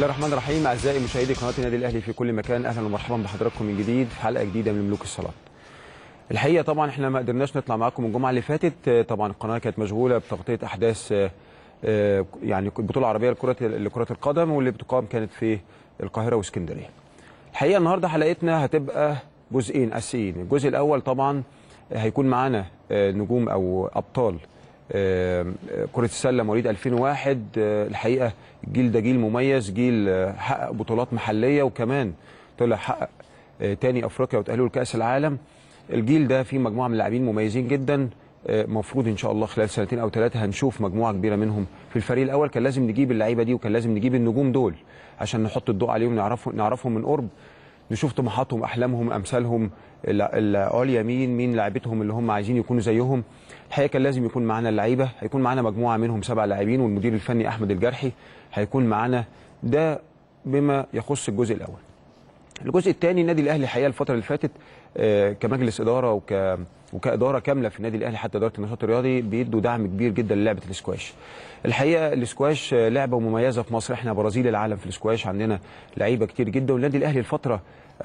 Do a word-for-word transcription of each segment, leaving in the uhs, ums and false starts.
الله الرحمن الرحيم. اعزائي مشاهدي قناه النادي الاهلي في كل مكان، اهلا ومرحبا بحضراتكم من جديد في حلقه جديده من ملوك الصالات. الحقيقه طبعا احنا ما قدرناش نطلع معاكم الجمعه اللي فاتت، طبعا القناه كانت مشغوله بتغطيه احداث يعني البطوله العربيه لكره لكره القدم، واللي بتقام كانت في القاهره واسكندريه. الحقيقه النهارده حلقتنا هتبقى جزئين اساسيين. الجزء الاول طبعا هيكون معانا نجوم او ابطال كرة السلة مواليد ألفين وواحد. الحقيقة الجيل ده جيل مميز، جيل حقق بطولات محلية وكمان طلع حقق تاني أفريقيا وتأهلوا لكأس العالم. الجيل ده فيه مجموعة من اللاعبين مميزين جدا، مفروض إن شاء الله خلال سنتين أو ثلاثة هنشوف مجموعة كبيرة منهم في الفريق الأول. كان لازم نجيب اللعيبة دي وكان لازم نجيب النجوم دول عشان نحط الضوء عليهم، نعرفهم نعرفهم من قرب، نشوف طموحاتهم، أحلامهم، أمثالهم العليا، مين مين لاعبتهم اللي هم عايزين يكونوا زيهم. الحقيقه كان لازم يكون معانا اللعيبه، هيكون معانا مجموعه منهم سبع لاعبين والمدير الفني احمد الجرحي هيكون معانا. ده بما يخص الجزء الاول. الجزء الثاني، النادي الاهلي الحقيقه الفتره اللي فاتت آه كمجلس اداره وك وكاداره كامله في النادي الاهلي، حتى اداره النشاط الرياضي بيدوا دعم كبير جدا للعبه الاسكواش. الحقيقه الاسكواش لعبه مميزه في مصر، احنا برازيل العالم في الاسكواش، عندنا لعيبه كتير جدا. والنادي الاهلي الفتره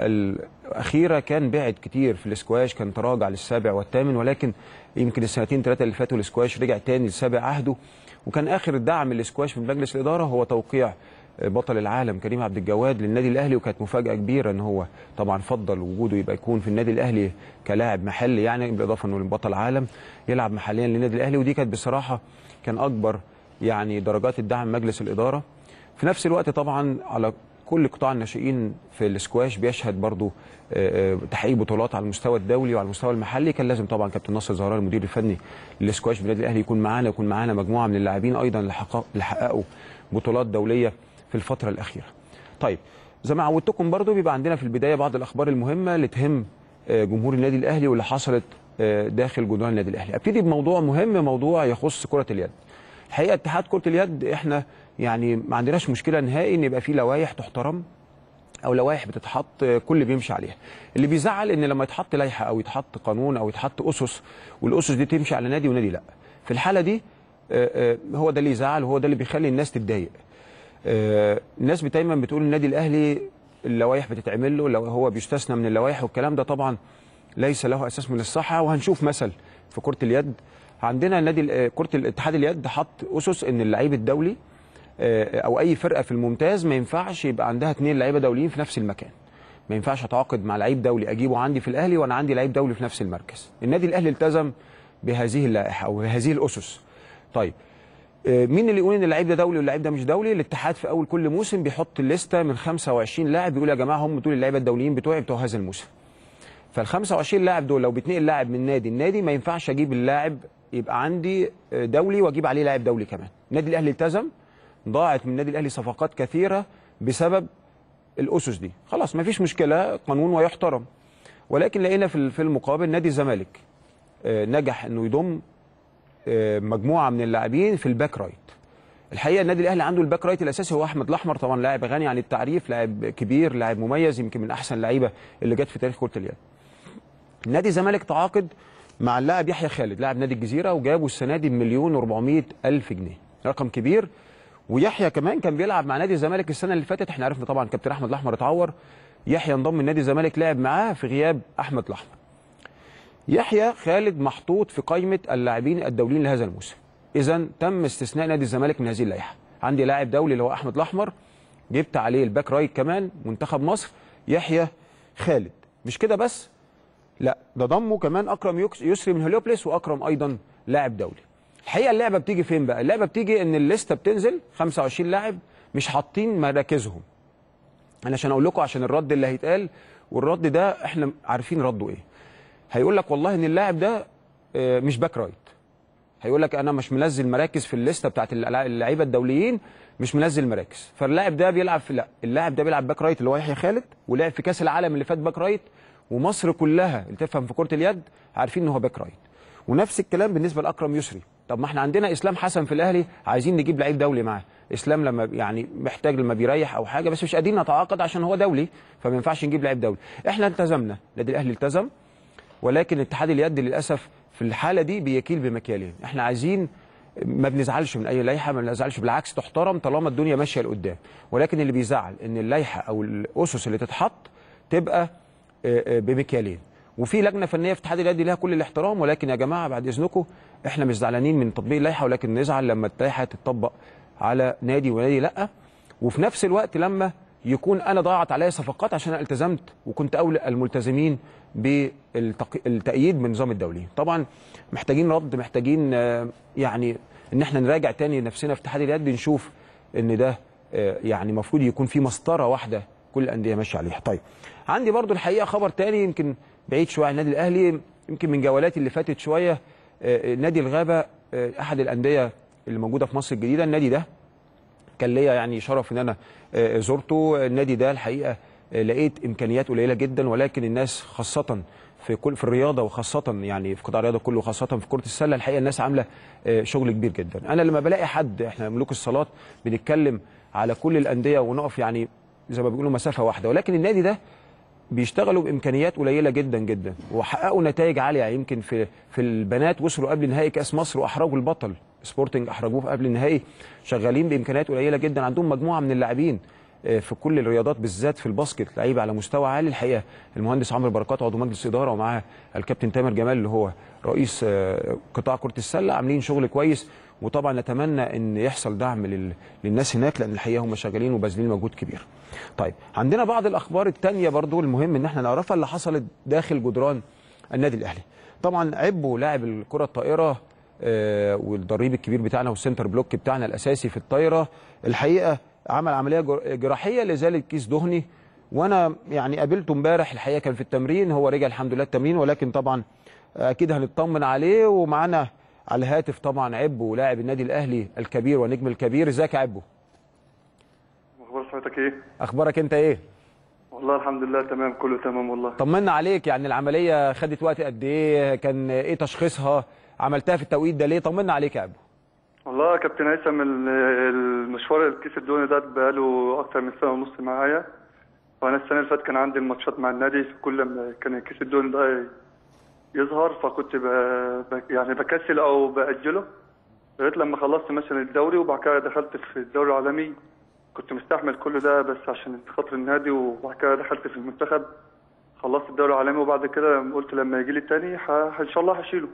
الاخيره كان بعد كتير في الاسكواش، كان تراجع للسابع والثامن، ولكن يمكن السنتين ثلاثه اللي فاتوا الاسكواش رجع تاني لسابع عهده. وكان اخر دعم للاسكواش من مجلس الاداره هو توقيع بطل العالم كريم عبد الجواد للنادي الاهلي، وكانت مفاجاه كبيره ان هو طبعا فضل وجوده يبقى يكون في النادي الاهلي كلاعب محلي، يعني بالاضافه انه بطل عالم يلعب محليا للنادي الاهلي. ودي كانت بصراحه كان اكبر يعني درجات الدعم مجلس الاداره. في نفس الوقت طبعا على كل قطاع الناشئين في الاسكواش بيشهد برضو تحقيق بطولات على المستوى الدولي وعلى المستوى المحلي. كان لازم طبعا كابتن ناصر زهران المدير الفني للاسكواش بالنادي الاهلي يكون معانا، يكون معانا مجموعه من اللاعبين ايضا اللي حققوا بطولات دوليه في الفتره الاخيره. طيب زي ما عودتكم برضو بيبقى عندنا في البدايه بعض الاخبار المهمه اللي تهم جمهور النادي الاهلي واللي حصلت داخل جدران النادي الاهلي. ابتدي بموضوع مهم، موضوع يخص كره اليد. الحقيقه اتحاد كره اليد احنا يعني ما عندناش مشكله نهائي ان يبقى في لوائح تحترم او لوائح بتتحط كل بيمشي عليها. اللي بيزعل ان لما يتحط لائحه او يتحط قانون او يتحط اسس والاسس دي تمشي على نادي ونادي لا. في الحاله دي هو ده اللي يزعل وهو ده اللي بيخلي الناس تتضايق. الناس دايما بتقول النادي الاهلي اللوائح بتتعمل له، لو هو بيستثنى من اللوائح والكلام ده طبعا ليس له اساس من الصحه. وهنشوف مثل في كره اليد عندنا نادي كره الاتحاد اليد حط اسس ان اللعيب الدولي او اي فرقه في الممتاز ما ينفعش يبقى عندها اثنين لعيبه دوليين في نفس المكان. ما ينفعش اتعاقد مع لعيب دولي اجيبه عندي في الاهلي وانا عندي لعيب دولي في نفس المركز. النادي الاهلي التزم بهذه اللائحه او بهذه الاسس. طيب مين اللي يقول ان اللعيب ده دولي واللعيب ده مش دولي؟ الاتحاد في اول كل موسم بيحط الليسته من خمسة وعشرين لاعب، بيقول يا جماعه هم دول اللعيبه الدوليين بتوعي بتوع هذا الموسم. فال خمسة وعشرين لاعب دول لو بيتنقل لاعب من نادي لنادي ما ينفعش اجيب اللاعب يبقى عندي دولي واجيب عليه لاعب دولي كمان. النادي الاهلي التزم، ضاعت من النادي الاهلي صفقات كثيره بسبب الاسس دي. خلاص ما فيش مشكله، قانون ويحترم. ولكن لقينا في المقابل نادي الزمالك نجح انه يضم مجموعه من اللاعبين في الباك رايت. الحقيقه النادي الاهلي عنده الباك رايت الاساسي هو احمد الاحمر، طبعا لاعب غني عن التعريف، لاعب كبير، لاعب مميز، يمكن من احسن اللعيبه اللي جت في تاريخ كره اليد. نادي الزمالك تعاقد مع اللاعب يحيى خالد لاعب نادي الجزيره وجابوا السنه دي بمليون وأربعمائة الف جنيه، رقم كبير. ويحيى كمان كان بيلعب مع نادي الزمالك السنه اللي فاتت، احنا عرفنا طبعا كابتن احمد الاحمر اتعور، يحيى انضم لنادي الزمالك لعب معاه في غياب احمد الاحمر. يحيى خالد محطوط في قائمه اللاعبين الدوليين لهذا الموسم. اذا تم استثناء نادي الزمالك من هذه اللائحه. عندي لاعب دولي اللي هو احمد الاحمر، جبت عليه الباك رايت كمان منتخب مصر يحيى خالد. مش كده بس، لا ده ضمه كمان اكرم يسري من هليوبلس، واكرم ايضا لاعب دولي. الحقيقه اللعبه بتيجي فين بقى؟ اللعبه بتيجي ان الليسته بتنزل خمسة وعشرين لاعب مش حاطين مراكزهم. انا عشان اقول لكم عشان الرد اللي هيتقال، والرد ده احنا عارفين رده ايه. هيقول لك والله ان اللاعب ده مش باك رايت. هيقول لك انا مش منزل مراكز في الليسته بتاعت اللعيبه الدوليين، مش منزل مراكز. فاللاعب ده بيلعب في لا، اللاعب ده بيلعب باك رايت اللي هو يحيى خالد، ولعب في كاس العالم اللي فات باك رايت، ومصر كلها اللي تفهم في كره اليد عارفين ان هو باك رايت. ونفس الكلام بالنسبه لاكرم يسري. طب ما احنا عندنا اسلام حسن في الاهلي عايزين نجيب لعيب دولي معاه. اسلام لما يعني محتاج لما بيريح او حاجه، بس مش قادرين نتعاقد عشان هو دولي، فما ينفعش نجيب لعيب دولي. احنا التزمنا، النادي الاهلي التزم، ولكن اتحاد اليد للاسف في الحاله دي بيكيل بمكيالين. احنا عايزين ما بنزعلش من اي لائحه، ما بنزعلش، بالعكس تحترم طالما الدنيا ماشيه لقدام، ولكن اللي بيزعل ان اللائحه او الاسس اللي تتحط تبقى بمكيالين. وفي لجنه فنيه في اتحاد اليد لها كل الاحترام، ولكن يا جماعه بعد اذنكم احنا مش زعلانين من تطبيق اللائحه، ولكن نزعل لما اللائحه تتطبق على نادي ونادي لا، وفي نفس الوقت لما يكون انا ضاعت عليا صفقات عشان انا التزمت وكنت اول الملتزمين بالتأييد من النظام الدولي. طبعا محتاجين رد، محتاجين يعني ان احنا نراجع تاني نفسنا في اتحاد اليد، نشوف ان ده يعني المفروض يكون في مسطره واحده كل الانديه ماشيه عليها. طيب عندي برضو الحقيقه خبر تاني يمكن بعيد شويه عن النادي الاهلي، يمكن من جولاتي اللي فاتت شويه، نادي الغابه احد الانديه اللي موجوده في مصر الجديده. النادي ده كان ليا يعني شرف ان انا زرته. النادي ده الحقيقه لقيت امكانيات قليله جدا، ولكن الناس خاصه في كل في الرياضه، وخاصه يعني في قطاع الرياضه كله، وخاصه في كره السله، الحقيقه الناس عامله شغل كبير جدا. انا لما بلاقي حد، احنا ملوك الصالات بنتكلم على كل الانديه ونقف يعني زي ما بيقولوا مسافه واحده، ولكن النادي ده بيشتغلوا بامكانيات قليله جدا جدا وحققوا نتائج عاليه. يمكن في في البنات وصلوا قبل نهائي كاس مصر واحرجوا البطل سبورتنج، احرجوه في قبل النهائي. شغالين بامكانيات قليله جدا، عندهم مجموعه من اللاعبين في كل الرياضات، بالذات في الباسكت لعيبه على مستوى عالي. الحقيقه المهندس عمرو بركات عضو مجلس اداره، ومعاه الكابتن تامر جمال اللي هو رئيس قطاع كره السله، عاملين شغل كويس. وطبعا نتمنى ان يحصل دعم للناس هناك، لان الحقيقه هم شغالين وباذلين مجهود كبير. طيب عندنا بعض الاخبار الثانيه برضو المهم ان احنا نعرفها اللي حصلت داخل جدران النادي الاهلي. طبعا عبو لاعب الكره الطائره آه والضريب الكبير بتاعنا والسنتر بلوك بتاعنا الاساسي في الطايره، الحقيقه عمل عمليه جراحيه لازاله كيس دهني، وانا يعني قابلته امبارح الحقيقه كان في التمرين، هو رجع الحمد لله التمرين، ولكن طبعا اكيد هنطمن عليه. ومعانا على الهاتف طبعا عبو لاعب النادي الاهلي الكبير ونجم الكبير. ازيك يا عبو؟ اخبار حضرتك ايه؟ اخبارك انت ايه؟ والله الحمد لله تمام، كله تمام والله. طمنا عليك، يعني العمليه خدت وقت قد ايه؟ كان ايه تشخيصها؟ عملتها في التوقيت ده ليه؟ طمنا عليك يا عبو. والله يا كابتن هيثم، المشوار الكيس الدهني ده بقاله اكتر من سنه ونص معايا، وانا السنه اللي فاتت كان عندي الماتشات مع النادي، في كل ما كان الكيس الدهني ده يظهر فكنت ب... يعني بكسل او باجله لغايه لما خلصت مثلا الدوري، وبعد كده دخلت في الدوري العالمي. كنت مستحمل كل ده بس عشان خاطر النادي، وبعد كده دخلت في المنتخب، خلصت الدوري العالمي، وبعد كده قلت لما يجي لي الثاني ح... ان شاء الله هشيله.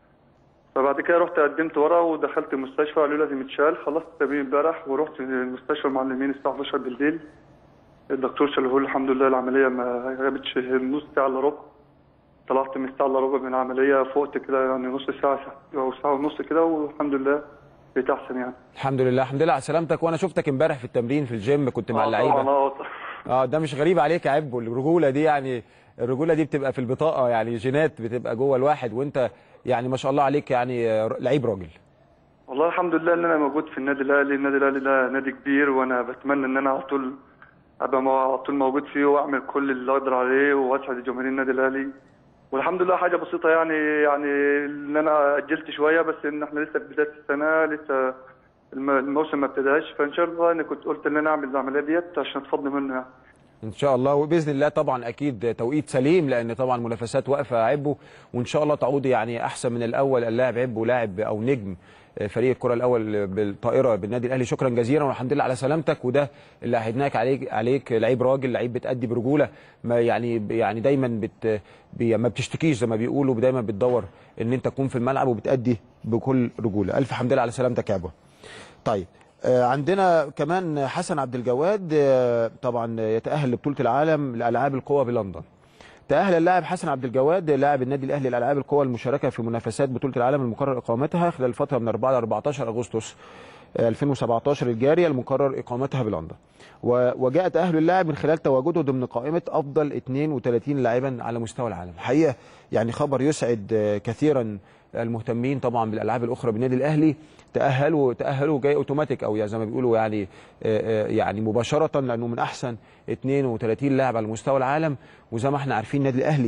فبعد كده رحت قدمت ورا ودخلت المستشفى، قالوا لي لازم يتشال. خلصت التمرين امبارح ورحت المستشفى المعلمين الساعه احداشر بالليل. الدكتور شاله لي الحمد لله، العمليه ما غابتش نص ساعه الا ربع. طلعت من الساعه الا ربع من العمليه، فقت كده يعني نص ساعه او ساعه ونص كده، والحمد لله بقيت احسن يعني. الحمد لله الحمد لله على سلامتك. وانا شفتك امبارح في التمرين في الجيم، كنت مع اللعيبه. اه اه ده مش غريب عليك يا عبو، الرجوله دي يعني الرجوله دي بتبقى في البطاقه، يعني جينات بتبقى جوه الواحد، وانت يعني ما شاء الله عليك يعني لعيب راجل. والله الحمد لله ان انا موجود في النادي الاهلي. النادي الاهلي ده نادي كبير، وانا بتمنى ان انا على طول ابقى على طول موجود فيه، واعمل كل اللي اقدر عليه، واسعد جماهير النادي الاهلي. والحمد لله حاجه بسيطه يعني يعني ان انا اجلت شويه، بس ان احنا لسه في بدايه السنه، لسه الموسم ما ابتداش، فان شاء الله انا كنت قلت ان انا اعمل العمليه ديت عشان اتفضل منها يعني. ان شاء الله وباذن الله طبعا اكيد توقيت سليم، لان طبعا المنافسات واقفه عبو، وان شاء الله تعود يعني احسن من الاول. اللاعب عبو لاعب او نجم فريق الكره الاول بالطائره بالنادي الاهلي. شكرا جزيلا والحمد لله على سلامتك، وده اللي عهدناك عليك عليك لعيب راجل، لعيب بتأدي برجوله، ما يعني يعني دايما بت بي ما بتشتكيش زي ما بيقولوا، دايما بتدور ان انت تكون في الملعب وبتأدي بكل رجوله. الف حمد لله على سلامتك يا عبو. طيب عندنا كمان حسن عبد الجواد طبعا يتأهل لبطولة العالم لألعاب القوى بلندن. تأهل اللاعب حسن عبد الجواد لاعب النادي الأهلي لألعاب القوى المشاركة في منافسات بطولة العالم المقرر إقامتها خلال الفترة من أربعة إلى أربعة عشر أغسطس ألفين وسبعة عشر الجارية المقرر إقامتها بلندن. وجاء تأهل اللاعب من خلال تواجده ضمن قائمة أفضل اثنين وثلاثين لاعبا على مستوى العالم. حقيقة يعني خبر يسعد كثيرا المهتمين طبعا بالألعاب الأخرى بالنادي الأهلي. تأهلوا تأهلوا جاي اوتوماتيك او زي ما بيقولوا يعني يعني مباشرة، لأنه من أحسن اثنين وثلاثين لاعب على مستوى العالم. وزي ما احنا عارفين النادي الأهلي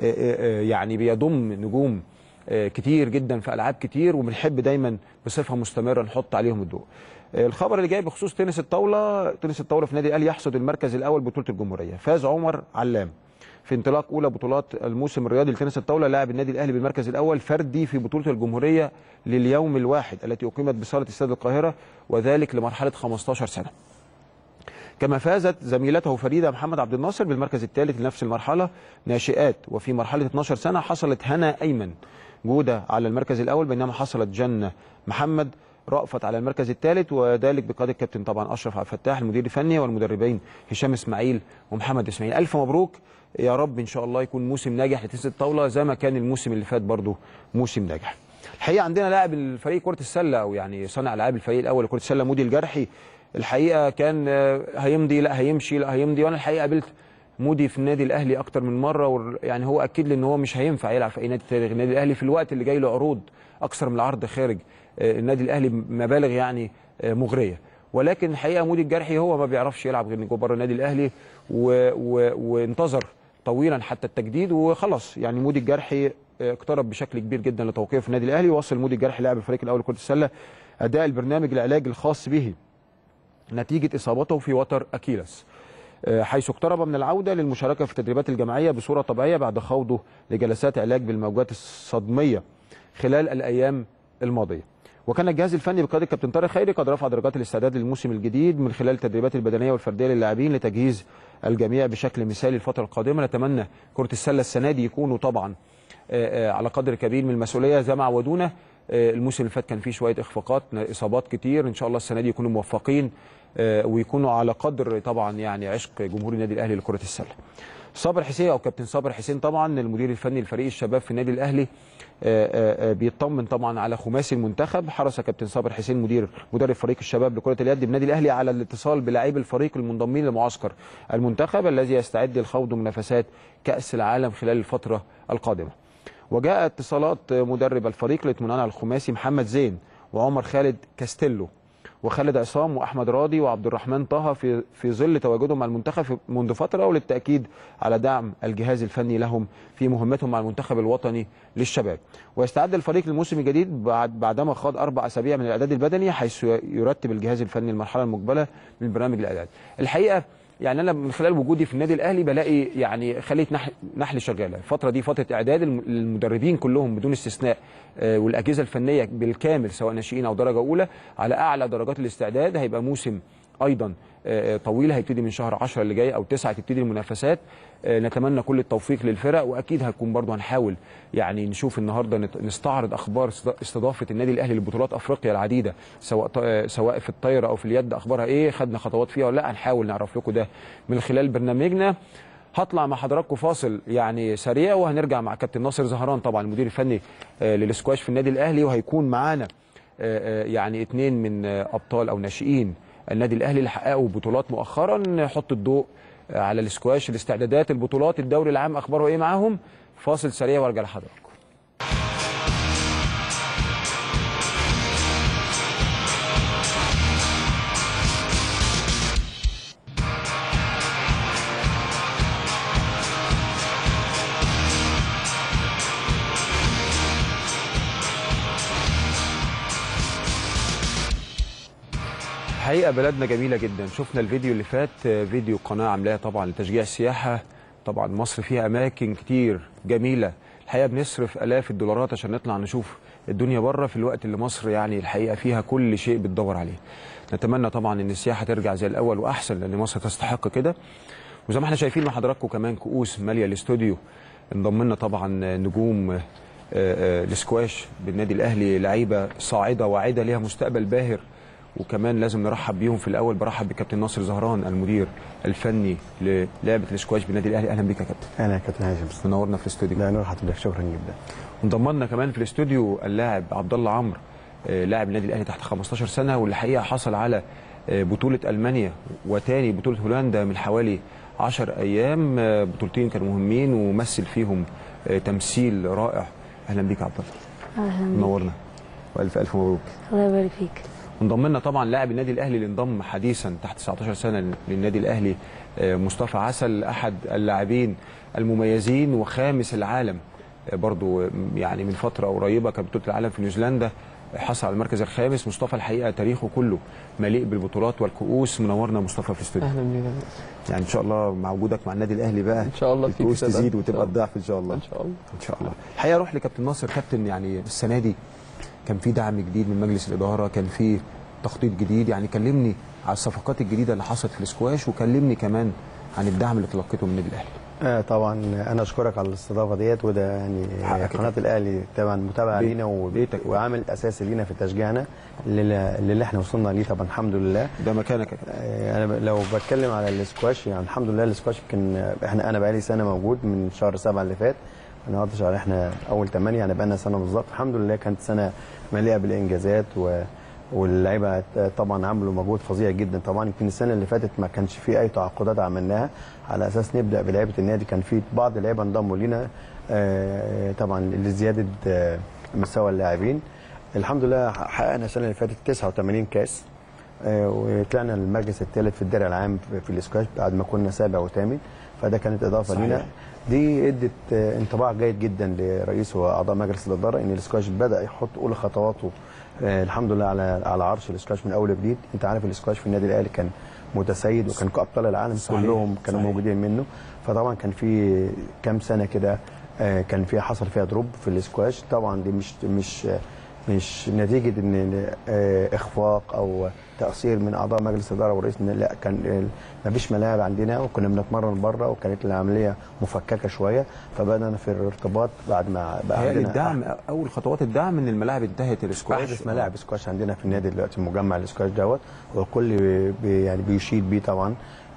يعني بيضم نجوم كتير جدا في ألعاب كتير، وبنحب دايما بصفة مستمرة نحط عليهم الضوء. الخبر اللي جاي بخصوص تنس الطاولة، تنس الطاولة في النادي الأهلي يحصد المركز الأول بطولة الجمهورية. فاز عمر علام في انطلاق اولى بطولات الموسم الرياضي لتنس الطاوله. لاعب النادي الاهلي بالمركز الاول فردي في بطوله الجمهوريه لليوم الواحد التي اقيمت بصاله استاد القاهره، وذلك لمرحله خمستاشر سنه. كما فازت زميلته فريده محمد عبد الناصر بالمركز الثالث لنفس المرحله ناشئات، وفي مرحله اتناشر سنه حصلت هنا ايمن جوده على المركز الاول، بينما حصلت جنه محمد رأفت على المركز الثالث، وذلك بقياده الكابتن طبعا اشرف عبد الفتاح المدير الفني والمدربين هشام اسماعيل ومحمد اسماعيل. الف مبروك، يا رب ان شاء الله يكون موسم ناجح لتنس الطاوله زي ما كان الموسم اللي فات برضه موسم ناجح. الحقيقه عندنا لاعب الفريق كره السله او يعني صانع العاب الفريق الاول لكره السله مودي الجرحي، الحقيقه كان هيمضي لا هيمشي لا هيمضي، وانا الحقيقه قابلت مودي في النادي الاهلي اكتر من مره، يعني هو اكد لي ان هو مش هينفع يلعب في اي نادي تاني غير النادي الاهلي في الوقت اللي جاي له عروض اكثر من العرض خارج النادي الاهلي مبالغ يعني مغريه. ولكن الحقيقه مودي الجرحي هو ما بيعرفش يلعب غير جوه بره النادي الاهلي، و... و... وانتظر طويلا حتى التجديد وخلاص. يعني مودي الجرحي اقترب بشكل كبير جدا لتوقيعه في النادي الاهلي. وصل مودي الجرحي لاعب الفريق الاول لكره السله اداء البرنامج العلاجي الخاص به نتيجه اصابته في وتر اكيلس، حيث اقترب من العوده للمشاركه في التدريبات الجماعيه بصوره طبيعيه بعد خوضه لجلسات علاج بالموجات الصدميه خلال الايام الماضيه. وكان الجهاز الفني بقياده الكابتن طارق خيري قد رفع درجات الاستعداد للموسم الجديد من خلال التدريبات البدنيه والفرديه للاعبين لتجهيز الجميع بشكل مثالي الفتره القادمه. نتمنى كره السله السنه دي يكونوا طبعا على قدر كبير من المسؤوليه زي ما عودونا. الموسم اللي فات كان فيه شويه اخفاقات اصابات كتير، ان شاء الله السنه دي يكونوا موفقين ويكونوا على قدر طبعا يعني عشق جمهور النادي الاهلي لكره السله. صابر حسين او كابتن صابر حسين طبعا المدير الفني لفريق الشباب في النادي الاهلي بيطمن طبعا على خماسي المنتخب. حرص كابتن صابر حسين مدير مدرب فريق الشباب لكره اليد بالنادي الاهلي على الاتصال بلاعبي الفريق المنضمين لمعسكر المنتخب الذي يستعد للخوض منافسات كاس العالم خلال الفتره القادمه. وجاء اتصالات مدرب الفريق للاطمئنان على الخماسي محمد زين وعمر خالد كاستيلو وخالد عصام واحمد راضي وعبد الرحمن طه في في ظل تواجدهم مع المنتخب منذ فتره، وللتاكيد على دعم الجهاز الفني لهم في مهمتهم مع المنتخب الوطني للشباب. ويستعد الفريق للموسم الجديد بعد بعدما خاض اربع اسابيع من الاعداد البدني، حيث يرتب الجهاز الفني المرحله المقبله من برنامج الاعداد. الحقيقه يعني انا من خلال وجودي في النادي الاهلي بلاقي يعني خليه نحل, نحل شغاله. الفتره دي فتره اعداد المدربين كلهم بدون استثناء والاجهزه الفنيه بالكامل سواء ناشئين او درجه اولى على اعلى درجات الاستعداد. هيبقى موسم ايضا طويل هيبتدي من شهر عشرة اللي جاي او تسعة تبتدي المنافسات. نتمنى كل التوفيق للفرق، واكيد هتكون برضو هنحاول يعني نشوف النهارده نستعرض اخبار استضافه النادي الاهلي لبطولات افريقيا العديده سواء سواء في الطايره او في اليد اخبارها ايه، خدنا خطوات فيها ولا لا، هنحاول نعرف لكم ده من خلال برنامجنا. هطلع مع حضراتكم فاصل يعني سريع وهنرجع مع كابتن ناصر زهران طبعا المدير الفني للسكواش في النادي الاهلي، وهيكون معانا يعني اثنين من ابطال او ناشئين النادي الاهلي اللي حققوا بطولات مؤخرا نحط الضوء على الاسكواش الاستعدادات البطولات الدوري العام اخباره ايه معاهم. فاصل سريع وارجع لحضراتكم. الحقيقه بلدنا جميله جدا. شفنا الفيديو اللي فات فيديو قناه عاملاها طبعا لتشجيع السياحه. طبعا مصر فيها اماكن كتير جميله، الحقيقه بنصرف الاف الدولارات عشان نطلع نشوف الدنيا بره في الوقت اللي مصر يعني الحقيقه فيها كل شيء بتدور عليه. نتمنى طبعا ان السياحه ترجع زي الاول واحسن لان مصر تستحق كده. وزي ما احنا شايفين مع حضراتكم كمان كؤوس ماليه الاستوديو. انضم لنا طبعا نجوم الاسكواش بالنادي الاهلي، لعيبه صاعده واعده ليها مستقبل باهر، وكمان لازم نرحب بيهم. في الاول برحب بكابتن ناصر زهران المدير الفني للعبه الاسكواش بالنادي الاهلي. اهلا بيك يا كابتن. اهلا يا كابتن هاشم، منورنا في الاستوديو. لا نور حضرتك، شكرا جدا. انضم لنا كمان في الاستوديو اللاعب عبد الله عمرو لاعب النادي الاهلي تحت خمستاشر سنه، واللي الحقيقه حصل على بطوله المانيا وتاني بطوله هولندا من حوالي عشر ايام. بطولتين كانوا مهمين ومثل فيهم تمثيل رائع. اهلا بيك يا عبد الله. اهلا بيك. منورنا والف الف مبروك. الله يبارك فيك. انضم لنا طبعا لاعب النادي الاهلي اللي انضم حديثا تحت تسعتاشر سنه للنادي الاهلي مصطفى عسل، احد اللاعبين المميزين وخامس العالم برضو يعني من فتره قريبه كانت بطوله العالم في نيوزيلندا. حصل على المركز الخامس. مصطفى الحقيقه تاريخه كله مليء بالبطولات والكؤوس. منورنا مصطفى في الاستوديو. اهلا بيك. يعني ان شاء الله مع وجودك مع النادي الاهلي بقى ان شاء الله الكؤوس تزيد وتبقى الضعف ان شاء الله. ان شاء الله ان شاء الله. الحقيقه اروح لكابتن ناصر. كابتن يعني السنه دي كان في دعم جديد من مجلس الاداره، كان في تخطيط جديد، يعني كلمني على الصفقات الجديده اللي حصلت في الاسكواش، وكلمني كمان عن الدعم اللي تلقيته من النادي الاهلي. آه طبعا انا اشكرك على الاستضافه ديت، وده يعني قناه الاهلي طبعا متابعه لينا وعامل اساسي لينا في تشجيعنا اللي احنا وصلنا ليه طبعا الحمد لله. ده مكانك يا كابتن. آه انا لو بتكلم على الاسكواش يعني الحمد لله الاسكواش يمكن احنا انا بقالي سنه موجود من شهر سبعة اللي فات، النهارده شهر احنا اول ثمانية يعني بقالنا سنه بالظبط. الحمد لله كانت سنه مليئه بالانجازات و واللعيبه طبعا عملوا مجهود فظيع جدا. طبعا يمكن السنه اللي فاتت ما كانش في اي تعاقدات عملناها على اساس نبدا بلعيبه النادي، كان في بعض اللعيبه انضموا لينا طبعا لزياده مستوى اللاعبين. الحمد لله حققنا السنه اللي فاتت تسعة وثمانين كاس، وطلعنا المركز الثالث في الدرع العام في الاسكواش بعد ما كنا سابع وثامن، فده كانت اضافه صحيح. لينا دي ادت انطباع جيد جدا لرئيس واعضاء مجلس الاداره ان الاسكواش بدا يحط اولى خطواته آه الحمد لله على على عرش الاسكواش من اول وجديد. انت عارف الاسكواش في النادي الاهلي كان متسيد وكان ابطال العالم صحيح. كلهم كانوا صحيح. موجودين منه، فطبعا كان في كام سنه كده آه كان فيها حصل فيها دروب في الاسكواش. طبعا دي مش مش مش نتيجه ان آه اخفاق او تقصير من اعضاء مجلس الاداره والرئيس، لا كان ما فيش ملاعب عندنا وكنا بنتمرن بره وكانت العمليه مفككه شويه، فبدانا في الارتباط بعد ما بقى عندنا الدعم. اول خطوات الدعم ان الملاعب انتهت الاسكواش. احدث ملاعب اسكواش عندنا في النادي دلوقتي مجمع الاسكواش دوت، والكل بي يعني بيشيد بيه طبعا.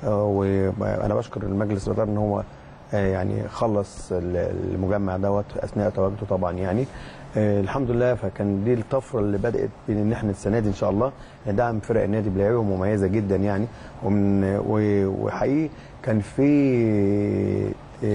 وانا بشكر المجلس الاداره ان هو يعني خلص المجمع دوت اثناء تواجده طبعا يعني آه الحمد لله. فكان دي الطفره اللي بدات بين ان احنا السنه دي ان شاء الله ندعم فرق النادي بلعيبه مميزه جدا يعني، ومن وحقيقي كان في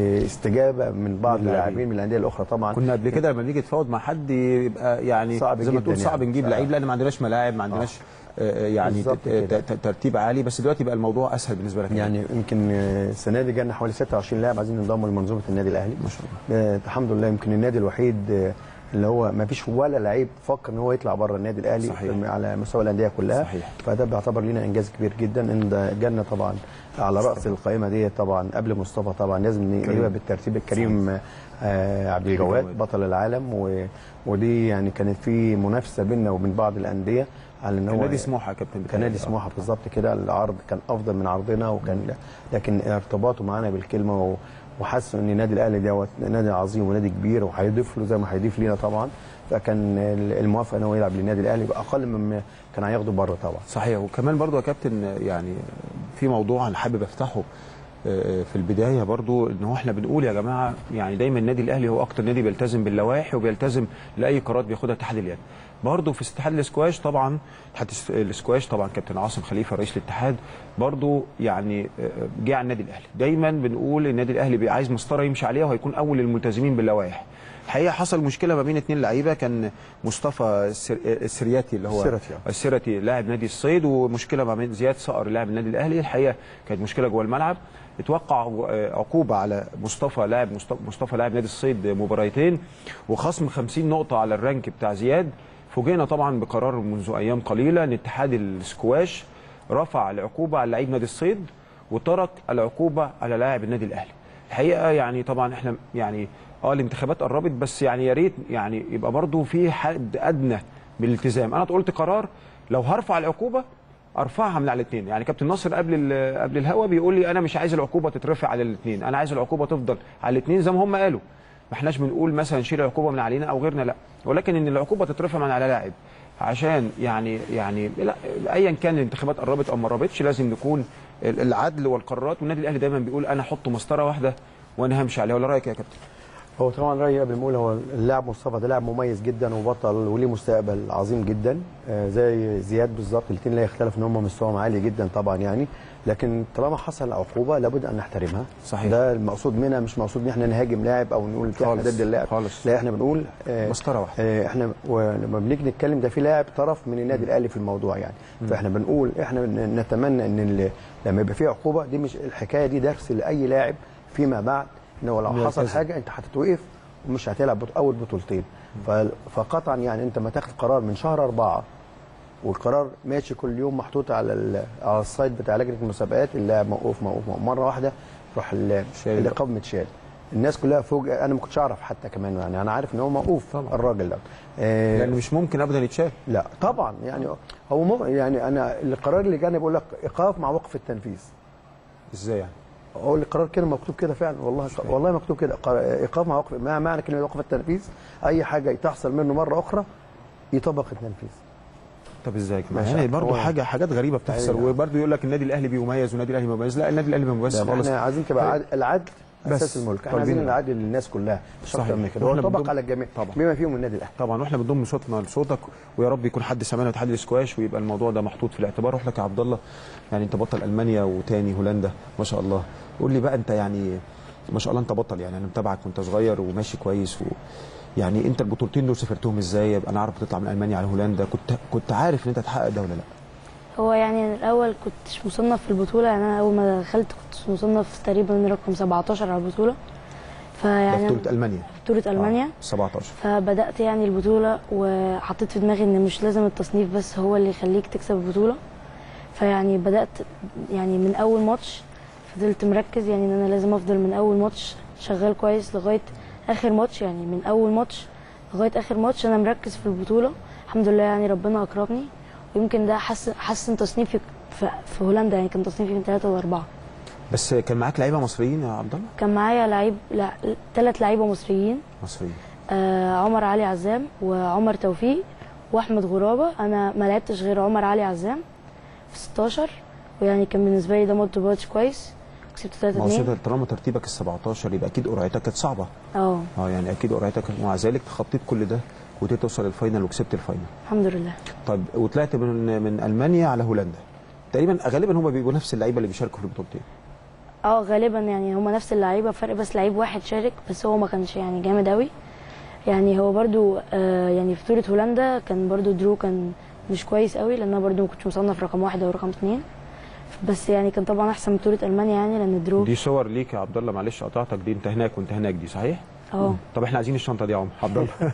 استجابه من بعض اللاعبين من الانديه الاخرى. طبعا كنا قبل كده لما بنيجي نتفاوض مع حد يبقى يعني صعب زي ما تقول صعب يعني. نجيب لعيب لان ما عندناش ملاعب، ما عندناش آه. يعني ترتيب عالي، بس دلوقتي بقى الموضوع اسهل بالنسبه لك يعني. يمكن السنه دي جالنا حوالي ستة وعشرين لاعب عايزين ينضموا لمنظومه النادي الاهلي ما شاء الله. آه الحمد لله. يمكن النادي الوحيد اللي هو ما فيش ولا لعيب فكر ان هو يطلع بره النادي الاهلي صحيح. على مستوى الانديه كلها صحيح. فده بيعتبر لنا انجاز كبير جدا ان جالنا طبعا على راس القائمه دي طبعا قبل مصطفى طبعا لازم نجيبها بالترتيب الكريم آه عبد الجواد بطل العالم و... ودي يعني كانت في منافسه بيننا وبين بعض الانديه على ان هو نادي سموحه كابتن كان نادي سموحه بالظبط كده. العرض كان افضل من عرضنا وكان لكن ارتباطه معانا بالكلمه و... وحسوا ان النادي الاهلي دوت نادي عظيم ونادي كبير وهيضيف له زي ما هيضيف لينا طبعا، فكان الموافقه ان هو يلعب للنادي الاهلي باقل مما كان هياخده بره طبعا. صحيح. وكمان برضو يا كابتن يعني في موضوع انا حابب افتحه في البدايه برضو، ان هو احنا بنقول يا جماعه يعني دايما النادي الاهلي هو اكتر نادي بيلتزم باللوائح وبيلتزم لاي قرارات بياخدها اتحاد اليد. برضو في اتحاد الاسكواش طبعا اتحاد الاسكواش طبعا كابتن عاصم خليفه رئيس الاتحاد برضو يعني جه على النادي الاهلي. دايما بنقول النادي الاهلي عايز مسطره يمشي عليها وهيكون اول الملتزمين باللوائح. الحقيقه حصل مشكله ما بين اثنين لعيبه، كان مصطفى السرياتي اللي هو السرتي السرتي لاعب نادي الصيد، ومشكله ما بين زياد صقر لاعب النادي الاهلي. الحقيقه كانت مشكله جوه الملعب، اتوقع عقوبه على مصطفى لاعب مصطفى لاعب نادي الصيد مباراتين وخصم خمسين نقطه على الرانك بتاع زياد. فوجئنا طبعا بقرار منذ ايام قليله ان اتحاد السكواش رفع العقوبه على لعيب نادي الصيد وترك العقوبه على لاعب النادي الاهلي. الحقيقه يعني طبعا احنا يعني اه الانتخابات قربت، بس يعني يا ريت يعني يبقى برضو في حد ادنى بالالتزام. انا قلت قرار لو هرفع العقوبه ارفعها من على الاثنين. يعني كابتن ناصر قبل قبل الهوا بيقول لي انا مش عايز العقوبه تترفع على الاثنين، انا عايز العقوبه تفضل على الاثنين زي ما هم قالوا. ما احناش بنقول مثلا نشيل العقوبه من علينا او غيرنا، لا، ولكن ان العقوبه تترفع من على لاعب عشان يعني يعني لا ايا كان الانتخابات قربت او ما قربتش لازم نكون العدل والقرارات. والنادي الاهلي دايما بيقول انا احط مسطره واحده وانا همشي عليها. ولا رايك يا كابتن؟ هو طبعا رايي قبل ما اقول هو اللاعب مصطفى ده لاعب مميز جدا وبطل وليه مستقبل عظيم جدا آه زي زياد بالظبط. الاثنين لا يختلف ان هم مستواهم عالي جدا طبعا يعني، لكن طالما حصل عقوبه لابد ان نحترمها. صحيح. ده المقصود منها، مش مقصود ان احنا نهاجم لاعب او نقول احنا ضد اللاعب خالص. لا احنا بنقول آه مسطره واحده. آه احنا لما بنيجي نتكلم ده في لاعب طرف من النادي الاهلي في الموضوع يعني م. فاحنا بنقول احنا نتمنى ان لما يبقى في عقوبه دي مش الحكايه دي درس لاي لاعب فيما بعد، انه لو حصل حاجه انت هتتوقف ومش هتلعب بط- اول بطولتين. ف- فقطعا يعني انت ما تاخد قرار من شهر أربعة والقرار ماشي كل يوم محطوط على ال- على السايت بتاع لجنه المسابقات، اللاعب موقوف موقوف موقوف. مره واحده تروح ال- شايل. اللقب متشال. الناس كلها فوق، انا ما كنتش اعرف حتى كمان، يعني انا عارف ان هو موقوف طبعا. الراجل ده. آه لان مش ممكن ابدا يتشال. لا طبعا يعني هو مو يعني انا القرار اللي جاني بقول لك ايقاف مع وقف التنفيذ. ازاي يعني؟ هو القرار كده مكتوب كده فعلا، والله والله مكتوب كده قر- ايقاف مع وقف. ما معنى كلمه وقف التنفيذ؟ اي حاجه تحصل منه مره اخرى يطبق التنفيذ. طب ازاي كمان؟ مش يعني عارف. برضه هو- حاجه حاجات غريبه بتحصل، أيوة. وبرضه يقول لك النادي الاهلي بيميز والنادي الاهلي مميز. لا، النادي الاهلي ما مميز ده خالص. احنا عايزين تبقى عاد- العدل بس اساس الملك، احنا طالبين عايزين العدل. العدل للناس كلها مش صحيح. اكتر من كده. هو وإحنا يطبق بنضم- على الجميع طبعا. بما فيهم النادي الاهلي. طبعا، واحنا بنضم صوتنا لصوتك، ويا رب يكون حد سمعنا اتحاد الاسكواش ويبقى الموضوع ده محطوط في الاعتبار. اروح لك يا عبد الله، يعني انت بطل المانيا وتاني هولندا ما شاء الله. قول لي بقى انت يعني ما شاء الله انت بطل، يعني انا متابعك وانت صغير وماشي كويس و... يعني انت البطولتين دول سافرتهم ازاي؟ يبقى انا عارف تطلع من المانيا على هولندا، كنت كنت عارف ان انت تحقق ده ولا لا؟ هو يعني الاول كنتش مصنف في البطوله، يعني انا اول ما دخلت كنت مصنف تقريبا رقم سبعتاشر على البطوله. ده فيعني في بطوله المانيا. بطوله المانيا. آه. سبعتاشر. فبدات يعني البطوله وحطيت في دماغي ان مش لازم التصنيف بس هو اللي يخليك تكسب البطوله. فيعني بدات يعني من اول ماتش فضلت مركز، يعني ان انا لازم افضل من اول ماتش شغال كويس لغايه اخر ماتش. يعني من اول ماتش لغايه اخر ماتش انا مركز في البطوله الحمد لله. يعني ربنا اكرمني، ويمكن ده حسن حسن تصنيفي في, في هولندا. يعني كان تصنيفي من ثلاثة وأربعة. بس كان معاك لعيبه مصريين يا عبد الله؟ كان معايا لعيب لا ثلاث لعيبه مصريين. مصريين. آه عمر علي عزام وعمر توفيق واحمد غرابه. انا ما لعبتش غير عمر علي عزام في ستاشر، ويعني كان بالنسبه لي ده ماتش ماتش كويس، كسبت ثلاثة اتنين. ما هو طالما ترتيبك ال سبعتاشر يبقى اكيد قرعتك كانت صعبه. اه اه يعني اكيد قرعتك، ومع ذلك تخطيت كل ده وقدرت توصل للفاينل وكسبت الفاينل. الحمد لله. طيب وطلعت من من المانيا على هولندا، تقريبا غالبا هم بيبقوا نفس اللعيبه اللي بيشاركوا في البطولتين. اه غالبا يعني هما نفس اللعيبه، فرق بس لعيب واحد شارك بس هو ما كانش يعني جامد قوي. يعني هو برضو آه يعني في بطوله هولندا كان برضو درو كان مش كويس قوي، لان انا برضو ما كنتش مصنف رقم واحد او رقم اثنين. بس يعني كان طبعا احسن من بطوله المانيا، يعني لان درو. دي صور ليك يا عبد الله، معلش قطعتك، دي انت هناك وانت هناك، دي صحيح؟ اه طب احنا عايزين الشنطه دي يا عمر عبد الله.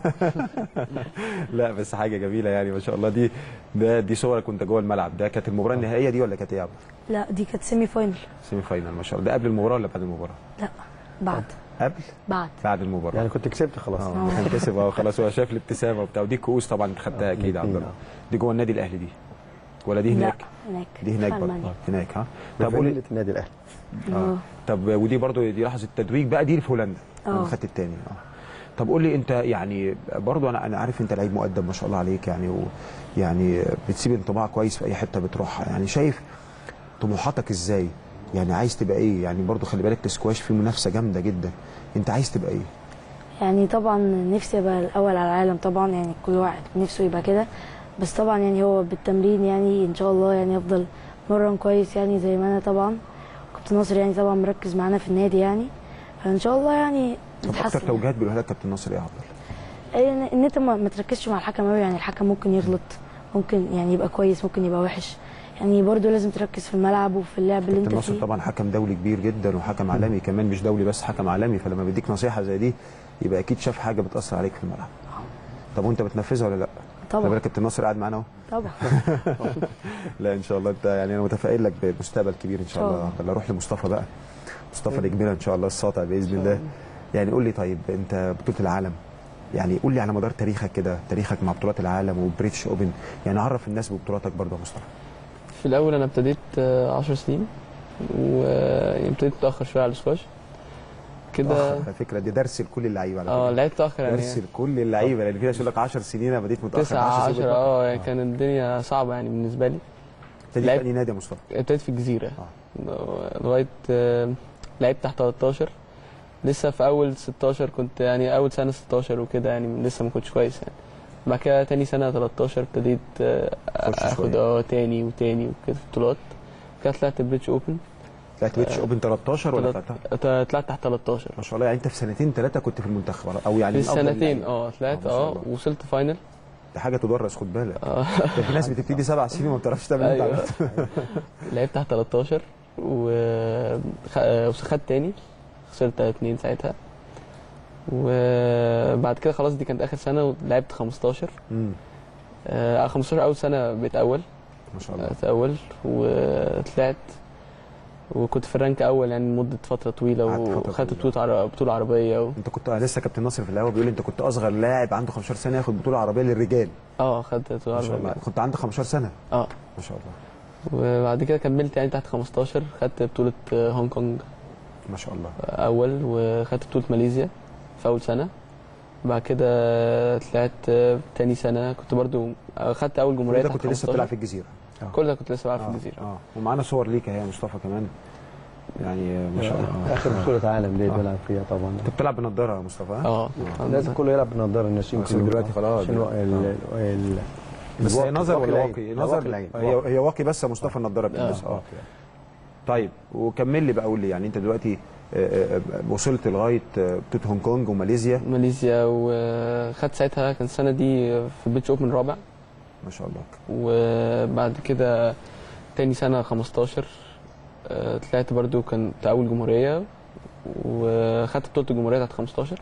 لا بس حاجه جميله يعني ما شاء الله. دي ده دي صورك وانت جوه الملعب. ده كانت المباراه النهائيه دي ولا كانت ايه يا عبد الله؟ لا دي كانت سيمي فاينل. سيمي فاينل ما شاء الله. ده قبل المباراه ولا بعد المباراه؟ لا بعد. قبل؟ بعد بعد المباراه. يعني كنت كسبت خلاص. اه كان كسب اه خلاص. هو شاف الابتسامه وبتاع. ودي كؤوس طبعا انت خدتها اكيد يا عبد الله. دي جوه النادي الاهلي دي ولا دي هناك؟ لا هناك. دي هناك في برضه. ألمانيا. هناك ها. طب طب قولي قول النادي الاهلي. اه طب ودي برضه دي لحظه التتويج بقى دي في هولندا. اه خدت الثاني. اه طب قول لي انت يعني برضه انا انا عارف انت لعيب مؤدب ما شاء الله عليك، يعني ويعني بتسيب انطباع كويس في اي حته بتروحها. يعني شايف طموحاتك ازاي؟ يعني عايز تبقى ايه؟ يعني برضه خلي بالك السكواش فيه منافسه جامده جدا، انت عايز تبقى ايه؟ يعني طبعا نفسي ابقى الاول على العالم طبعا، يعني كل واحد نفسه يبقى كده. بس طبعا يعني هو بالتمرين يعني ان شاء الله يعني افضل مرن كويس، يعني زي ما انا طبعا كابتن ناصر يعني طبعا مركز معانا في النادي، يعني فان شاء الله يعني طب اكتر توجيهات بيقولها لك كابتن ناصر ايه يا عبد الله؟ ان انت ما تركزش مع الحكم قوي، يعني الحكم ممكن يغلط، ممكن يعني يبقى كويس ممكن يبقى وحش، يعني برضو لازم تركز في الملعب وفي اللعب اللي انت كابتن فيه. ناصر طبعا حكم دولي كبير جدا وحكم عالمي كمان، مش دولي بس حكم عالمي، فلما بيديك نصيحه زي دي يبقى اكيد شاف حاجه بتاثر عليك في الملعب. طب وانت بتنفذها ولا لا؟ طبعا. خلي بالك كابتن ناصر قاعد معانا اهو. طبعا. لا ان شاء الله انت يعني انا متفائل لك بمستقبل كبير ان شاء الله. الله روح لمصطفى بقى، مصطفى نجمنا ان شاء الله الساطع باذن الله. يعني قول لي طيب انت بطوله العالم، يعني قول لي على مدار تاريخك كده، تاريخك مع بطولات العالم وبريتش اوبن، يعني عرف الناس ببطولاتك برضه يا مصطفى. في الاول انا ابتديت عشر سنين وابتديت متاخر شويه على السكواش كده. على فكره دي درس لكل اللعيبه على فكره. اه لعبت متاخر يعني درس لكل اللعيبه، لان في ناس يقول لك عشر سنين انا بديت متاخر. تسعة عشرة اه يعني كانت الدنيا صعبه يعني بالنسبه لي. ابتديت في اي نادي يا مصطفى؟ ابتديت في الجزيره آه. لغايه آه لعبت تحت تلتاشر، لسه في اول ستاشر كنت يعني اول سنه ستاشر وكده، يعني لسه ما كنتش كويس يعني. بعد كده تاني سنه تلتاشر ابتديت آه اخد اه تاني وتاني وكده في بطولات. كده طلعت بريتش اوبن. طلعت بريتش اوبن تلتاشر ولا طلعتها؟ طلعت تحت تلتاشر ما شاء الله. يعني انت في سنتين ثلاثه كنت في المنتخب او يعني في سنتين اه طلعت اه وصلت فاينل. دي حاجه تدرس خد بالك. اه في ناس بتبتدي سبع سنين وما بتعرفش تعمل اللي انت عملته. لعبت تحت تلتاشر وخدت تاني، خسرت اتنين ساعتها. وبعد كده خلاص دي كانت اخر سنه ولعبت خمستاشر. امم آه خمستاشر اول سنه بقيت اول. ما شاء الله. اتأول وطلعت وكنت في الرانك اول يعني لمده فتره طويله، وخدت بطوله عر... بطوله عربيه و... انت كنت لسه كابتن ناصر في الاول بيقول لي انت كنت اصغر لاعب عنده خمستاشر سنه ياخد بطوله عربيه للرجال. اه خدت بطوله ما شاء الله. عربيه. كنت عندك خمستاشر سنه؟ اه ما شاء الله. وبعد كده كملت يعني تحت خمستاشر، خدت بطوله هونج كونج ما شاء الله اول، وخدت بطوله ماليزيا في اول سنه. بعد كده طلعت تاني سنه كنت برضو خدت اول جمهوريه كل ده تحت كنت لسه خمستاشر. بتلعب في الجزيره؟ آه. كل ده كنت لسه بلعب آه. في الجزيره. اه ومعانا صور ليك اهي يا مصطفى كمان يعني ما شاء الله. اخر بطوله عالم دي بيلعب فيها طبعا. انت بتلعب بنضاره يا مصطفى؟ اه لازم كله يلعب بنضاره الناشئين بس دلوقتي خلاص. عشان ال ال بس هي نظر ولا العين. واقي؟ نظر نظر. العين. هي هي واقي بس يا مصطفى النضاره بتلبسها. اه طيب وكمل لي بقى، قول لي يعني انت دلوقتي آه، آه، وصلت لغايه آه، بطوله هونج كونج وماليزيا. ماليزيا، وخدت ساعتها كان السنه دي في البيتش اوبن رابع. ما شاء الله. وبعد كده تاني سنه خمستاشر آه، طلعت برضو كانت اول جمهوريه، وخدت بطوله الجمهوريه بتاعت خمستاشر.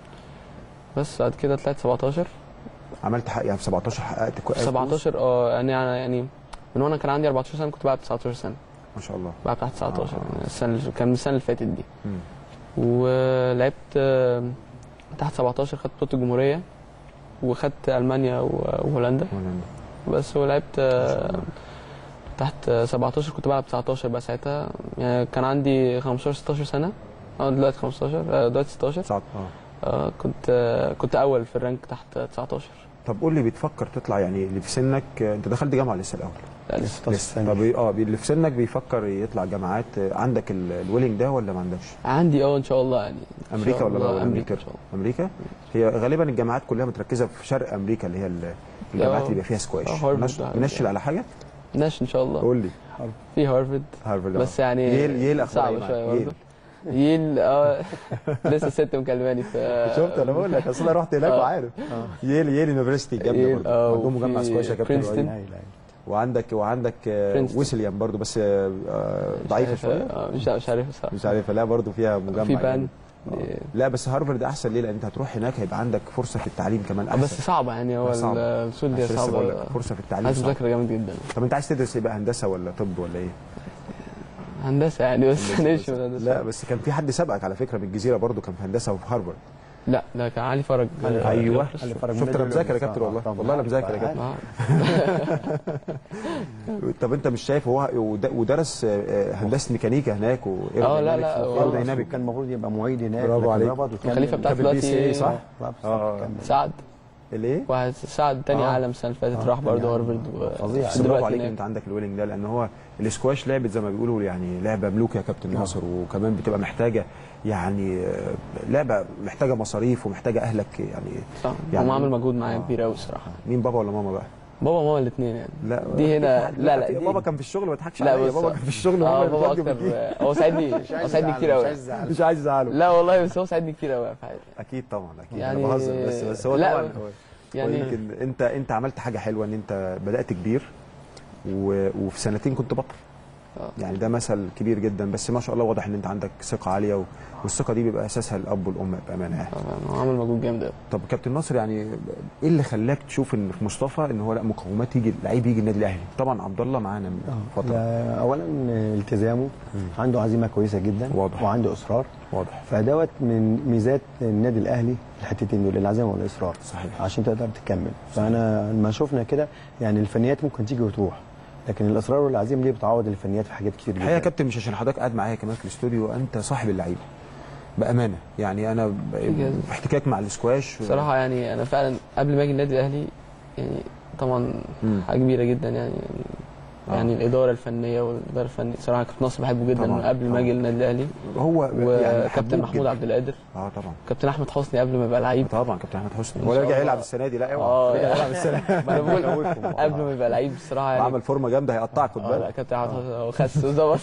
بس بعد كده طلعت سبعتاشر. عملت حق يعني في سبعتاشر حققت كويس. سبعتاشر اه يعني انا يعني من وانا كان عندي اربعتاشر سنه كنت بلعب تسعتاشر سنه. ما شاء الله. بلعب تحت تسعتاشر. آه. يعني السنه اللي كان من السنه اللي فاتت دي. مم. ولعبت آه، تحت سبعتاشر خدت بطوله الجمهوريه، وخدت المانيا وهولندا. هولندا. بس ولعبت آه، تحت سبعتاشر كنت بلعب تسعتاشر بقى ساعتها. يعني كان عندي خمستاشر ستاشر سنه. اه دلوقتي خمستاشر آه، دلوقتي ستاشر. اه آه كنت آه، كنت اول في الرانك تحت تسعتاشر. طب قول لي بتفكر تطلع يعني اللي في سنك، انت دخلت جامعه لسه الاول؟ لا لسه. لسه. طب اه اللي في سنك بيفكر يطلع جامعات، عندك ال- الويلنج ده ولا ما عندكش؟ عندي اه ان شاء الله يعني. إن امريكا شاء ولا الله ولا امريكا ان شاء الله. امريكا؟ هي غالبا الجامعات كلها متركزه في شرق امريكا اللي هي ال- الجامعات اللي بيبقى فيها سكواش. آه، هارفارد منش- وحاجات منشل يعني. على حاجه؟ ناش ان شاء الله. قول لي. في هارفرد. هارفارد بس يعني ييل ييل اخبار صعبه ايه شويه معاك؟ ييل. برضه. ييل اه لسه الست مكلماني في شفت انا بقول لك اصل انا رحت هناك آه. وعارف. ييل ييل يونيفرستي جامده ييل، برضه. آه، عندهم مجمع وفي سكواش يا كابتن برينستون. إبراهيم. وعندك وعندك آه، برينستون. ويسليام برضه بس آه، آه، ضعيفه شويه. آه، مش مش عارف الصراحه. مش عارف لا برضه فيها مجمع في بان. جامد. آه. لا بس هارفارد احسن ليه؟ لان انت هتروح هناك هيبقى عندك فرصه في التعليم كمان احسن. بس صعبه يعني هو صعبة. الوصول دي عشان لسه بقول لك صعبه. فرصه في التعليم عايز صعبة. مذاكره جامد جدا. طب انت عايز تدرس ايه بقى، هندسه ولا طب ولا ايه؟ هندسه يعني بس هندسة نمشي بس. من هندسه. لا بس كان في حد سبقك على فكره من الجزيره برضه كان في هندسه وفي هارفارد. لا ده كان علي فرج. ايوه علي فرج شفت انا مدرب مذاكر يا لسه. كابتن آه، والله طبعاً. والله انا مذاكر يا كابتن. آه. طب انت مش شايف هو ود- ودرس آه، هندسه ميكانيكا هناك آه، لا، لا، هو- وايروديناميك. كان المفروض يبقى معيد هناك. برافو لكن عليك. رفض وكمل. الخليفة بتاعت كان بالبي سي دلوقتي اي صح؟ رفض، آه. كمل. سعد الايه؟ واحد سعد تاني آه. عالم السنه اللي فاتت آه، راح برضه تاني هارفرد عالم. و- فظيع. بس برافو دلوقتي عليك ان هناك. انت عندك الويلنج ده، لان هو الاسكواش لعبه زي ما بيقولوا يعني لعبه ملوك يا كابتن ناصر، وكمان بتبقى محتاجه يعني آه، لعبه محتاجه مصاريف ومحتاجه اهلك يعني. صح. يعني- هم عامل مجهود معايا آه. كبير قوي الصراحه. مين بابا ولا ماما بقى؟ بابا وماما الاثنين يعني. لا دي هنا في- لا لا في- دي- بابا كان في الشغل ما تضحكش لا عليا، بص بابا كان في الشغل اه وهو بابا اللي اكتر. بيجي. هو ساعدني هو ساعدني كتير قوي. مش عايز ازعله. لا والله بس هو ساعدني كتير قوي في حياتي. اكيد طبعا اكيد يعني- انا بهزر بس بس هو لا، طبعا يعني يمكن انت انت عملت حاجه حلوه ان انت بدات كبير و... وفي سنتين كنت بطل. آه. يعني ده مثل كبير جدا، بس ما شاء الله واضح ان انت عندك ثقه عاليه و... والثقه دي بيبقى اساسها الاب والام بامانه يعني. هو عامل مجهود جامد قوي. طب كابتن ناصر يعني ايه اللي خلاك تشوف ان في مصطفى ان هو لا مقومات يجي لعيب يجي النادي الاهلي؟ طبعا عبد الله معانا من فتره. لا، اولا التزامه، عنده عزيمه كويسه جدا، واضح. وعنده اصرار، واضح. فدوت من ميزات النادي الاهلي الحتتين دول، العزيمه والاصرار، صحيح. عشان تقدر تكمل. فانا لما شفنا كده يعني الفنيات ممكن تيجي وتروح، لكن الاصرار والعزيمه دي بتعوض الفنيات في حاجات كتير الحقيقه يا جدا. كابتن مش عشان حضرتك قاعد معايا كمان في الاستوديو، انت صاحب اللعيبه بامانه يعني. انا ب- إنجاز. احتكاك مع الاسكواش بصراحه يعني انا فعلا قبل ما اجي النادي الاهلي يعني طبعا مم. حاجه كبيره جدا يعني. آه. يعني الاداره الفنيه والاداره الفنيه صراحه كابتن ناصر بحبه جدا طبعاً، من قبل ما طبعاً. اجي النادي الاهلي. هو يعني وكابتن حبوب محمود جداً. عبد القادر، اه طبعا كابتن احمد حسني قبل ما يبقى لعيب. طبعا كابتن احمد حسني ما ولا شاء رجع الله. يلعب السنه دي، لا اه اوعى رجع يلعب السنه ما انا بقول قبل ما يبقى لعيب الصراحه يعني. عمل فورمه جامده هيقطعك خد اه لا بالك. كابتن احمد حسني هو خس وظبط.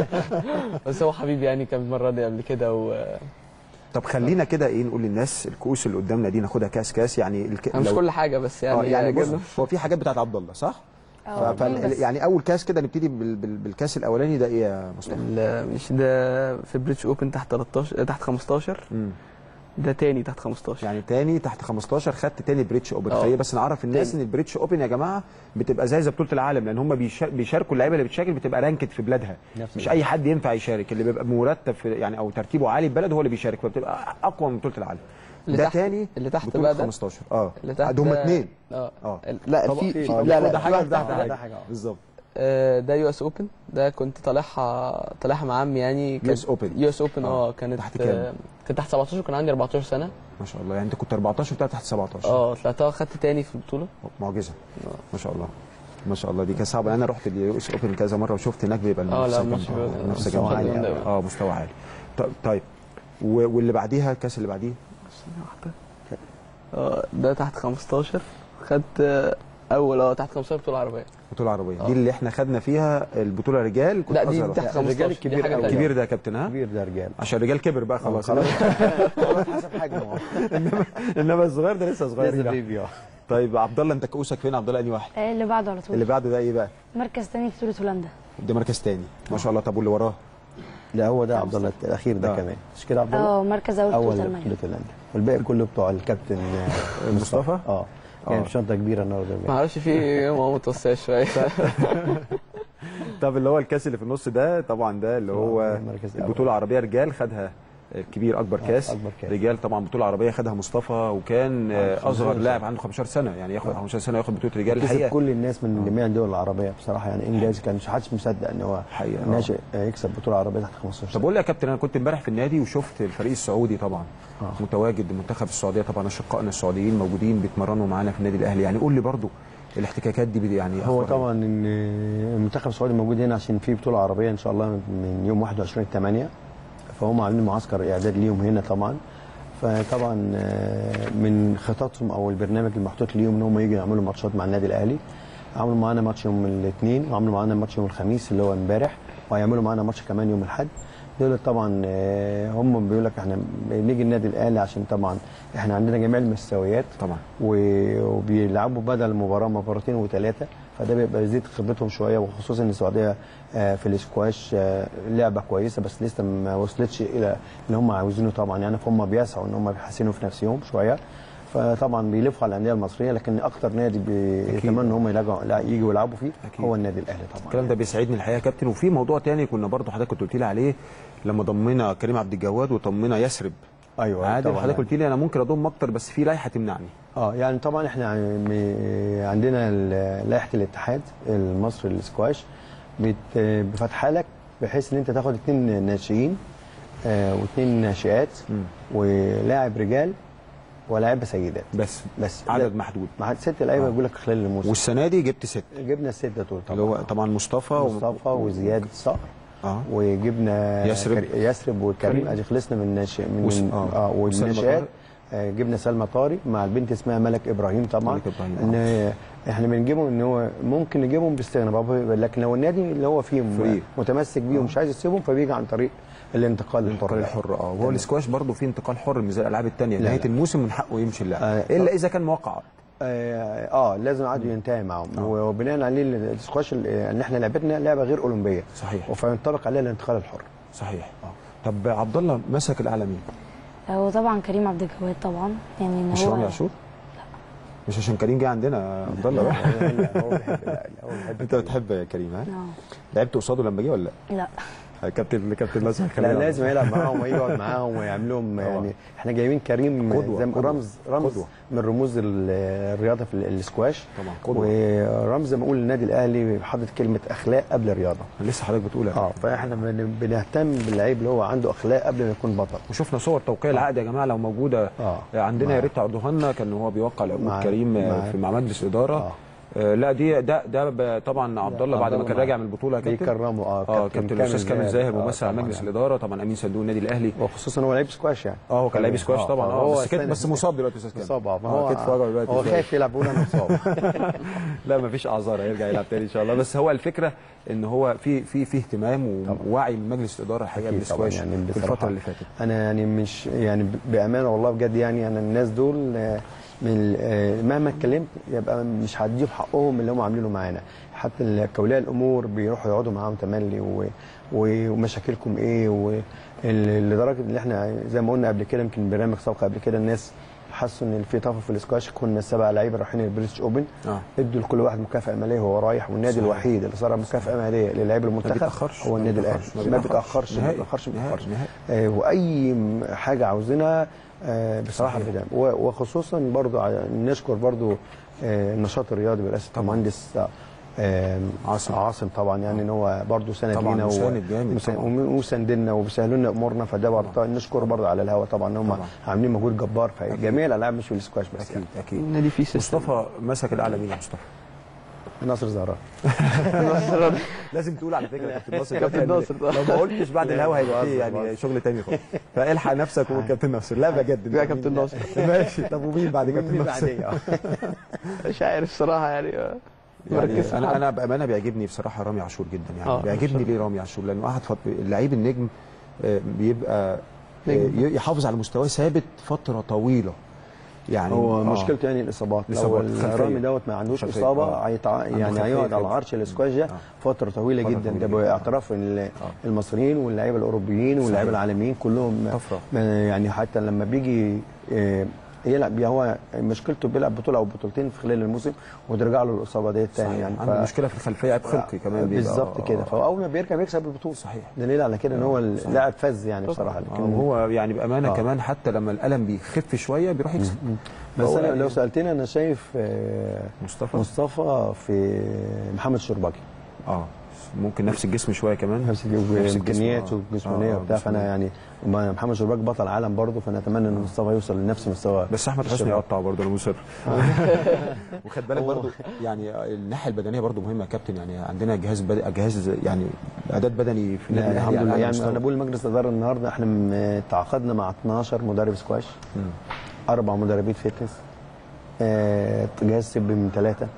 بس هو حبيبي يعني كان المره دي قبل كده و طب خلينا كده ايه نقول للناس الكؤوس اللي قدامنا دي ناخدها كاس كاس يعني الك... مش كل حاجه بس يعني. اه يعني بص جنب- هو في حاجات بتاعت عبد الله صح؟ اه ف... ف... بس. يعني اول كاس كده نبتدي بال... بال... بالكاس الاولاني ده ايه يا مصطفى؟ لا مش ده في بريتش اوبن تحت تلتاشر تحت خمستاشر. امم ده تاني تحت خمستاشر. يعني تاني تحت خمستاشر خدت تاني بريتش اوبن. اه. خلينا بس نعرف الناس ان البريتش اوبن يا جماعه بتبقى زي زي بطوله العالم، لان هم بيشاركوا اللعيبه اللي بتشارك بتبقى رانكد في بلادها، مش اي حد ينفع يشارك، اللي بيبقى مرتب في يعني او ترتيبه عالي في بلده هو اللي بيشارك، فبتبقى اقوى من بطوله العالم. اللي ده تحت تاني اللي تحت بطولة بقى ده خمستاشر. اه اللي تحت ده هم ده- اثنين. اه اه لا طبعا في, في- في آه، لا ده لا حاجه في وده واحد حاجه حاجة. بالظبط. آه، ده يو اس اوبن، ده كنت طالعها طالعها مع عمي يعني. يو اس اوبن. يو اس اوبن اه آه. كانت تحت كام؟ آه، كانت تحت سبعتاشر، كان عندي اربعتاشر سنه. ما شاء الله، يعني انت كنت اربعتاشر وطلعت تحت سبعتاشر. اه طلعتها خدت تاني في البطوله. معجزه. ما شاء الله ما شاء الله، دي كانت صعبه. انا رحت اليو اس اوبن كذا مره وشفت هناك بيبقى اه لا المنافسه ماتش جامدة. المنافسه مستوى جامده عالي يعني. اه مستوى عالي. ط- طيب و- واللي بعديها الكاس اللي بعديه اه ده تحت خمستاشر خدت آه، اول اه تحت خمستاشر بطوله عربيه. بطوله عربيه آه. دي اللي احنا خدنا فيها البطوله رجال. كنت لا دي أصغر. تحت لا، خمستاشر. الرجال دي الكبير حاجة أوي. تانية. الكبير ده يا كابتن ها كبير ده رجال عشان الرجال كبر بقى خلاص. خلاص حسب حجمه. انما انما الصغير ده لسه صغير. لسه لا. بيبي اه. طيب عبد الله انت كؤوسك فين؟ عبد الله انهي واحد؟ آه، اللي بعده على طول. اللي بعده ده ايه بقى؟ مركز تاني في بطوله هولندا. ده مركز تاني ما شاء الله. طب واللي وراه؟ لا هو ده عبد الله الاخير ده آه. كمان، مش كده عبد الله؟ اه مركز اول اول بطوله المانيا. بطوله هولندا، والباقي كله بتوع الكابتن آه، مصطفى؟ اه آه. كان شنطه كبيره النهارده. ما اعرفش في ايه، ما هو متوسع شويه. طب اللي هو الكاس اللي في النص ده طبعا ده اللي هو مركز الأول. البطوله العربيه رجال خدها الكبير اكبر كاس. أكبر كاس. رجال طبعا بطوله عربيه خدها مصطفى، وكان آه، اصغر سنة. لاعب عنده خمستاشر سنه، يعني ياخد خمستاشر سنه ياخد بطوله رجال. كسب الحقيقه كل الناس من جميع الدول العربيه بصراحه، يعني انجاز كان مش حدش مصدق ان هو حقيقة، آه. ناشئ آه، يكسب بطوله عربيه تحت خمستاشر. طب قول لي يا كابتن، انا كنت امبارح في النادي وشفت الفريق السعودي طبعا آه. متواجد، منتخب السعوديه طبعا اشقائنا السعوديين موجودين بيتمرنوا معانا في النادي الاهلي، يعني قول لي برضو الاحتكاكات دي يعني هو أخبارها إيه؟ طبعا ان المنتخب السعودي موجود هنا عشان في بطوله عربيه ان شاء الله من يوم واحد وعشرين ثمانية، فهم عاملين معسكر اعداد ليهم هنا طبعا. فطبعا آه، من خططهم او البرنامج المحطوط ليهم ان هم يجوا يعملوا ماتشات مع النادي الاهلي. عملوا معانا ماتش يوم الاثنين، وعملوا معانا ماتش يوم الخميس اللي هو امبارح، وهيعملوا معانا ماتش كمان يوم الاحد. دول طبعا آه، هم بيقول لك احنا بنيجي النادي الاهلي عشان طبعا احنا عندنا جميع المستويات طبعا و- وبيلعبوا بدل مباراه مباراتين وثلاثه، فده بيبقى يزيد خبرتهم شويه، وخصوصا ان السعوديه آه، في الاسكواش آه، لعبه كويسه، بس لسه ما وصلتش الى اللي هم عاوزينه طبعا، يعني فهم بيسعوا ان هم بيحسنوا في نفسهم شويه. فطبعا بيلفوا على الانديه المصريه، لكن اكتر نادي بيتمنى ان هم يلاقوا لا يجوا يلعبوا فيه أكيد. هو النادي الاهلي طبعا. الكلام ده بيسعدني الحقيقه يا كابتن. وفي موضوع تاني كنا برضو حضرتك كنت قلت لي عليه لما ضمينا كريم عبد الجواد وضمينا يسرب. ايوه عادل طبعا حضرتك قلت لي انا ممكن اضم اكتر بس في لائحه تمنعني. اه يعني طبعا احنا م- عندنا ال- لائحه الاتحاد المصري للسكواش بت- بفتحها لك بحيث ان انت تاخد اثنين ناشئين آه واثنين ناشئات مم. ولاعب رجال ولاعب سيدات بس بس عدد محدود. مع ست لعيبه آه. يقول لك خلال الموسم. والسنه دي جبت ست، جبنا السته دول اللي طبعا هو طبعا مصطفى مصطفى وزياد صقر اه وجبنا يسرب. كر- يسرب وكريم كريم. ادي خلصنا من ناشئ من وس- من- آه. اه وسلمى والناشئات طارق. آه، جبنا سلمى طارق مع البنت اسمها ملك ابراهيم طبعا. ملك إبراهيم، ان احنا بنجيبهم ان هو ممكن نجيبهم باستغنى، لكن لو النادي اللي هو فيهم فري. متمسك بيهم مش عايز يسيبهم فبيجي عن طريق الانتقال الانتقال الحر. الحر. اه وهو السكواش برضه فيه انتقال حر مش زي الالعاب الثانيه، لا، نهايه لا. الموسم من حقه يمشي اللاعب آه، الا اذا كان موقع. اه, آه لازم عقده ينتهي معاهم، آه. وبناء عليه السكواش ان احنا لعبتنا لعبه غير اولمبيه صحيح فينطبق عليها الانتقال الحر. صحيح. طب عبد الله مسك الاعلى مين؟ هو طبعا كريم عبد الجواد طبعا، يعني ان مش هو رامي عاشور؟ مش عشان كريم جه عندنا يا عبد الله؟ لا، هو بيحب لا، هو بيحب انت بتحب يا كريم ها؟ آه. لعبت قصاده لما جه ولا لا؟ لا كابتن كابتن لازم لا لازم يلعب معاهم ويقعد معاهم ويعمل لهم يعني احنا جايبين كريم قدوة، زي ما- قدوة، رمز رمز قدوة. من رموز ال- الرياضه في ال- السكواش طبعا قدوة. ورمز زي ما اقول النادي الاهلي حاطط كلمه اخلاق قبل الرياضه. لسه حضرتك بتقول اه فاحنا بن- بنهتم باللعيب اللي هو عنده اخلاق قبل ما يكون بطل. وشفنا صور توقيع العقد يا جماعه لو موجوده اه عندنا مع- يا ريت تعرضوها لنا، كان هو بيوقع العقود مع- كريم مع- في مع مجلس اداره. اه آه لا دي ده ده ب- طبعا عبد الله بعد ما كان عبد الله راجع من البطوله يا كابتن بيكرموا اه اه كابتن الاستاذ كامل زاهر آه، ممثل على طبعاً مجلس يعني. الاداره، طبعا امين صندوق النادي الاهلي، وخصوصا هو لعيب سكواش يعني. اه هو كان لعيب سكواش طبعا اه بس كده بس مصاب دلوقتي استاذ كامل. مصاب اه اه كتفه وجعه دلوقتي هو شوية. خايف يلعب بيقول انا مصاب. لا مفيش اعذار، هيرجع يلعب تاني ان شاء الله. بس هو الفكره ان هو في في في اهتمام ووعي من مجلس الاداره الحقيقه أكيد بالسكواش طبعاً، يعني في بصراحة الفتره اللي فاتت. انا يعني مش يعني بامانه والله بجد يعني انا الناس دول آه، من آه، مهما اتكلمت يبقى مش هديهم حقهم اللي هم عاملينه معانا. حتى كاولياء الامور بيروحوا يقعدوا معاهم تملي و... و... ومشاكلكم ايه، ولدرجه ان احنا زي ما قلنا قبل كده يمكن برنامج سابق قبل كده الناس حسوا ان في طفره في الاسكواش. كنا السبع لعيبه رايحين البريتش اوبن اه ادوا لكل واحد مكافاه ماليه وهو رايح، والنادي صحيح. الوحيد اللي صرف مكافاه ماليه للاعيب ما المنتخب بيتاخرش هو النادي الاهلي. ما بيتاخرش ما بيتاخرش ما بيتاخرش آه واي حاجه عاوزينها آه بصراحه صحيح. بدعم، وخصوصا برضو نشكر برضو آه النشاط الرياضي برئاسه المهندس آه عاصم عاصم طبعا، يعني ان هو برضه سند لينا وساندنا وبيسهلوا لنا امورنا، فده برضه نشكر برضه على الهوا طبعا ان هم عاملين مجهود جبار في جميع الالعاب مش في السكواش بس. اكيد اكيد. النادي فيه سيستم. مصطفى مسك الاعلى مين يا مصطفى؟ ناصر زهران. لازم تقول على فكره كابتن ناصر. كابتن ناصر لو ما قلتش بعد الهوا هيبقى فيه يعني شغل تاني خالص، فالحق نفسك وقول كابتن ناصر. لا بجد يا كابتن ناصر. ماشي. طب ومين بعد كابتن ناصر؟ مش عارف الصراحه يعني يعني انا انا بامانه بيعجبني بصراحه رامي عاشور جدا يعني. آه بيعجبني ليه رامي عاشور؟ لانه واحد اللعيب النجم بيبقى يحافظ على مستواه ثابت فتره طويله يعني. هو آه. مشكلته يعني الاصابات. لو رامي دوت ما عندوش اصابه آه. هيتع... يعني هيقعد على عرش الاسكواش ده آه. فتره طويله فترة جدا. ده باعتراف آه. المصريين واللعيبه الاوروبيين واللعيبه العالميين كلهم طفرة. يعني حتى لما بيجي آه يلعب هو مشكلته بيلعب بطوله او بطولتين في خلال الموسم وترجع له الاصابه ديت تاني يعني. عنده ف... مشكله في الخلفيه عيب خلقي كمان بالظبط كده. فاول ما بيرجع بيكسب البطوله. صحيح. دليل على كده ان هو اللاعب فز يعني بصراحه. لكن هو يعني بامانه آه. كمان حتى لما الالم بيخف شويه بيروح يكسب. بس انا لو سالتني انا شايف مصطفى مصطفى في محمد الشرباجي. اه ممكن نفس الجسم شويه كمان، نفس الامكانيات والجسمانيه وبتاع. فانا يعني محمد شرباج بطل عالم برضه، فانا اتمنى ان مصطفى يوصل لنفس مستوى. بس احمد حسني يقطع برضه انا مصر. وخد بالك برضه يعني الناحيه البدنيه برضه مهمه يا كابتن. يعني عندنا جهاز بد... جهاز يعني اعداد بدني في النادي الحمد لله. يعني انا بقول لمجلس الاداره النهارده احنا تعاقدنا مع اتناشر مدرب سكواش، اربع مدربين فيتنس، آه جهاز طبي من ثلاثه،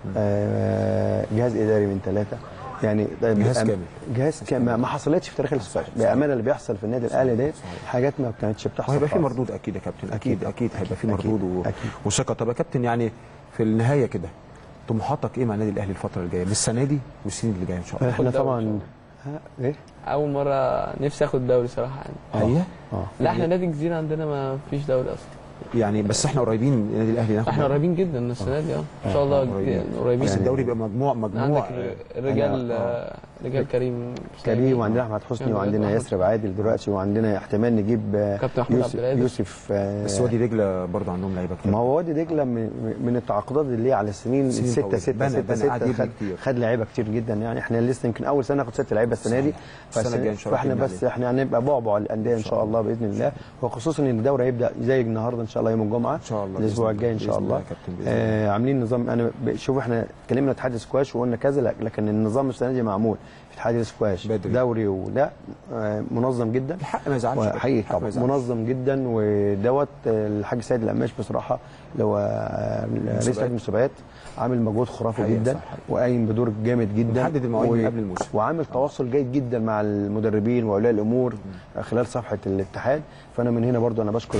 آه جهاز اداري من ثلاثه، يعني جهاز كامل. جهاز كامل ما حصلتش في تاريخ السكواش بامانه. اللي بيحصل في النادي الاهلي ده حاجات ما كانتش بتحصل. هيبقى في مردود اكيد يا كابتن. اكيد اكيد هيبقى في مردود و... وثقه. طب يا كابتن يعني في النهايه كده طموحاتك ايه مع النادي الاهلي الفتره الجايه، من السنه دي والسنين اللي جايه ان شاء الله؟ احنا طبعا ايه اول مره نفسي اخد دوري صراحه يعني. ايوه اه لا احنا نادي الجزيره عندنا ما فيش دوري اصلا يعني. بس احنا قريبين النادي الاهلي ناخد احنا قريبين جدا السنه دي اه ان شاء الله قريبين. بس الدوري يبقى مجموع مجموع عندك الرجال رجال كريم كريم وعندنا احمد حسني وعندنا ياسر عادل دلوقتي، وعندنا احتمال نجيب كابتن احمد عبد القادر يوسف. بس وادي دجله برضه عندهم لعيبه كتير. ما هو وادي دجله من التعاقدات اللي هي على السنين ستة ستة ستة ستة خد, خد لعيبه كتير جدا يعني. احنا لسه يمكن اول سنه ناخد ست لعيبه السنه دي، فاحنا بس احنا هنبقى بعبع الانديه ان شاء الله باذن الله. وخصوصا ان الدوري هيبدا زي النهارده ان شاء الله يوم الجمعه ان شاء الله الاسبوع الجاي ان شاء الله. آه عاملين نظام. انا شوف احنا اتكلمنا اتحاد السكواش وقلنا كذا، لكن النظام السنه دي معمول في اتحاد السكواش دوري ولا آه منظم جدا. الحق ما يزعلش حقيقي طبعا منظم جدا. ودوت الحاج سيد القماش بصراحه اللي هو رئيس لجنه المسابقات عامل مجهود خرافي جدا وقايم بدور جامد جدا، محدد المواعيد قبل الموسم، وعامل تواصل جيد جدا مع المدربين واولياء الامور خلال صفحه الاتحاد. فانا من هنا برضو انا بشكر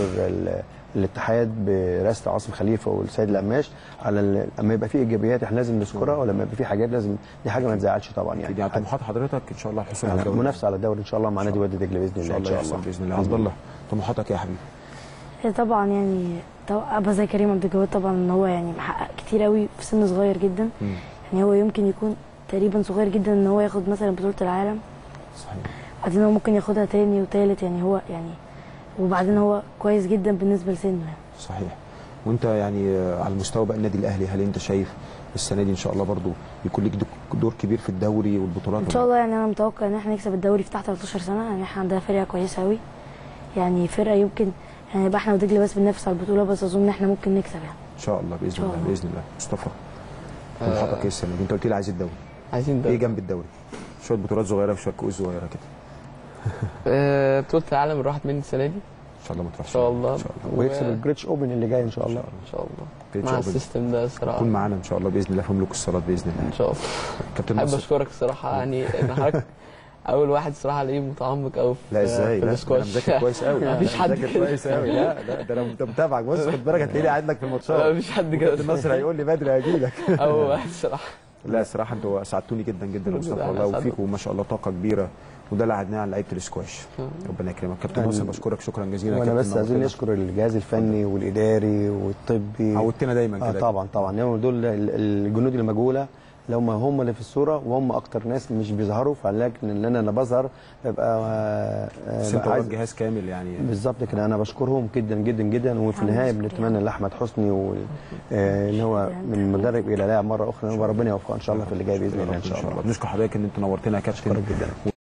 الاتحاد برئاسه عاصم خليفه والسيد القماش على لما يبقى في ايجابيات احنا لازم نذكرها، ولما يبقى في حاجات لازم دي حاجه ما تزعلش طبعا يعني. يعني طموحات حضرتك ان شاء الله الحصول على الدوري، منافسه على الدوري ان شاء الله مع نادي وادي دجله باذن الله. ان شاء الله باذن الله. عبد الله طموحاتك يا حبيبي؟ طبعا يعني ابا زي كريم عبد الجواد طبعا ان هو يعني محقق كتير قوي في سن صغير جدا. م. يعني هو يمكن يكون تقريبا صغير جدا ان هو ياخد مثلا بطوله العالم. صحيح. بعدين هو ممكن ياخدها تاني وتالت يعني هو يعني، وبعدين هو كويس جدا بالنسبه لسنه يعني. صحيح. وانت يعني على مستوى بقى النادي الاهلي هل انت شايف السنه دي ان شاء الله برضو يكون ليك دور كبير في الدوري والبطولات؟ ان شاء الله. يعني انا متوقع ان احنا نكسب الدوري في تحت تلتاشر سنه. يعني احنا عندنا فرقه كويسه قوي، يعني فرقه يمكن يعني يبقى احنا ودجله بس بننافس على البطوله، بس اظن ان احنا ممكن نكسب يعني ان شاء الله باذن الله. باذن الله. مصطفى طموحاتك ايه السنه دي؟ انت قلت لي عايز الدوري. عايزين الدوري. ايه جنب الدوري؟ شويه بطولات صغيره وشويه كؤوس صغيره كده. أه بطوله العالم اللي راحت مني السنه دي ان شاء الله ما تروحش. ان شاء الله. ويكسب البريتش اوبن اللي جاي ان شاء الله. ان شاء الله مع السيستم ده الصراحه. كون معانا ان شاء الله باذن الله في ملوك الصالات باذن الله. ان شاء الله. كابتن ناصر حابب اشكرك الصراحه يعني ان حضرتك اول واحد صراحه الاقيه متعمق قوي لا ازاي؟ في لا السكواش. انا مذاكر كويس قوي. مفيش حد مذاكر كده. كويس قوي. لا لا ده انا متابعك. بص خد بالك هتلاقيني قاعد لك في الماتشات. مفيش حد كده. النصر هيقول لي بدري هاجي لك. اول واحد صراحه. لا الصراحه انتوا اسعدتوني جدا جدا يا مصطفى أنا والله، أسعد. وفيكم ما شاء الله طاقه كبيره، وده اللي قعدناه على لعيبه الاسكواش. ربنا يكرمك كابتن ناصر، بشكرك شكرا جزيلا. وانا كابتن بس عايزين نورتنا. نشكر الجهاز الفني والاداري والطبي. عودتنا دايما آه كده. طبعا طبعا هم دول ال- الجنود المجهوله، لو ما هم اللي في الصوره وهم اكتر ناس مش بيظهروا، فلكن اللي انا اللي بظهر ببقى آه، آه، بس انت عايز- وراك جهاز كامل يعني. بالظبط كده. انا بشكرهم جدا جدا جدا، وفي الحمد النهايه لله. بنتمنى لاحمد حسني وال- آه، اللي هو من مدرب الى لاعب مره اخرى، وربنا يوفقه ان شاء الله في اللي جاي باذن الله ان شاء الله. بنشكر حضرتك ان انت نورتنا يا كابتن. شكرا جدا.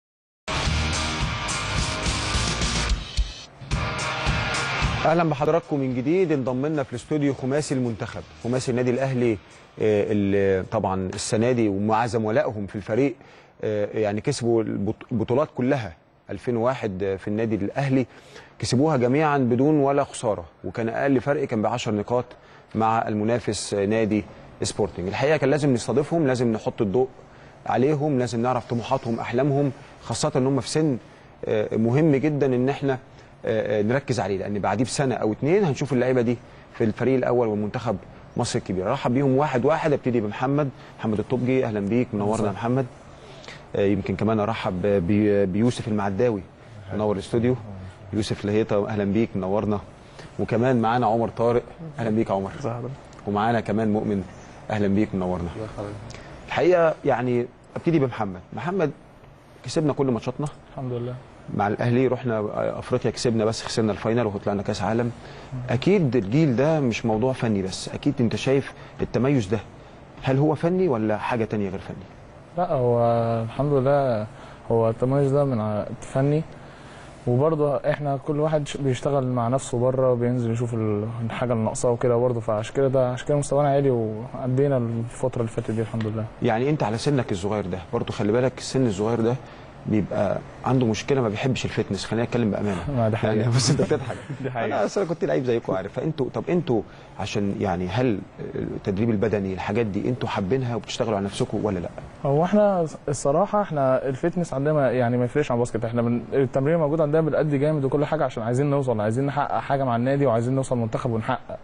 اهلا بحضراتكم من جديد. انضم لنا في الاستوديو خماسي المنتخب، خماسي النادي الاهلي آه، اللي طبعا السنه دي ومع زملائهم في الفريق آه، يعني كسبوا البط- البطولات كلها ألفين وواحد في النادي الاهلي، كسبوها جميعا بدون ولا خساره، وكان اقل فرق كان ب عشر نقاط مع المنافس آه، نادي سبورتنج. الحقيقه كان لازم نستضيفهم، لازم نحط الضوء عليهم، لازم نعرف طموحاتهم احلامهم، خاصه ان هم في سن آه، مهم جدا ان احنا آه، نركز عليه، لان بعديه بسنه او اتنين هنشوف اللعيبه دي في الفريق الاول والمنتخب مصر الكبير. رحب بيهم واحد واحد. ابتدي بمحمد محمد الطبجي. اهلا بيك، منورنا يا محمد. آه، يمكن كمان ارحب بي- بيوسف المعداوي، منور الاستوديو. يوسف لهيطه، اهلا بيك، منورنا. وكمان معانا عمر طارق. اهلا بيك يا عمر. ومعانا كمان مؤمن، اهلا بيك، منورنا. الحقيقه يعني ابتدي بمحمد. محمد، كسبنا كل ماتشاتنا الحمد لله. مع الاهلي، رحنا افريقيا كسبنا بس خسرنا الفاينل وطلعنا كاس عالم. اكيد الجيل ده مش موضوع فني بس، اكيد انت شايف التميز ده هل هو فني ولا حاجه تانية غير فني؟ لا هو الحمد لله هو التميز ده من ع- فني، وبرضه احنا كل واحد ش- بيشتغل مع نفسه بره وبينزل يشوف ال- الحاجه اللي ناقصاه وكده برضه، فعشان كده ده عشان كده مستوانا عالي وعدينا الفتره اللي فاتت دي الحمد لله. يعني انت على سنك الصغير ده برضو خلي بالك، السن الصغير ده بيبقى عنده مشكله، ما بيحبش الفتنس، خلينا نتكلم بامانه. ما ده حقيقة. يعني بس انت بتضحك. دي حقيقة. انا اصلا كنت لعيب زيكم عارف. فانتوا طب انتوا عشان يعني هل التدريب البدني الحاجات دي انتوا حابينها وبتشتغلوا على نفسكم ولا لا؟ هو احنا الصراحه احنا الفتنس عندنا يعني ما يفرقش عن الباسكت، احنا من التمرين موجود عندنا بنأدي جامد وكل حاجه عشان عايزين نوصل، عايزين نحقق حاجه مع النادي وعايزين نوصل منتخب ونحقق.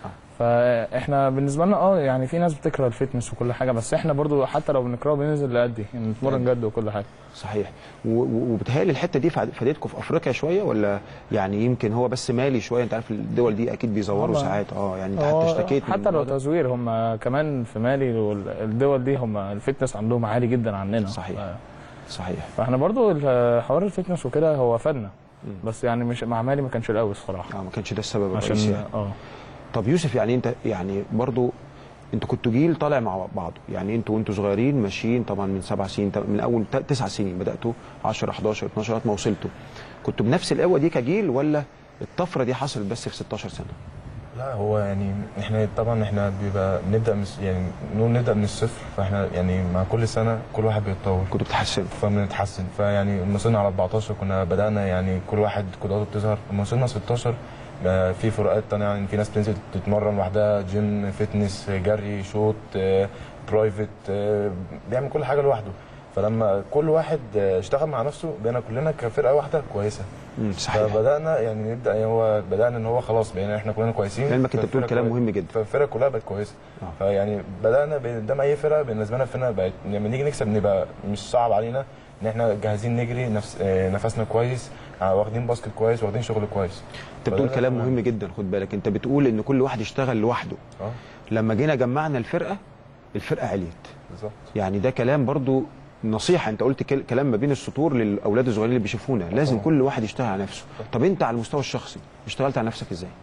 فاحنا بالنسبه لنا اه يعني في ناس بتكره الفتنس وكل حاجه، بس احنا برضو حتى لو بنكرهه بننزل نأدي يعني نتمرن جد وكل حاجه. صحيح. و- و- وبتهيألي الحته دي فاد- فادتكم في افريقيا شويه، ولا يعني يمكن هو بس مالي شويه؟ انت عارف الدول دي اكيد بيزوروا هم- ساعات. اه يعني انت هو حتى اشتكيت من حتى لو الموضوع ده. تزوير هم كمان في مالي والدول دي هم الفتنس عندهم عالي جدا عننا. صحيح. ف- صحيح. فاحنا برضو ال- حوار الفتنس وكده هو فادنا، بس يعني مش مع مالي ما كانش الاول الصراحه. اه ما كانش ده السبب الرئيسي عشان يعني. اه طب يوسف، يعني انت يعني برضو انتوا كنتوا جيل طالع مع بعض، يعني انتوا وانتوا صغيرين ماشيين طبعا من سبع سنين، من اول ت- تسع سنين بداتوا عشرة حداشر اتناشر لغايه ما وصلتوا، كنتوا بنفس القوه دي كجيل ولا الطفره دي حصلت بس في ستاشر سنه؟ لا هو يعني احنا طبعا احنا بيبقى بنبدا من يعني نقول نبدا من الصفر، فاحنا يعني مع كل سنه كل واحد بيتطور كنتوا بتتحسنوا؟ فبنتحسن. فيعني لما وصلنا على أربعتاشر كنا بدانا يعني كل واحد قدراته بتظهر. لما وصلنا ستاشر بقى في فروقات تانية، يعني في ناس بتنزل تتمرن لوحدها، جيم، فتنس، جري، شوط، آه، برايفت، آه، بيعمل كل حاجه لوحده. فلما كل واحد آه، اشتغل مع نفسه بقينا كلنا كفرقه واحده كويسه. امم صحيح. فبدانا يعني نبدا يعني هو بدانا ان هو خلاص بقينا احنا كلنا كويسين. لعلمك انت بتقول فالفرقة كلام كويس- مهم جدا. فالفرقه كلها بقت كويسه. آه. فيعني بدانا قدام اي فرقه بالنسبه لنا الفرقه بقت لما نيجي نكسب نبقى مش صعب علينا، ان احنا جاهزين نجري، نفس آه، نفسنا كويس، آه، واخدين باسكت كويس، واخدين شغل كويس. انت بتقول بدأنا كلام كمان- مهم جدا، خد بالك انت بتقول ان كل واحد يشتغل لوحده. اه لما جينا جمعنا الفرقه، الفرقه عليت. بالظبط. يعني ده كلام برضو نصيحه، انت قلت كل- كلام ما بين السطور للاولاد الصغيرين اللي بيشوفونا، لازم طبعا. كل واحد يشتغل على نفسه. طب انت على المستوى الشخصي اشتغلت على نفسك ازاي؟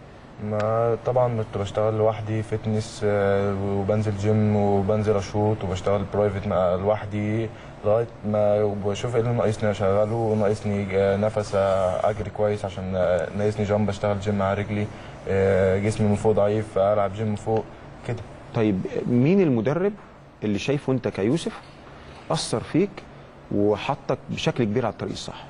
ما طبعا كنت بشتغل لوحدي فتنس، آه، وبنزل جيم وبنزل اشوط وبشتغل برايفت مع لوحدي لغايه ما بشوف ايه اللي ناقصني اشغله، ناقصني آه، نفس آه، اجري كويس، عشان آه، ناقصني جامب اشتغل جيم مع رجلي، آه، جسمي من فوق ضعيف العب جيم فوق كده. طيب مين المدرب اللي شايفه انت كيوسف اثر فيك وحطك بشكل كبير على الطريق الصح؟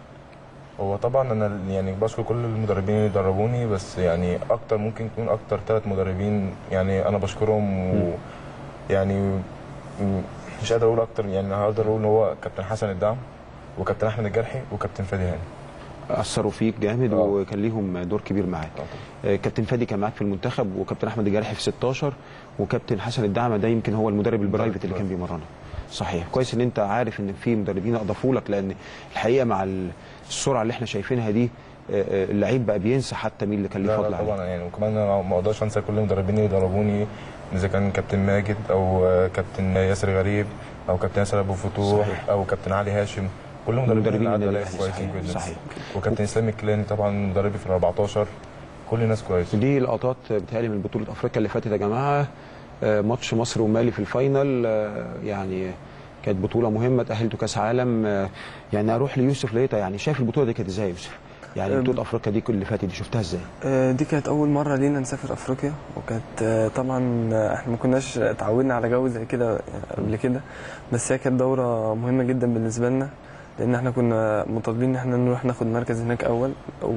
هو طبعا انا يعني بشكر كل المدربين اللي دربوني، بس يعني اكتر ممكن يكون اكتر ثلاث مدربين يعني انا بشكرهم، ويعني م- مش قادر اقول اكتر، يعني هقدر اقول ان هو كابتن حسن الدعم، وكابتن احمد الجرحي وكابتن فادي هاني اثروا فيك جامد أوه. وكان ليهم دور كبير معاك. آه كابتن فادي كان معاك في المنتخب، وكابتن احمد الجرحي في ستاشر، وكابتن حسن الدعمه ده يمكن هو المدرب البرايفت اللي كان بيمرنا. صحيح، كويس ان انت عارف ان في مدربين اضافوا لك، لان الحقيقه مع السرعه اللي احنا شايفينها دي اللعيب بقى بينسى حتى مين اللي كان ليه فضل عليه. طبعا يعني، وكمان ما اقدرش انسى كل المدربين اللي دربوني، اذا كان كابتن ماجد او كابتن ياسر غريب او كابتن ياسر ابو فتوح صحيح. او كابتن علي هاشم، كلهم مدربين عدوا عليا كويسين جدا. صحيح. وكابتن اسلام الكلاني طبعا مدربي في ال أربعتاشر، كل الناس كويسه. دي لقطات بتهيألي من بطوله افريقيا اللي فاتت يا جماعه، ماتش مصر ومالي في الفاينل، يعني كانت بطوله مهمه، تاهلتوا كاس عالم. يعني اروح ليوسف ليتا، يعني شايف البطوله دي كانت ازاي يا يوسف؟ يعني بطوله افريقيا دي كل اللي فاتت دي شفتها ازاي؟ دي كانت اول مره لينا نسافر افريقيا، وكانت طبعا احنا ما كناش اتعودنا على جو زي كده قبل كده، بس هي كانت دوره مهمه جدا بالنسبه لنا، لان احنا كنا مطالبين ان احنا نروح ناخد مركز هناك اول،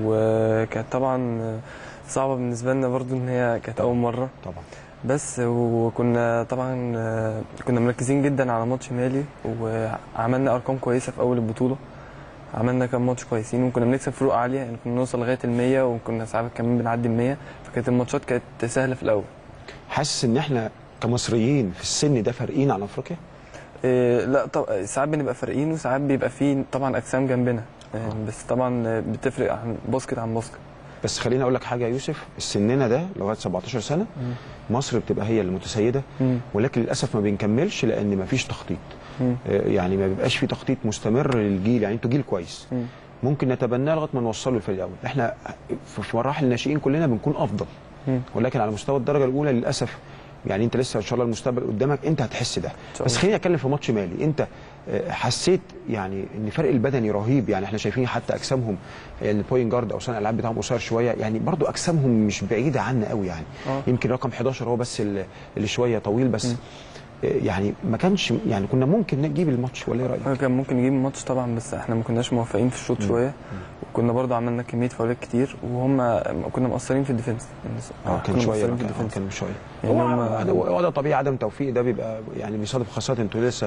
وكانت طبعا صعبه بالنسبه لنا برضو ان هي كانت اول مره طبعا. بس وكنا طبعا كنا مركزين جدا على ماتش مالي، وعملنا ارقام كويسه في اول البطوله، عملنا كام ماتش كويسين وكنا بنكسب فروق عاليه، يعني كنا نوصل لغايه المية وكنا ساعات كمان بنعدي المية، فكانت الماتشات كانت سهله في الاول. حاسس ان احنا كمصريين في السن ده فارقين عن افريقيا؟ إيه لا طبعا ساعات بنبقى فارقين، وساعات بيبقى فيه طبعا اجسام جنبنا، يعني بس طبعا بتفرق عن باسكت عن باسكت. بس خليني اقول لك حاجه يا يوسف، السننا ده لغايه سبعتاشر سنه مم. مصر بتبقى هي المتسيده، مم. ولكن للاسف ما بنكملش لان ما فيش تخطيط. مم. يعني ما بيبقاش في تخطيط مستمر للجيل، يعني انتوا جيل كويس مم. ممكن نتبناه لغايه ما نوصله للفريق الاول. احنا في مراحل الناشئين كلنا بنكون افضل، مم. ولكن على مستوى الدرجه الاولى للاسف يعني انت لسه ان شاء الله المستقبل قدامك، انت هتحس ده. بس خليني اتكلم في ماتش مالي، انت حسيت يعني ان الفرق البدني رهيب، يعني احنا شايفين حتى اجسامهم، يعني البوينت جارد او صانع الالعاب بتاعهم قصير شويه، يعني برضو اجسامهم مش بعيده عنا قوي يعني. أوه. يمكن رقم حداشر هو بس اللي شويه طويل، بس م. يعني ما كانش يعني كنا ممكن نجيب الماتش، ولا ايه رايك؟ كان ممكن نجيب الماتش طبعا، بس احنا ما كناش موفقين في الشوط شويه، وكنا برضو عملنا كميه فاولات كتير، وهم كنا مقصرين في الديفنس. اه كان شويه كان, كان شويه يعني هو ده طبيعي، عدم توفيق ده بيبقى يعني بيصادف، خاصه انتوا لسه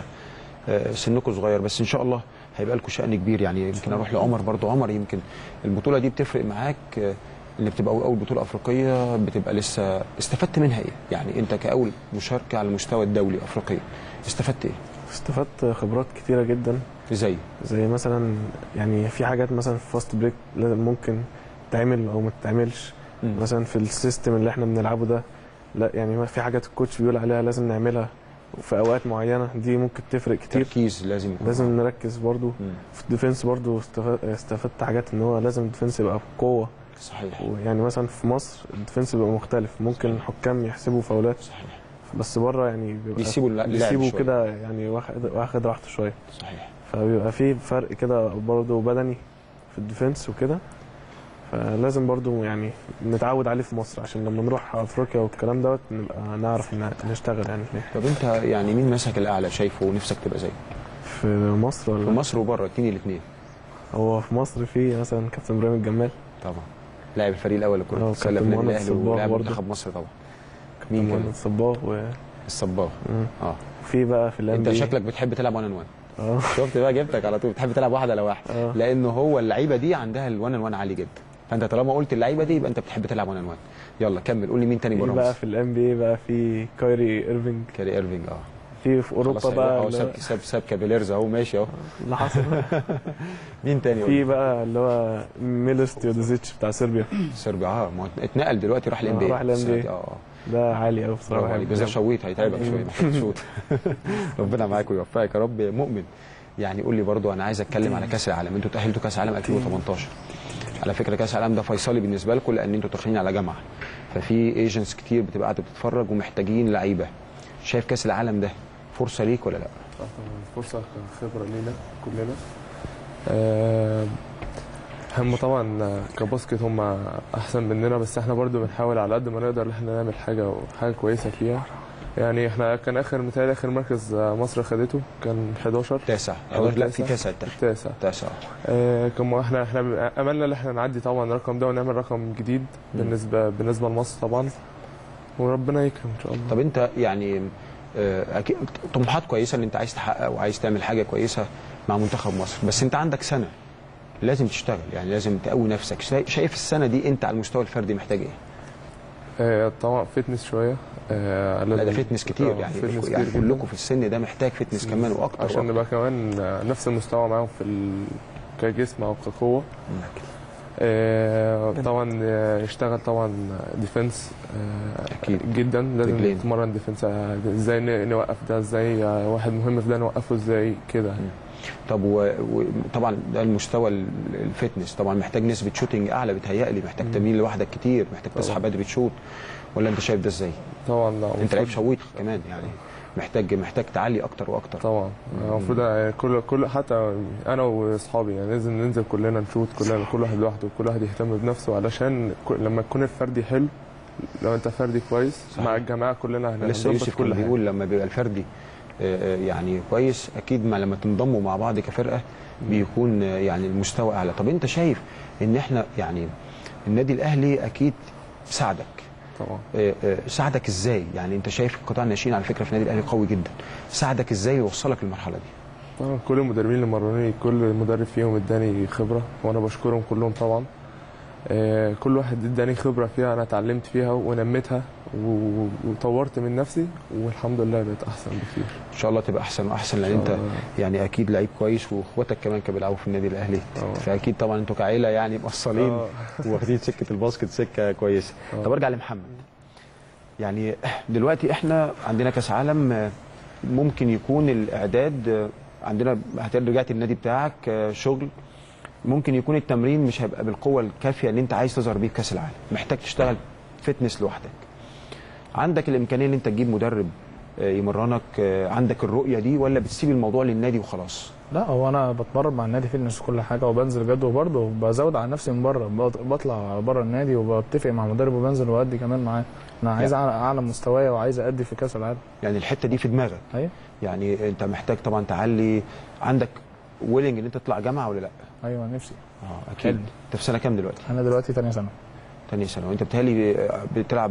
سنكم صغير، بس ان شاء الله هيبقى لكم شأن كبير. يعني يمكن اروح لعمر برضو. عمر، يمكن البطوله دي بتفرق معاك، اللي بتبقى اول بطوله افريقيه بتبقى لسه، استفدت منها ايه؟ يعني انت كاول مشاركه على المستوى الدولي افريقيا استفدت ايه؟ استفدت خبرات كتيره جدا. زي زي مثلا يعني في حاجات مثلا في فاست بريك لازم ممكن تعمل او ما تتعملش، مثلا في السيستم اللي احنا بنلعبه ده لا، يعني في حاجات الكوتش بيقول عليها لازم نعملها في اوقات معينه، دي ممكن تفرق كتير. تركيز لازم يكون، لازم نركز برضو. مم. في الديفنس برضو استفدت حاجات ان هو لازم الديفنس يبقى بقوه. صحيح. ويعني مثلا في مصر الديفنس بيبقى مختلف، ممكن الحكام يحسبوا فاولات. صحيح. بس بره يعني بيبقى بيسيبوا بيسيبوا كده، يعني واخد واخد راحته شويه. صحيح. فبيبقى في فرق كده برضو بدني في الديفنس وكده، فلازم برضو يعني نتعود عليه في مصر عشان لما نروح افريقيا والكلام دوت نبقى نعرف نشتغل يعني فيه. طب انت يعني مين مسك الاعلى شايفه ونفسك تبقى زيه؟ في مصر ولا في مصر وبره؟ اديني الاثنين. هو في مصر في مثلا كابتن ابراهيم الجمال طبعا، لاعب الفريق الاول لكره السله في النادي الاهلي ولاعب منتخب مصر طبعا. مين كان؟ الصباغ و الصباغ. اه في بقى في الام انت شكلك بتحب تلعب وان ان وان. اه شفت بقى، جبتك على طول، بتحب تلعب واحد على واحد. أوه. لانه هو اللعيبه دي عندها الوان ان وان عالي جدا، فانت طالما قلت اللعيبه دي يبقى انت بتحب تلعب وان ان وان. يلا كمل، قول لي مين تاني بره مصر. بقى في الام بي اي بقى في كايري ايرفينج. كايري ايرفينج اه في في اوروبا بقى اهو ساب ساب ساب كابيليرز اهو ماشي اهو اللي حصل. مين تاني؟ في بقى اللي هو ميلوس تيودوزيتش بتاع صربيا. صربيا اه ما اتنقل دلوقتي راح الام بي اي. راح الام بي اي اه ده عالي قوي بصراحه. بس ده شويت هيتعبك شويه محتاج تشوط. ربنا معاك ويوفقك يا رب. مؤمن، يعني قول لي برضو، انا عايز اتكلم على كاس العالم. انتوا تاهلتوا كاس العالم ألفين وتمنتاشر. على فكره كاس العالم ده فيصلي بالنسبه لكم، لان انتوا داخلين على جامعه، ففي ايجنتس كتير بتبقى قاعده بتتفرج ومحتاجين لعيبه. شايف كاس العالم ده فرصه ليك ولا لا؟ طبعا فرصه، خبره لينا كلنا. أه هم طبعا كباسكت هم احسن مننا، بس احنا برضو بنحاول على قد ما نقدر ان احنا نعمل حاجه وحاجه كويسه فيها. يعني احنا كان اخر مثال اخر مركز مصر خدته كان حداشر تاسع. لا في تاسع تاسع تاسع آه كم احنا احنا املنا ان احنا نعدي طبعا الرقم ده ونعمل رقم جديد م. بالنسبه بالنسبه لمصر طبعا، وربنا يكرم ان شاء الله. طب انت يعني اكيد طموحات كويسه ان انت عايز تحقق وعايز تعمل حاجه كويسه مع منتخب مصر، بس انت عندك سنه لازم تشتغل، يعني لازم تقوي نفسك. شايف السنه دي انت على المستوى الفردي محتاج ايه؟ آه طبعا فتنس شويه. آه لا ده فتنس كتير، يعني فتنس يعني كلكم في السن ده محتاج فتنس كمان واكتر عشان نبقى كمان نفس المستوى معاهم في ال... كجسم او كقوه. آه طبعا يشتغل طبعا ديفنس آه اكيد جدا، لازم نتمرن ديفنس، ازاي نوقف ده، ازاي واحد مهم في ده نوقفه ازاي كده. طب وطبعا ده المستوى الفتنس طبعا محتاج نسبه شوتنج اعلى، بيتهيألي محتاج تميل لوحدك كتير، محتاج تصحى بدري تشوت، ولا انت شايف ده ازاي؟ طبعا لا، انت لعيب شويط كمان، يعني محتاج محتاج تعلي اكتر واكتر. طبعا المفروض كل كل حتى انا واصحابي يعني لازم ننزل كلنا نشوت، كلنا كل واحد لوحده، وكل واحد يهتم بنفسه، علشان لما تكون الفردي حلو، لو انت فردي كويس صحيح. مع الجماعه كلنا هنظبط. لسه يوسف كل بيقول لما بيبقى الفردي يعني كويس اكيد ما لما تنضموا مع بعض كفرقه بيكون يعني المستوى اعلى. طب انت شايف ان احنا يعني النادي الاهلي اكيد ساعدك طبعا، ساعدك ازاي؟ يعني انت شايف قطاع الناشئين على فكره في النادي الاهلي قوي جدا، ساعدك ازاي يوصلك للمرحله دي؟ طبعا كل المدربين اللي مروني، كل مدرب فيهم اداني خبره وانا بشكرهم كلهم طبعا. كل واحد اداني خبره فيها انا اتعلمت فيها ونميتها وطورت من نفسي، والحمد لله بقيت احسن بكتير. ان شاء الله تبقى احسن واحسن، لان انت يعني اكيد لعيب كويس، واخواتك كمان كانوا بيلعبوا في النادي الاهلي، فاكيد طبعا انتوا كعيله يعني مقصرين واخدين سكه الباسكت سكه كويسه. طب ارجع لمحمد، يعني دلوقتي احنا عندنا كاس عالم، ممكن يكون الاعداد عندنا، رجعت النادي بتاعك شغل، ممكن يكون التمرين مش هيبقى بالقوه الكافيه اللي انت عايز تظهر بيه في كاس العالم، محتاج تشتغل فتنس لوحدك. عندك الامكانيه ان انت تجيب مدرب يمرنك، عندك الرؤيه دي، ولا بتسيب الموضوع للنادي وخلاص؟ لا هو انا بتمرن مع النادي فتنس كل حاجه، وبنزل جد، وبرضه بزود على نفسي من بره، بطلع بره النادي وبتفق مع مدرب وبنزل وادي كمان معاه. انا عايز يعني اعلى مستوايا وعايز ادي في كاس العالم. يعني الحته دي في دماغك؟ ايوه. يعني انت محتاج طبعا تعلي، عندك ويلنج ان انت تطلع جامعه ولا لا؟ ايوه نفسي. اه اكيد. انت في سنه كام دلوقتي؟ انا دلوقتي ثانيه سنه. ثانيه سنه، وانت بتهيألي بتلعب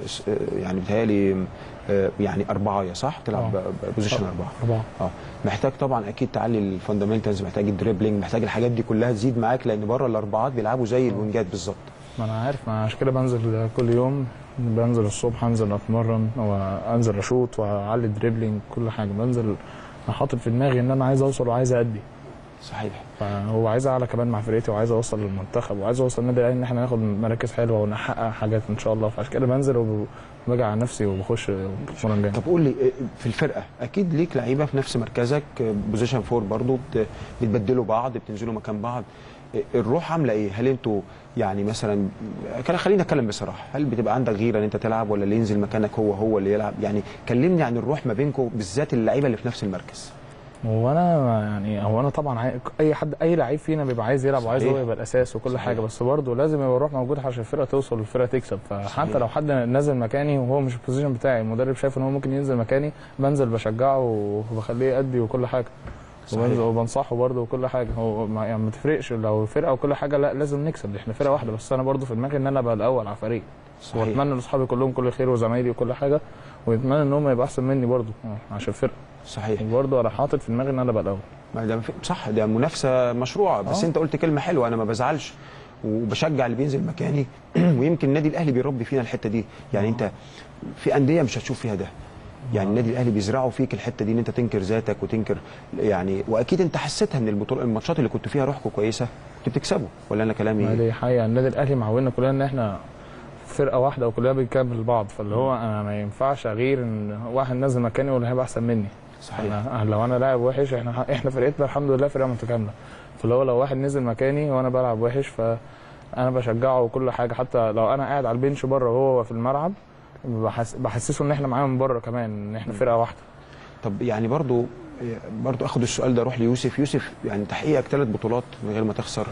يعني بتهيألي يعني اربعه صح؟ تلعب بوزيشن اربعه. اربعه. اه محتاج طبعا اكيد تعلي الفاندامنتالز، محتاج الدريبلينج، محتاج الحاجات دي كلها تزيد معاك، لان بره الاربعات بيلعبوا زي الوينجات بالظبط. ما انا عارف، ما عشان كده بنزل كل يوم، بنزل الصبح انزل اتمرن وانزل اشوط واعلي الدريبلينج كل حاجه، بنزل حاطط في دماغي ان انا عايز اوصل وعايز ادي. صحيح. فهو عايز اعلى كمان مع فرقتي، وعايز اوصل للمنتخب، وعايز اوصل النادي الاهلي ان احنا ناخد مراكز حلوه ونحقق حاجات ان شاء الله، فعشان كده بنزل وباجي على نفسي وبخش اتمرن جامد. طب قول لي في الفرقه اكيد ليك لعيبه في نفس مركزك بوزيشن فور برضو، بتبدلوا بعض، بتنزلوا مكان بعض، الروح عامله ايه؟ هل انتوا يعني مثلا، خلينا نتكلم بصراحه، هل بتبقى عندك غيره ان انت تلعب، ولا اللي ينزل مكانك هو هو اللي يلعب؟ يعني كلمني عن الروح ما بينكم بالذات اللعيبه اللي في نفس المركز. هو انا يعني هو انا طبعا اي حد اي لعيب فينا بيبقى عايز يلعب وعايز هو يبقى الاساس وكل صحيح. حاجه، بس برضه لازم يبقى الروح موجوده عشان الفرقه توصل والفرقه تكسب. فحتى صحيح. لو حد نازل مكاني وهو مش البوزيشن بتاعي، المدرب شايف ان هو ممكن ينزل مكاني، بنزل بشجعه وبخليه يأدي وكل حاجه، وبنزل وبنصحه برضه وكل حاجه. هو ما يعني ما تفرقش لو الفرقه وكل حاجه، لا لازم نكسب، احنا فرقه واحده، بس انا برضه في دماغي ان انا ابقى الاول على الفريق، واتمنى لاصحابي كلهم كل خير وزمايلي وكل حاجه، واتمنى ان هم يبقوا احسن مني برضه عشان الفرقه. صحيح. برضه انا حاطط في دماغي ان انا ابقى الاول. ما ده صح، ده منافسه مشروعه، بس أوه. انت قلت كلمه حلوه، انا ما بزعلش وبشجع اللي بينزل مكاني ويمكن النادي الاهلي بيربي فينا الحته دي، يعني أوه. انت في انديه مش هتشوف فيها ده، يعني النادي الاهلي بيزرعوا فيك الحته دي ان انت تنكر ذاتك وتنكر يعني، واكيد انت حسيتها من البطوله، الماتشات اللي كنت فيها روحكم كويسه كنتوا بتكسبوا، ولا انا كلامي؟ دي حقيقه، النادي الاهلي معودنا كلنا ان احنا فرقه واحده وكلنا بنكمل بعض، فاللي هو انا ما ينفعش اغير ان واحد نازل مكاني ولا هيبقى احسن مني. صحيح. أنا لو انا لاعب وحش، احنا احنا فرقتنا الحمد لله فرقه متكامله، فاللي هو لو واحد نزل مكاني وانا بلعب وحش فانا بشجعه وكل حاجه، حتى لو انا قاعد على البنش بره وهو في الملعب بحس بحسسه ان احنا معاه من بره كمان، ان احنا فرقه واحده. طب يعني برضو برضو اخد السؤال ده اروح ليوسف. يوسف يعني تحقيقك ثلاث بطولات من غير ما تخسر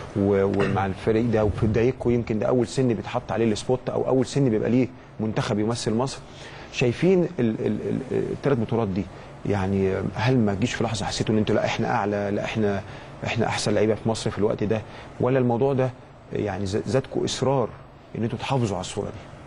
ومع الفريق ده، وفي بدايتكم يمكن ده اول سن بيتحط عليه السبوت، او اول سن بيبقى ليه منتخب يمثل مصر، شايفين الثلاث بطولات دي يعني هل ما تجيش في لحظه حسيتوا ان انتوا لا احنا اعلى، لا احنا احنا احسن لعيبه في مصر في الوقت ده، ولا الموضوع ده يعني زادكم اصرار ان انتوا تحافظوا على الصوره دي؟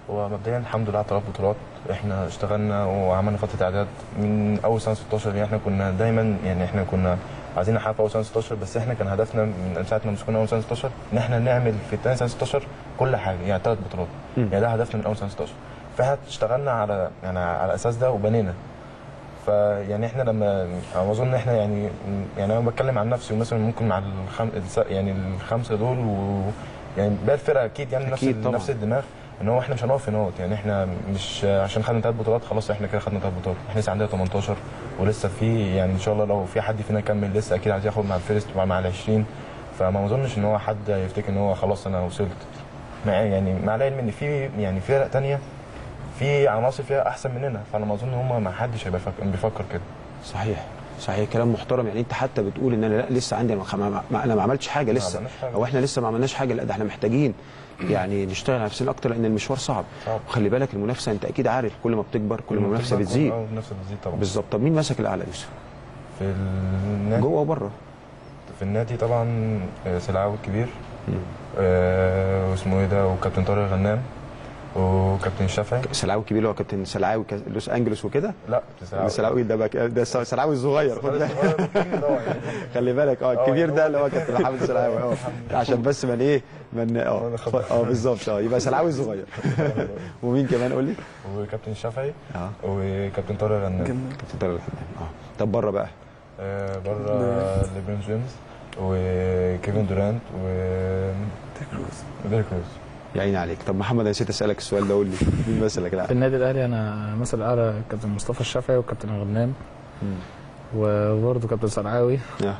هو مبدئيا الحمد لله على ثلاث بطولات. احنا اشتغلنا وعملنا فتره اعداد من اول سنه ستاشر. يعني احنا كنا دايما يعني احنا كنا عايزين نحقق اول سنه ستاشر، بس احنا كان هدفنا من ساعه ما مسكنا اول سنه ستاشر ان احنا نعمل في ثاني سنه ستاشر كل حاجه، يعني ثلاث بطولات. يعني ده هدفنا من اول سنه ستاشر. فاحنا اشتغلنا على يعني على الاساس ده وبنينا. فيعني احنا لما اظن احنا يعني يعني انا بتكلم عن نفسي ومثلا ممكن مع الخم... يعني الخمسه دول و يعني باقي الفرقه اكيد يعني نفس أكيد نفس الدماغ ان هو احنا مش هنقف في نقط. يعني احنا مش عشان خدنا ثلاث بطولات خلاص احنا كده خدنا ثلاث بطولات. احنا لسه عندنا تمنتاشر ولسه في يعني ان شاء الله لو في حد فينا كمل لسه اكيد عايز ياخد مع الفيرست مع ال عشرين. فما اظنش ان هو حد يفتكر ان هو خلاص انا وصلت. مع يعني مع العلم ان في يعني فرق ثانيه في عناصر فيها احسن مننا، فانا ما اظن هم ما حدش هيبقى بيفكر كده. صحيح صحيح كلام محترم. يعني انت حتى بتقول ان انا لا لسه عندي ما انا ما عملتش حاجه لسه حاجة. او احنا لسه ما عملناش حاجه. لا ده احنا محتاجين يعني نشتغل على نفسنا اكتر لان المشوار صعب. وخلي بالك المنافسه انت اكيد عارف كل ما بتكبر كل ما المنافسه بتزيد. اه المنافسه بتزيد طبعا. بالظبط. طب مين ماسك الاعلى يوسف؟ في النادي جوه وبره. في النادي طبعا سلعاوي الكبير آه واسمه ايه ده وكابتن طارق غنام وكابتن الشافعي. سلعاوي الكبير اللي هو كابتن سلعاوي لوس انجلوس وكده؟ لا سلعاوي سلعاوي ده بقى ده سلعاوي الصغير. خد بالك خلي بالك اه الكبير ده اللي هو كابتن محمد سلعاوي اه عشان بس من ايه من اه اه بالظبط اه يبقى سلعاوي الصغير. ومين كمان قول لي؟ وكابتن الشافعي اه وكابتن طارق غنام. كابتن طارق غنام اه. طب بره بقى؟ آه بره ليبرون جيمس وكيفن دورانت و ديريك روز. يا عيني عليك. طب محمد انا نسيت اسالك السؤال ده، قول لي مين مثلك الاعلى؟ في النادي الاهلي انا مثل الاعلى كابتن مصطفى الشافعي وكابتن غنام وبرضه كابتن سلعاوي.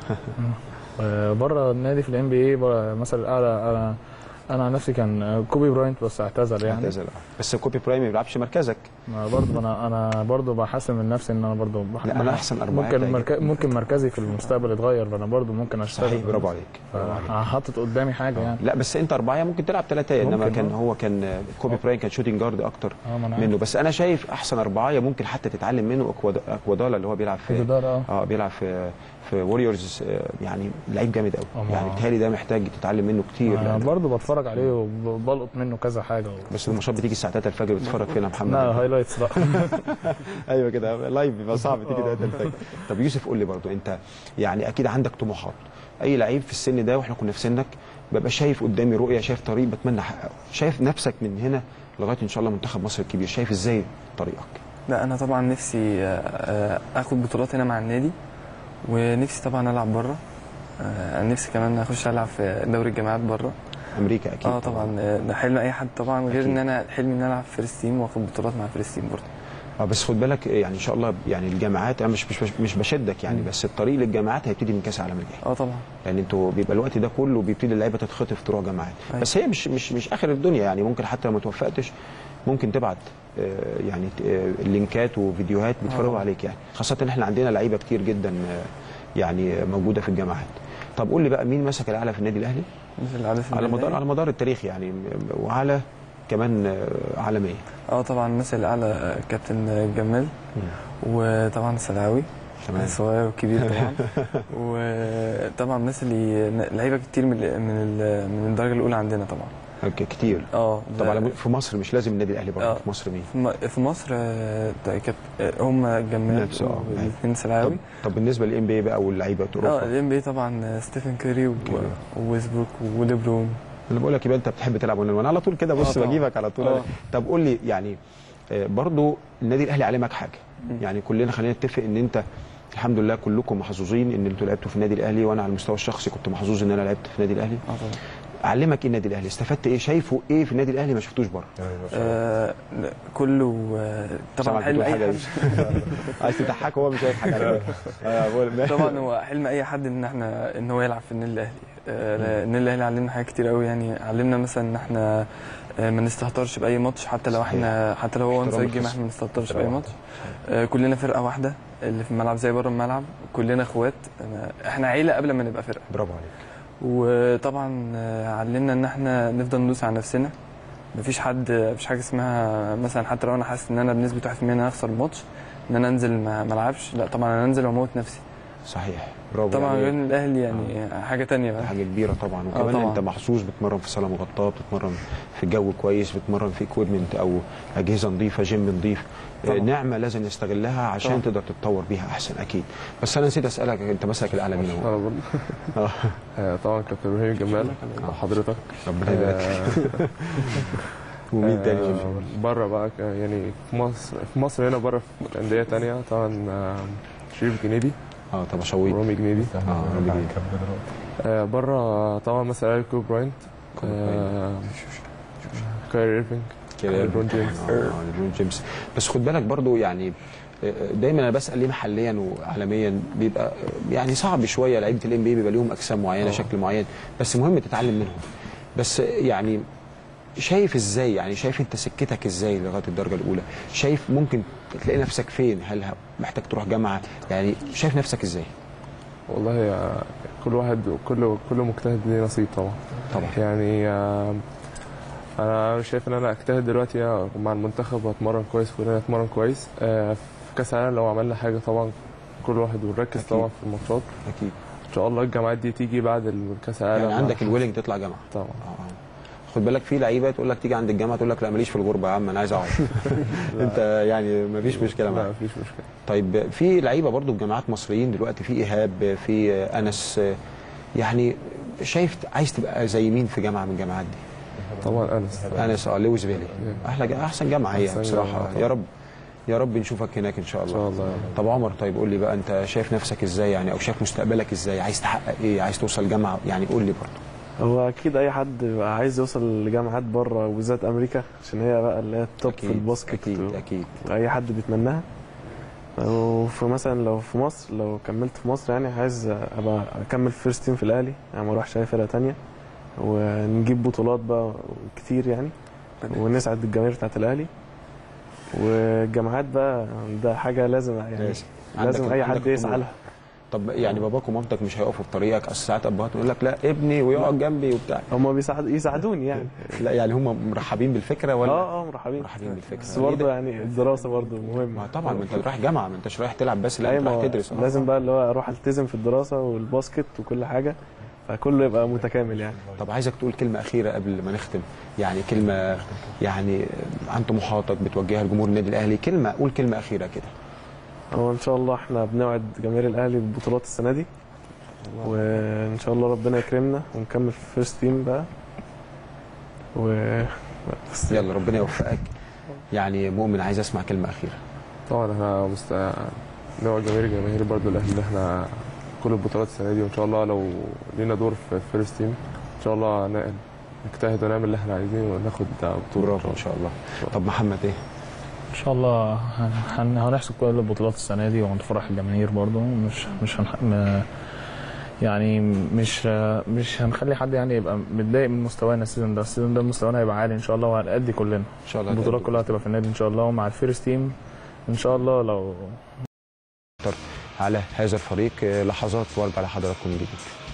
بره النادي في الام بي اي مثل الاعلى انا انا عن نفسي كان كوبي براينت بس اعتزل يعني. اعتزل بس كوبي براينت ما بيلعبش مركزك. ما برضه انا انا برضه بحسن من نفسي ان انا برضه لا انا احسن اربعه. ممكن مركز ممكن مركزي في المستقبل يتغير فانا برضه ممكن اشتغل. صحيح برافو عليك. انا حاطط قدامي حاجه يعني. لا بس انت اربعه ممكن تلعب ثلاثه انما كان هو كان كوبي براينت كان شوتنج جارد اكتر منه. بس انا شايف احسن اربعه ممكن حتى تتعلم منه اكوادالا اللي هو بيلعب في اه بيلعب في في ووريرز يعني لعيب جامد قوي. يعني بالتالي ده محتاج تتعلم منه كتير. انا برضه بتفرج عليه وبلقط منه كذا حاجه و... بس الماتشات بتيجي الساعه تلاتة الفجر بتتفرج فين يا محمد؟ لا هايلايتس بقى. ايوه كده لايف بيبقى صعب تيجي تلاتة الفجر. طب يوسف قول لي برضه انت يعني اكيد عندك طموحات. اي لعيب في السن ده واحنا كنا في سنك ببقى شايف قدامي رؤيه شايف طريق بتمنى احققه. شايف نفسك من هنا لغايه ان شاء الله منتخب مصر الكبير شايف ازاي طريقك؟ لا انا طبعا نفسي اخد بطولات هنا مع النادي ونفسي طبعا العب بره. انا نفسي كمان اخش العب في دوري الجامعات بره امريكا اكيد. اه طبعا ده حلم اي حد طبعا غير أكيد. ان انا حلمي ان انا العب في فيرست تيم واخد بطولات مع فيرست تيم برضه. اه بس خد بالك يعني ان شاء الله يعني الجامعات انا مش مش مش بشدك يعني. بس الطريق للجامعات هيبتدي من كاس العالم الجاي. اه طبعا. يعني انتوا بيبقى الوقت ده كله بيبتدي اللعيبه تتخطف تروح جامعات. أيوة. بس هي مش مش مش اخر الدنيا يعني. ممكن حتى لو ما توفقتش ممكن تبعت يعني لينكات وفيديوهات بيتفرجوا عليك يعني. خاصه ان احنا عندنا لعيبه كتير جدا يعني موجوده في الجامعات. طب قول لي بقى مين مسك الاعلى في النادي الاهلي؟ على مدار على مدار التاريخ يعني وعلى كمان عالميا. اه طبعا مثل الاعلى كابتن جمال وطبعا سلعاوي تمام الصغير والكبير طبعا. وطبعا مثل لعيبه كتير من من من الدرجه الاولى عندنا طبعا. كتير اه. طبعا في مصر مش لازم النادي الاهلي برضه. في مصر مين؟ في مصر هم جمال والاثنين سلعاوي. طب, طب بالنسبه للام بي اي بقى واللعيبه اوروبا؟ اه الام بي اي طبعا ستيفن كيري وويسبروك وليبرون. انا بقول لك يبقى انت بتحب تلعب وانا على طول كده بص بجيبك على طول. أوه. طب قول لي يعني برضه النادي الاهلي علمك حاجه. يعني كلنا خلينا نتفق ان انت الحمد لله كلكم محظوظين ان انتوا لعبتوا في النادي الاهلي وانا على المستوى الشخصي كنت محظوظ ان انا لعبت في النادي الاهلي. اه طبعا. علمك ايه النادي الاهلي؟ استفدت ايه؟ شايفه ايه في النادي الاهلي ما شفتوش بره؟ آه كله آه طبعا حلم اي حد. عايز تضحك هو مش هيضحك عليك. طبعا هو حلم اي حد ان احنا ان هو يلعب في النادي الاهلي. آه النادي الاهلي علمنا حاجات كتير قوي يعني. علمنا مثلا ان احنا آه ما نستهترش باي ماتش حتى لو احنا حتى لو هو وان جيم احنا ما نستهترش باي ماتش. آه كلنا فرقه واحده اللي في الملعب زي بره الملعب. كلنا اخوات. احنا عيله قبل ما نبقى فرقه. برافو عليك. وطبعا علمنا ان احنا نفضل ندوس على نفسنا. مفيش حد مفيش حاجه اسمها مثلا حتى لو انا حاسس ان انا بنسبه واحد في المية انا هخسر الماتش ان انا انزل ما العبش. لا طبعا انا انزل واموت نفسي. صحيح برافو طبعا يعني. غير الاهلي يعني آه. حاجه تانية بقى. حاجه كبيره طبعا، وكمان طبعا. انت محظوظ بتمرن في صاله مغطاه، بتتمرن في جو كويس، بتتمرن في اكويبمنت او اجهزه نظيفه، جيم نظيف. طبعا. نعمه لازم نستغلها عشان طبعا. تقدر تتطور بيها احسن اكيد. بس انا نسيت اسالك، انت مسك الاعلى مين هو؟ انا برضه آه، طبعا كابتن ابراهيم جمال وحضرتك ربنا يبارك فيك. ومين تاني؟ آه، بره بقى ك- يعني في مصر في مصر هنا بره في انديه تانية طبعا آه، شريف جنيدي اه طبعا شويت ورامي جنيدي اه رامي جنيدي. آه، بره طبعا مثلا كوب براينت آه، كايري ايرفينج ليبرون جيمس. اه ليبرون جيمس. بس خد بالك برضو يعني دايما انا بسال ليه محليا وعالميا بيبقى يعني صعب شويه، لعيبه الام بي بيبقى ليهم اجسام معينه، شكل معين، بس مهم تتعلم منهم. بس يعني شايف ازاي، يعني شايف انت سكتك ازاي لغايه الدرجه الاولى؟ شايف ممكن تلاقي نفسك فين؟ هل محتاج تروح جامعه؟ يعني شايف نفسك ازاي؟ والله آه، كل واحد كل كل مجتهد ليه نصيب طبعا. طبعا يعني آه، انا شايف ان انا اجتهد دلوقتي مع المنتخب واتمرن كويس وكلنا نتمرن كويس. آه، في كاس العالم لو عملنا حاجه طبعا كل واحد ونركز طبعا في الماتشات. اكيد ان شاء الله الجامعات دي تيجي بعد كاس العالم. يعني عندك الويلنج تطلع جامعه طبعا. آه. خد بالك في لعيبه تقول لك تيجي عند الجامعه تقول لك لا ماليش في الغربه يا عم انا عايز اقعد. انت يعني مفيش مشكله معاك؟ لا مفيش مشكله. طيب في لعيبه برضو بجامعات مصريين دلوقتي، في ايهاب، في انس، يعني شايف عايز تبقى زي مين في جامعه من الجامعات دي؟ طبعا انس انس اه لويس فيلي احلى جا... احسن جامعه هي أحسن بصراحه. جامعة يا رب يا رب نشوفك هناك ان شاء الله. ان شاء الله. طب عمر، طيب قول لي بقى انت شايف نفسك ازاي يعني، او شايف مستقبلك ازاي؟ عايز تحقق ايه؟ عايز توصل جامعه يعني؟ قول لي برضو. هو اكيد اي حد بيبقى عايز يوصل لجامعات بره وبالذات امريكا عشان هي بقى اللي هي التوب في الباسكت. اكيد و... اكيد واي حد بيتمناها. وفي مثلا لو في مصر، لو كملت في مصر يعني عايز ابقى اكمل فيرست تيم في الاهلي، يعني ما اروحش اي فرقه ثانيه، ونجيب بطولات بقى كتير يعني، ونسعد الجماهير بتاعت الاهلي. والجامعات بقى ده حاجه لازم يعني لازم, لازم اي حد يسعى لها. طب يعني باباك ومامتك مش هيقفوا في طريقك؟ اصل ساعات ابهاتهم يقول لك لا ابني ويقعد جنبي وبتاع. هم بيساعد يساعدوني يعني. لا يعني هم مرحبين بالفكره ولا؟ اه اه مرحبين مرحبين بالفكره. بس برضه يعني الدراسه برضه مهمه. ما طبعا ما انت رايح جامعه، ما انتش رايح تلعب بس، لا انت رايح تدرس. لازم بقى اللي هو اروح التزم في الدراسه والباسكت وكل حاجه، فكله يبقى متكامل يعني. طب عايزك تقول كلمه اخيره قبل ما نختم، يعني كلمه يعني عن طموحاتك بتوجهها لجمهور النادي الاهلي، كلمه قول كلمه اخيره كده. هو ان شاء الله احنا بنوعد جماهير الاهلي بالبطولات السنه دي، وان شاء الله ربنا يكرمنا ونكمل في فيرست تيم بقى. و يلا ربنا يوفقك. يعني مؤمن عايز اسمع كلمه اخيره. طبعا احنا مست... نوع جماهير الجماهير برضو الاهلي ان احنا كل البطولات السنه دي، وان شاء الله لو لينا دور في فيرست تيم ان شاء الله نجتهد ونعمل اللي احنا عايزينه وناخد بطوله. برافو ان شاء الله. طب محمد ايه؟ ان شاء الله هن... هنحسب كل البطولات السنه دي وهنفرح الجماهير برضو. مش مش هنح... م... يعني مش مش هنخلي حد يعني يبقى متضايق من مستوانا السيزون ده. السيزون ده مستوانا هيبقى عالي ان شاء الله، وهنأدي كلنا ان شاء الله. البطولات كلها هتبقى في النادي ان شاء الله، ومع الفيرست تيم ان شاء الله. لو على هذا الفريق لحظات وارجع لحضراتكم من جديد.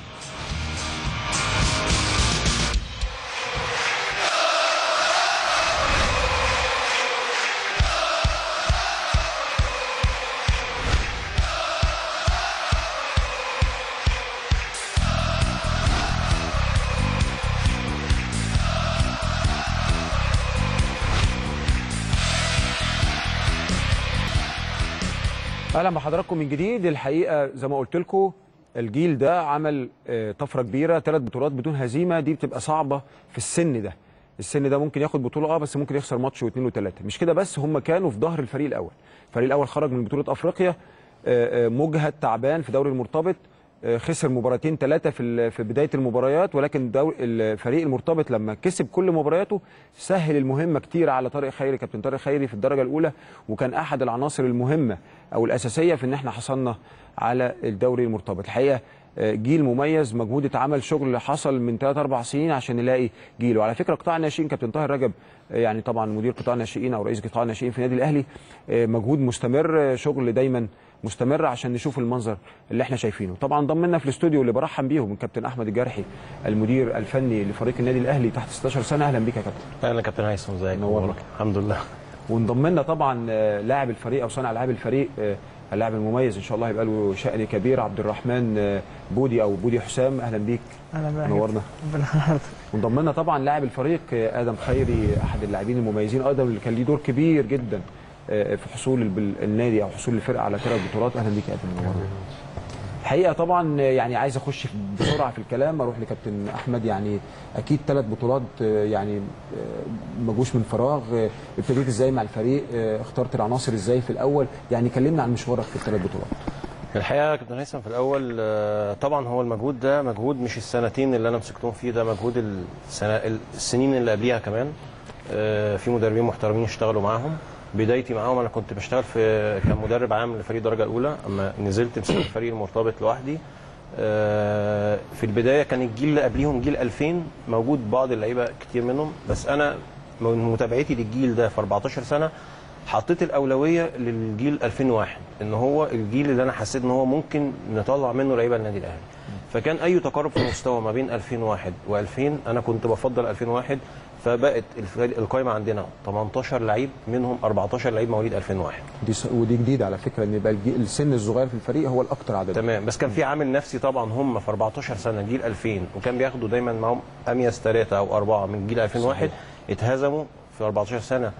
اهلا بحضراتكم من جديد. الحقيقه زي ما قلت لكم الجيل ده عمل طفره كبيره، ثلاث بطولات بدون هزيمه، دي بتبقى صعبه في السن ده. السن ده ممكن ياخد بطوله اه بس ممكن يخسر ماتش واثنين وثلاثه. مش كده بس، هم كانوا في ظهر الفريق الاول. الفريق الاول خرج من بطوله افريقيا مجهد تعبان في دوري المرتبط، خسر مباراتين ثلاثه في في بدايه المباريات، ولكن الفريق المرتبط لما كسب كل مبارياته سهل المهمه كتير على طارق خيري، كابتن طارق خيري في الدرجه الاولى، وكان احد العناصر المهمه او الاساسيه في ان احنا حصلنا على الدوري المرتبط. الحقيقه جيل مميز، مجهود اتعمل، شغل حصل من ثلاث اربع سنين عشان نلاقي جيل. وعلى فكره قطاع الناشئين كابتن طاهر رجب يعني طبعا مدير قطاع الناشئين او رئيس قطاع الناشئين في النادي الاهلي، مجهود مستمر، شغل دايما مستمر عشان نشوف المنظر اللي احنا شايفينه. طبعا ضمنا في الاستوديو اللي برحب بيهم الكابتن احمد الجرحي المدير الفني لفريق النادي الاهلي تحت ستاشر سنه. اهلا بيك يا كابتن. اهلا كابتن هيثم، ازيك؟ نورك. الحمد لله. وانضم لنا طبعا لاعب الفريق او صانع العاب الفريق اللاعب المميز ان شاء الله هيبقى له شأن كبير، عبد الرحمن بودي او بودي حسام، اهلا بيك. اهلا بيك، نورنا. وانضم لنا طبعا لاعب الفريق ادم خيري، احد اللاعبين المميزين ايضا اللي كان ليه دور كبير جدا في حصول النادي او حصول الفرقه على ثلاث بطولات. اهلا بيك يا ادم، نورنا. الحقيقه طبعا يعني عايز اخش بسرعه في الكلام، اروح لكابتن احمد. يعني اكيد ثلاث بطولات يعني ما جوش من فراغ، ابتديت ازاي مع الفريق؟ اخترت العناصر ازاي في الاول؟ يعني كلمنا عن مشوارك في الثلاث بطولات. الحقيقه يا كابتن هيثم في الاول طبعا هو المجهود ده مجهود مش السنتين اللي انا مسكتهم فيه، ده مجهود السنه السنين اللي قبليها كمان. في مدربين محترمين اشتغلوا معاهم. بدايتي معاهم انا كنت بشتغل في كمدرب عام لفريق الدرجه الاولى، اما نزلت مسكت الفريق المرتبط لوحدي. في البدايه كان الجيل اللي قبليهم جيل ألفين موجود بعض اللعيبه كتير منهم، بس انا من متابعتي للجيل ده في أربعتاشر سنه حطيت الاولويه للجيل ألفين وواحد، ان هو الجيل اللي انا حسيت ان هو ممكن نطلع منه لعيبه النادي الاهلي. فكان اي تقارب في المستوى ما بين ألفين وواحد وألفين انا كنت بفضل ألفين وواحد، فبقت القائمه عندنا تمنتاشر لعيب، منهم أربعتاشر لعيب مواليد ألفين وواحد. دي ودي جديده على فكره، ان يبقى السن الصغير في الفريق هو الاكثر عدد. تمام، بس كان في عامل نفسي طبعا، هم في أربعتاشر سنه جيل ألفين، وكان بياخدوا دايما معاهم اميز ثلاثه او اربعه من جيل ألفين وواحد، اتهزموا في أربعتاشر سنه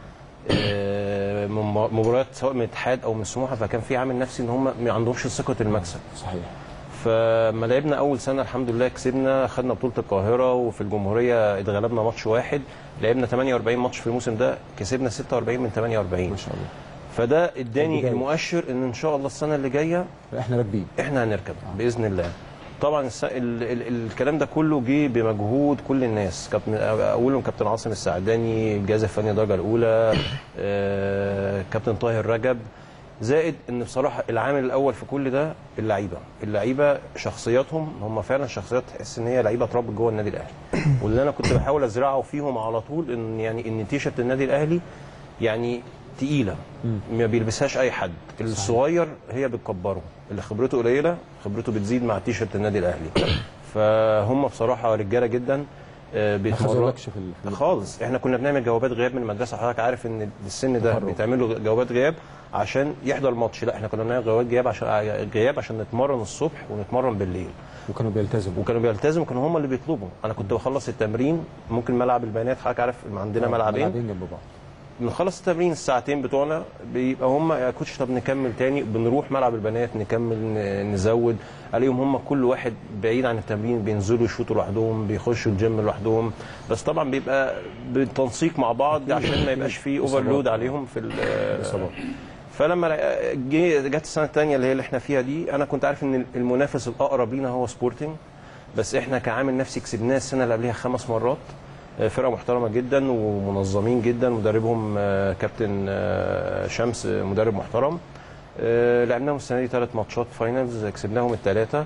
مباريات سواء من الاتحاد او من سموحه، فكان في عامل نفسي ان هم ما عندهمش ثقه المكسب. صحيح. فما لعبنا اول سنه الحمد لله كسبنا، خدنا بطوله القاهره، وفي الجمهوريه اتغلبنا ماتش واحد. لعبنا ثمانية وأربعين ماتش في الموسم ده، كسبنا ستة وأربعين من ثمانية وأربعين. ما شاء الله. فده اداني المؤشر ان ان شاء الله السنه اللي جايه احنا راكبين، احنا هنركب آه. باذن الله. طبعا الس... ال... ال... الكلام ده كله جه بمجهود كل الناس، كابتن اولهم كابتن عاصم السعداني، الجهاز الفني الدرجه الاولى، آه... كابتن طاهر رجب، زائد ان بصراحه العامل الاول في كل ده اللعيبه. اللعيبه شخصياتهم هم فعلا شخصيات تحس ان هي لعيبه اتربت جوه النادي الاهلي، واللي انا كنت بحاول ازرعه فيهم على طول ان يعني ان تيشرت النادي الاهلي يعني تقيله ما بيلبسهاش اي حد. الصغير هي بتكبره، اللي خبرته قليله خبرته بتزيد مع تيشرت النادي الاهلي. فهم بصراحه رجاله جدا بيتمرنوا خالص. احنا كنا بنعمل جوابات غياب من المدرسه، حضرتك عارف ان السن ده بيتعملوا جوابات غياب عشان يحضر الماتش، لا احنا كنا بنعمل جوابات غياب عشان غياب عشان نتمرن الصبح ونتمرن بالليل. وكانوا بيلتزموا وكانوا بيلتزموا كانوا هم اللي بيطلبوا. انا كنت بخلص التمرين، ممكن ملعب البنات حضرتك عارف عندنا ملعبين ملعبين جنب بعض، بنخلص التمرين الساعتين بتوعنا بيبقى هم يا كوتش طب نكمل تاني، بنروح ملعب البنات نكمل نزود عليهم. هم كل واحد بعيد عن التمرين بينزلوا يشوطوا لوحدهم، بيخشوا الجيم لوحدهم، بس طبعا بيبقى بالتنسيق مع بعض عشان ما يبقاش فيه اوفرلود عليهم في الاصابات. فلما جت السنه الثانيه اللي هي اللي احنا فيها دي، انا كنت عارف ان المنافس الاقرب لينا هو سبورتنج، بس احنا كعامل نفسي كسبناه السنه اللي قبلها خمس مرات. فرقه محترمه جدا ومنظمين جدا، مدربهم كابتن شمس مدرب محترم. لعبناهم السنه دي ثلاث ماتشات فاينلز، كسبناهم الثلاثه،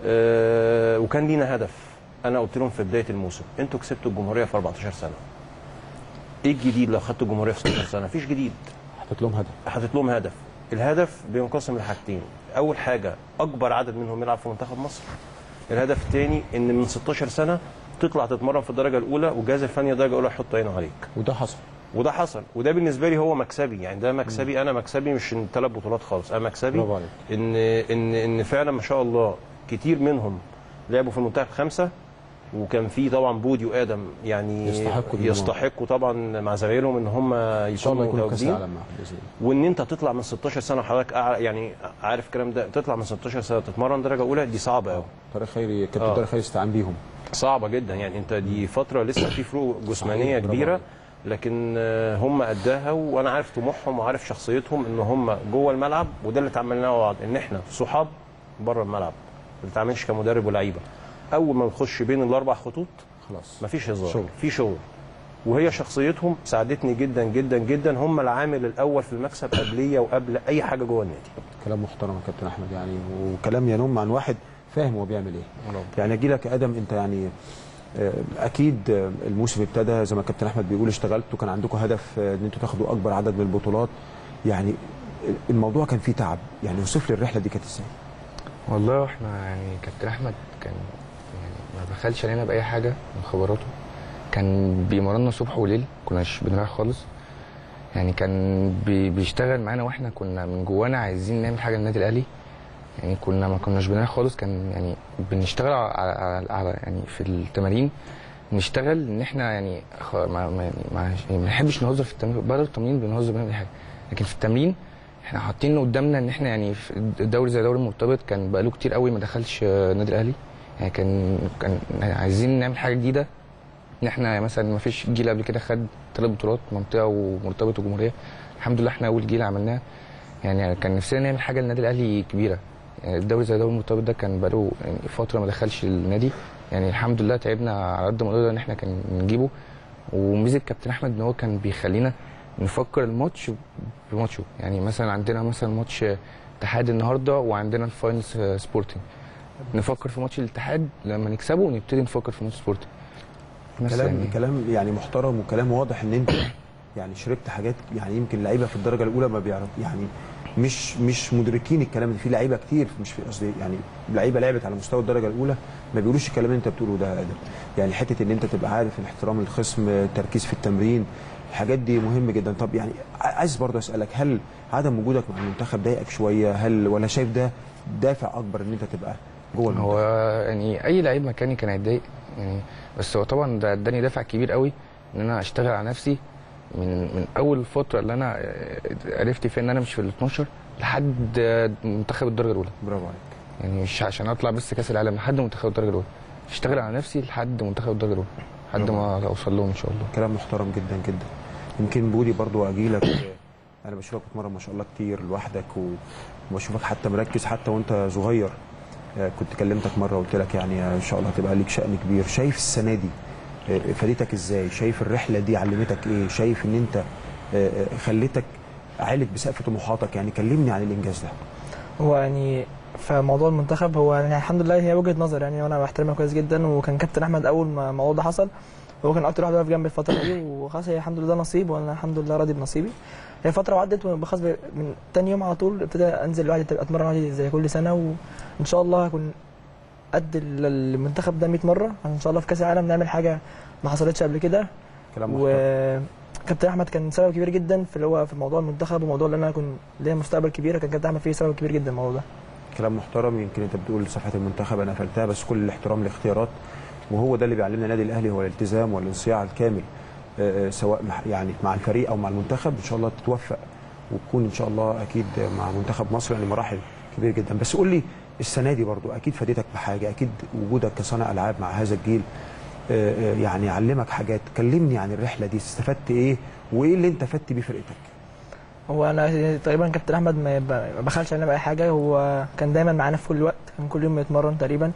وكان لينا هدف. انا قلت لهم في بدايه الموسم انتوا كسبتوا الجمهوريه في أربعتاشر سنه، ايه الجديد لو خدتوا الجمهوريه في ستاشر سنه؟ مفيش جديد. حطيت لهم هدف حطيت لهم هدف. الهدف بينقسم لحاجتين، اول حاجه اكبر عدد منهم يلعب في منتخب مصر. الهدف الثاني ان من ستاشر سنه تطلع تتمرن في الدرجه الاولى، والجهاز الفني الدرجه الاولى يحط عينه عليك. وده حصل وده حصل وده بالنسبه لي هو مكسبي، يعني ده مكسبي. م. انا مكسبي مش ثلاث بطولات خالص، انا مكسبي ان ان ان فعلا ما شاء الله كتير منهم لعبوا في المنتخب خمسه، وكان في طبعا بودي وادم يعني يستحقوا يستحقوا طبعا مع زمايلهم ان هم يكونوا متواجدين. وان انت تطلع من ستاشر سنه حضرتك يعني عارف الكلام ده، تطلع من ستاشر سنه تتمرن درجه اولى، دي صعبه قوي. طارق خيري كابتن آه. طارق خيري استعان بيهم، صعبه جدا يعني. انت دي فتره لسه في فروق جسمانيه كبيره، لكن هم قدها، وانا عارف طموحهم وعارف شخصيتهم ان هم جوه الملعب، وده اللي اتعاملنا مع بعض ان احنا صحاب بره الملعب، ما بنتعاملش كمدرب ولاعيبه. اول ما نخش بين الاربع خطوط خلاص مفيش هزار، في شغل. وهي شخصيتهم ساعدتني جدا جدا جدا، هم العامل الاول في المكسب قبليه وقبل اي حاجه جوه النادي. كلام محترم يا كابتن احمد يعني، وكلام ينم عن واحد فاهم هو بيعمل ايه. رب. يعني اجي لك يا ادم، انت يعني اكيد الموسم ابتدى زي ما الكابتن احمد بيقول، اشتغلتوا وكان عندكم هدف ان انتوا تاخدوا اكبر عدد من البطولات، يعني الموضوع كان فيه تعب، يعني اوصف لي الرحله دي كانت ازاي؟ والله احنا يعني كابتن احمد كان يعني ما بخلش علينا باي حاجه من خبراته، كان بيمرنا صبح وليل، كناش بنريح خالص. يعني كان بي بيشتغل معانا واحنا كنا من جوانا عايزين نعمل حاجه للنادي الاهلي. يعني كنا ما كناش بنروح خالص، كان يعني بنشتغل على, على, على يعني في التمارين نشتغل ان احنا يعني ما ما ما بنحبش نهزر في التمرين. بره التمرين بنهزر بنعمل حاجه، لكن في التمرين احنا حاطين قدامنا ان احنا يعني في الدوري زي دوري المرتبط كان بقاله كتير قوي ما دخلش النادي الاهلي. يعني كان كان عايزين نعمل حاجه جديده، ان احنا مثلا ما فيش جيل قبل كده خد ثلاث بطولات منطقه ومرتبط وجمهوريه. الحمد لله احنا اول جيل عملناها. يعني كان نفسنا نعمل حاجه للنادي الاهلي كبيره. يعني الدوري زي دوري المرتبط ده كان بقاله يعني فتره ما دخلش النادي. يعني الحمد لله تعبنا على قد ما نقدر ان احنا كان نجيبه. وميزه كابتن احمد ان هو كان بيخلينا نفكر الماتش بماتشه. يعني مثلا عندنا مثلا ماتش اتحاد النهارده وعندنا الفاينلز سبورتنج، نفكر في ماتش الاتحاد لما نكسبه ونبتدي نفكر في ماتش سبورتنج. كلام يعني كلام يعني محترم وكلام واضح ان انت يعني شربت حاجات. يعني يمكن لعيبه في الدرجه الاولى ما بيعرف يعني مش مش مدركين الكلام ده. في لعيبه كتير مش في قصدي يعني لعيبه لعبت على مستوى الدرجه الاولى ما بيقولوش الكلام اللي انت بتقوله ده. يعني حته ان انت تبقى عارف الاحترام للخصم، التركيز في التمرين، الحاجات دي مهمه جدا. طب يعني عايز برضه اسالك، هل عدم وجودك مع المنتخب ضايقك شويه؟ هل ولا شايف ده دافع اكبر ان انت تبقى جوه المنتخب؟ هو يعني اي لعيب مكاني كان هيتضايق يعني، بس هو طبعا ده اداني دافع كبير قوي ان انا اشتغل على نفسي من من اول فتره اللي انا عرفت فيها ان انا مش في ال اتناشر لحد منتخب الدرجه الاولى. برافو عليك. يعني مش عشان اطلع بس كاس العالم، لحد منتخب الدرجه الاولى اشتغل على نفسي لحد منتخب الدرجه الاولى لحد ما اوصل لهم ان شاء الله. كلام محترم جدا جدا. يمكن بودي برضو اجي لك، انا بشوفك بتمرن ما شاء الله كتير لوحدك وبشوفك حتى مركز حتى وانت صغير. كنت كلمتك مره وقلت لك يعني ان شاء الله هتبقى ليك شأن كبير. شايف السنه دي فادتك ازاي؟ شايف الرحله دي علمتك ايه؟ شايف ان انت خليتك عالج بسقف طموحاتك؟ يعني كلمني عن الانجاز ده. هو يعني في موضوع المنتخب هو يعني الحمد لله هي وجهه نظر يعني، وانا بحترمها كويس جدا. وكان كابتن احمد اول ما الموضوع ده حصل هو كان اكتر واحد واقف جنبي الفتره دي، وخلاص هي الحمد لله نصيب، وانا الحمد لله راضي بنصيبي. هي فتره وعدت وخلاص من تاني يوم على طول ابتدى انزل لوحدي اتمرن لوحدي زي كل سنه، وان شاء الله هكون قد المنتخب ده مية مره. ان شاء الله في كاس العالم نعمل حاجه ما حصلتش قبل كده. كلام محترم. وكابتن احمد كان سبب كبير جدا في اللي هو في موضوع المنتخب وموضوع اللي انا اكون ليا مستقبل كبير. كان كابتن احمد فيه سبب كبير جدا الموضوع ده. كلام محترم. يمكن انت بتقول صفحه المنتخب انا قفلتها، بس كل الاحترام للاختيارات، وهو ده اللي بيعلمنا النادي الاهلي، هو الالتزام والانصياع الكامل سواء يعني مع الفريق او مع المنتخب. ان شاء الله تتوفق وتكون ان شاء الله اكيد مع منتخب مصر يعني مراحل كبيره جدا. بس قول لي السنه دي برضو اكيد فادتك بحاجه، اكيد وجودك كصانع العاب مع هذا الجيل يعني علمك حاجات. كلمني عن الرحله دي، استفدت ايه وايه اللي انت فدت بيه فرقتك؟ هو انا تقريبا كابتن احمد ما بخلش علينا باي حاجه، هو كان دايما معانا في كل وقت، كان كل يوم بيتمرن تقريبا.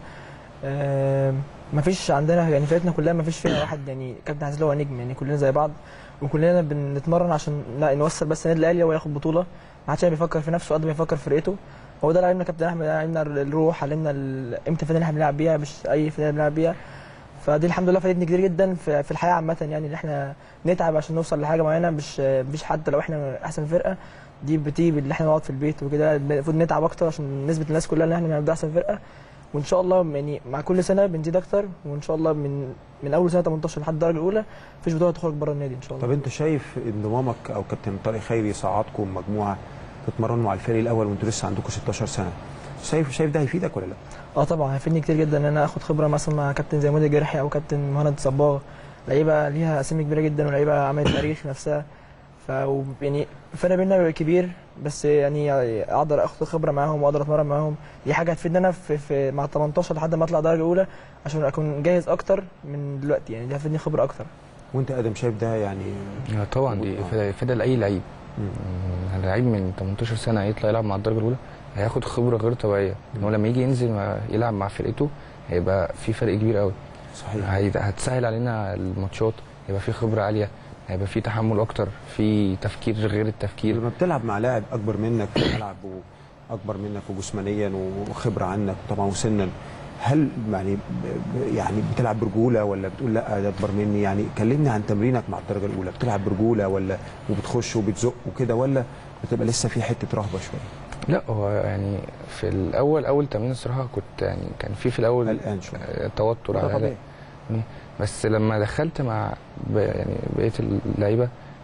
ما فيش عندنا يعني فرقتنا كلها ما فيش فيها واحد يعني كابتن عزيز هو نجم، يعني كلنا زي بعض وكلنا بنتمرن عشان لا نوصل بس النادي الاهلي هو ياخد بطوله. ما حدش بيفكر في نفسه قد ما بيفكر في فرقته. هو ده اللي علمنا كابتن احمد، علمنا الروح، علمنا امتى الفنان اللي احنا بنلعب بيها مش اي فنان بنلعب بيها. فدي الحمد لله فادتني كتير جدا في, في الحياه عامه، يعني ان احنا نتعب عشان نوصل لحاجه معينه، مش مش حتى لو احنا احسن فرقه دي بتيجي اللي احنا نقعد في البيت وكده. المفروض نتعب اكتر عشان نثبت للناس كلها ان احنا بنبقى احسن فرقه. وان شاء الله يعني مع كل سنه بنزيد اكتر، وان شاء الله من من اول سنه تمنتاشر لحد الدرجه الاولى مفيش بطوله تخرج بره النادي ان شاء الله. طب انت شايف انضمامك او كابتن طارق خيري صعدكم مجموعه تتمرنوا مع الفريق الاول وانتوا لسه عندكم ستاشر سنه، شايف شايف ده هيفيدك ولا لا؟ اه طبعا هيفيدني كتير جدا ان انا اخد خبره مثلا مع كابتن زي مودي الجرحي او كابتن مهند صباغ، لعيبه ليها اسامي كبيره جدا ولعيبه عملت تاريخ نفسها. ف يعني الفرق بيننا كبير، بس يعني اقدر اخد خبره معاهم واقدر اتمرن معاهم. دي حاجه هتفيدني انا في, في مع تمنتاشر لحد ما اطلع درجه اولى عشان اكون جاهز اكتر من دلوقتي، يعني دي هتفيدني خبره اكتر. وانت ادم شايف ده يعني؟ طبعا دي فايده لاي لعيب. لعيب من تمنتاشر سنه يطلع يلعب مع الدرجه الاولى هياخد خبره غير طبيعيه، ان هو لما يجي ينزل يلعب مع فرقته هيبقى في فرق كبير قوي. صحيح. هتسهل علينا الماتشات، هيبقى في خبره عاليه، هيبقى في تحمل اكتر، في تفكير غير التفكير. لما بتلعب مع لاعب اكبر منك في الملعب واكبر منك وجسمانيا وخبره عنك طبعا وسنا، هل يعني يعني بتلعب برجوله ولا بتقول لا ده اكبر مني؟ يعني كلمني عن تمرينك مع الدرجه الاولى، بتلعب برجوله ولا وبتخش وبتزق وكده، ولا بتبقى لسه في حته رهبه شويه؟ لا هو يعني في الاول اول تمرين الصراحه كنت يعني كان في في الاول قلقان شويه، توتر على ده، بس لما دخلت مع يعني بقيه اللعيبه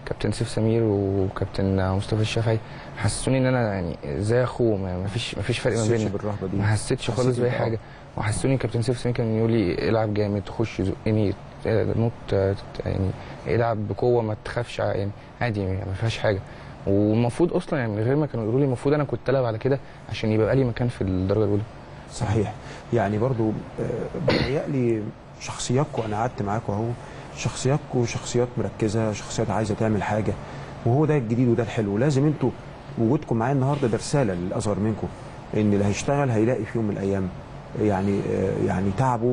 كابتن سيف سمير وكابتن مصطفى الشافعي حسسوني ان انا يعني زي اخوه، ما فيش ما فيش فرق ما بيننا، ما حسيتش خالص باي حاجه. وحسوني كابتن سيف سمير كان يقول لي العب جامد، تخش زقني، نط، يعني العب بقوه، ما تخافش، يعني عادي ما فيهاش حاجه. والمفروض اصلا يعني من غير ما كانوا يقولوا لي المفروض انا كنت العب على كده عشان يبقى لي مكان في الدرجه الاولى. صحيح. يعني برضو بيتهيألي شخصياتكم، انا قعدت معاكم اهو، شخصياتكم شخصيات مركزه، شخصيات عايزه تعمل حاجه، وهو ده الجديد وده الحلو. لازم انتوا وجودكم معايا النهارده ده رساله للاصغر منكم، ان اللي هيشتغل هيلاقي في يوم من الايام يعني يعني تعبه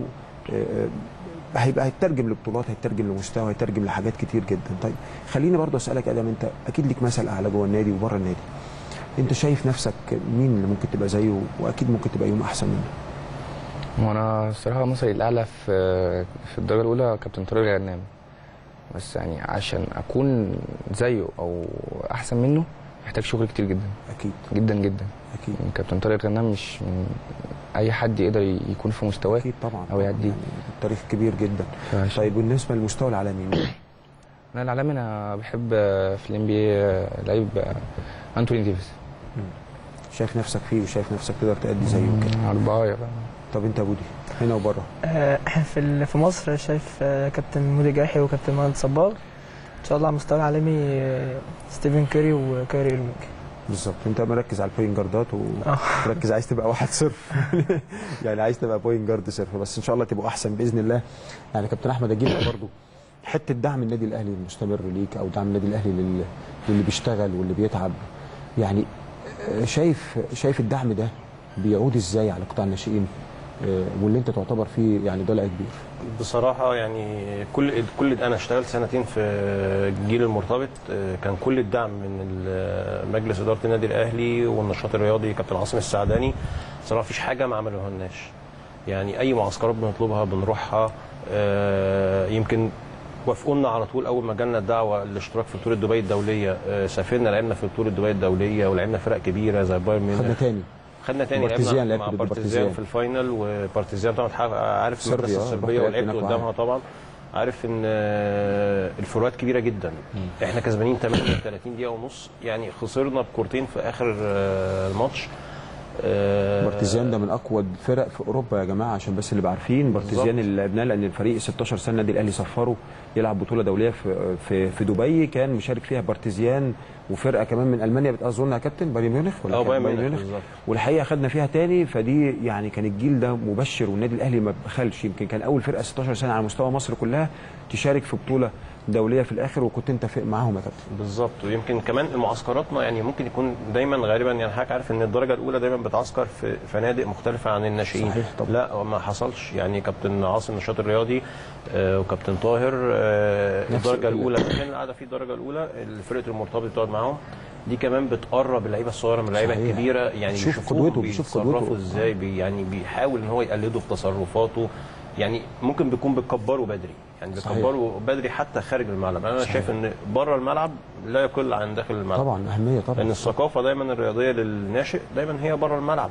هيبقى هيترجم لبطولات، هيترجم لمستوى، هيترجم لحاجات كتير جدا. طيب خليني برضه اسالك ادم، انت اكيد ليك مثل اعلى جوه النادي وبره النادي، انت شايف نفسك مين اللي ممكن تبقى زيه، واكيد ممكن تبقى يوم احسن منه؟ وانا الصراحه مثلي الاعلى في في الدرجه الاولى كابتن طارق الغنام، بس يعني عشان اكون زيه او احسن منه محتاج شغل كتير جدا. اكيد جدا جدا اكيد. يعني كابتن طارق الغنام مش من اي حد يقدر يكون في مستواه اكيد طبعا او يعديه، يعني التاريخ كبير جدا. فعشان. طيب بالنسبه للمستوى العالمي، انا العالمي انا بحب في الام بي اي لعيب انتوني ديفيس. شايف نفسك فيه وشايف نفسك تقدر تأدي زيه كده؟ أربعة يا. طب أنت بودي هنا وبره؟ في في مصر شايف كابتن مودي جاحي وكابتن مهند صباغ. إن شاء الله على المستوى العالمي ستيفن كيري وكايري إيرفينج. بالظبط. أنت مركز على البوينت جاردات ومركز عايز تبقى واحد صرف يعني عايز تبقى بوينت جارد صرف، بس إن شاء الله تبقوا أحسن بإذن الله. يعني كابتن أحمد أجيب برضه حتة دعم النادي الأهلي المستمر ليك، أو دعم النادي الأهلي للي بيشتغل واللي بيتعب، يعني شايف شايف الدعم ده بيعود ازاي على قطاع الناشئين واللي انت تعتبر فيه يعني ضلع كبير؟ بصراحه يعني كل كل انا اشتغلت سنتين في الجيل المرتبط، كان كل الدعم من مجلس اداره النادي الاهلي والنشاط الرياضي كابتن عاصم السعداني. بصراحه مفيش حاجه ما عملوها لناش، يعني اي معسكرات بنطلبها بنروحها. يمكن وافقونا على طول اول ما جالنا الدعوه الاشتراك في بطوله دبي الدوليه، سافرنا لعبنا في بطوله دبي الدوليه ولعبنا فرق كبيره زي بايرن ميونخ. خدنا تاني خدنا تاني لعبنا مع بارتيزان في الفاينل، وبارتيزان طبعا عارف المدرسه الصربيه ولعبت قدامها طبعا، عارف ان الفروقات كبيره جدا. احنا كسبانين ثمانية وثلاثين دقيقه ونص، يعني خسرنا بكورتين في اخر الماتش. بارتيزان ده من اقوى الفرق في اوروبا يا جماعه، عشان بس اللي عارفين بارتيزان اللي لعبناه، لان الفريق ستاشر سنه النادي الاهلي سفره يلعب بطوله دوليه في في في دبي، كان مشارك فيها بارتيزان وفرقه كمان من المانيا بتظن يا كابتن بايرن ميونخ ولا بايرن ميونخ، والحقيقه خدنا فيها تاني. فدي يعني كان الجيل ده مبشر، والنادي الاهلي ما بخلش، يمكن كان اول فرقه ستاشر سنه على مستوى مصر كلها تشارك في بطوله دوليه في الاخر، وكنت انت معاهم يا كابتن. بالظبط. ويمكن كمان المعسكراتنا يعني ممكن يكون دايما غالبا، يعني حضرتك عارف ان الدرجه الاولى دايما بتعسكر في فنادق مختلفه عن الناشئين. صحيح طبعا. لا ما حصلش، يعني كابتن عاصم النشاط الرياضي آه وكابتن طاهر آه الدرجه الاولى كان القعده في الدرجه الاولى فرقه المرتبط بتقعد معاهم، دي كمان بتقرب اللعيبه الصغيره من اللعيبه الكبيره، يعني بيشوف قدوته بيشوف قدوته ازاي، بي يعني بيحاول ان هو يقلده في تصرفاته، يعني ممكن بيكون بيكبروا بدري، يعني بيكبروا بدري حتى خارج الملعب. انا صحيح. شايف ان بره الملعب لا يقل عن داخل الملعب طبعا، اهميه طبعا، لان الثقافه دايما الرياضيه للناشئ دايما هي بره الملعب.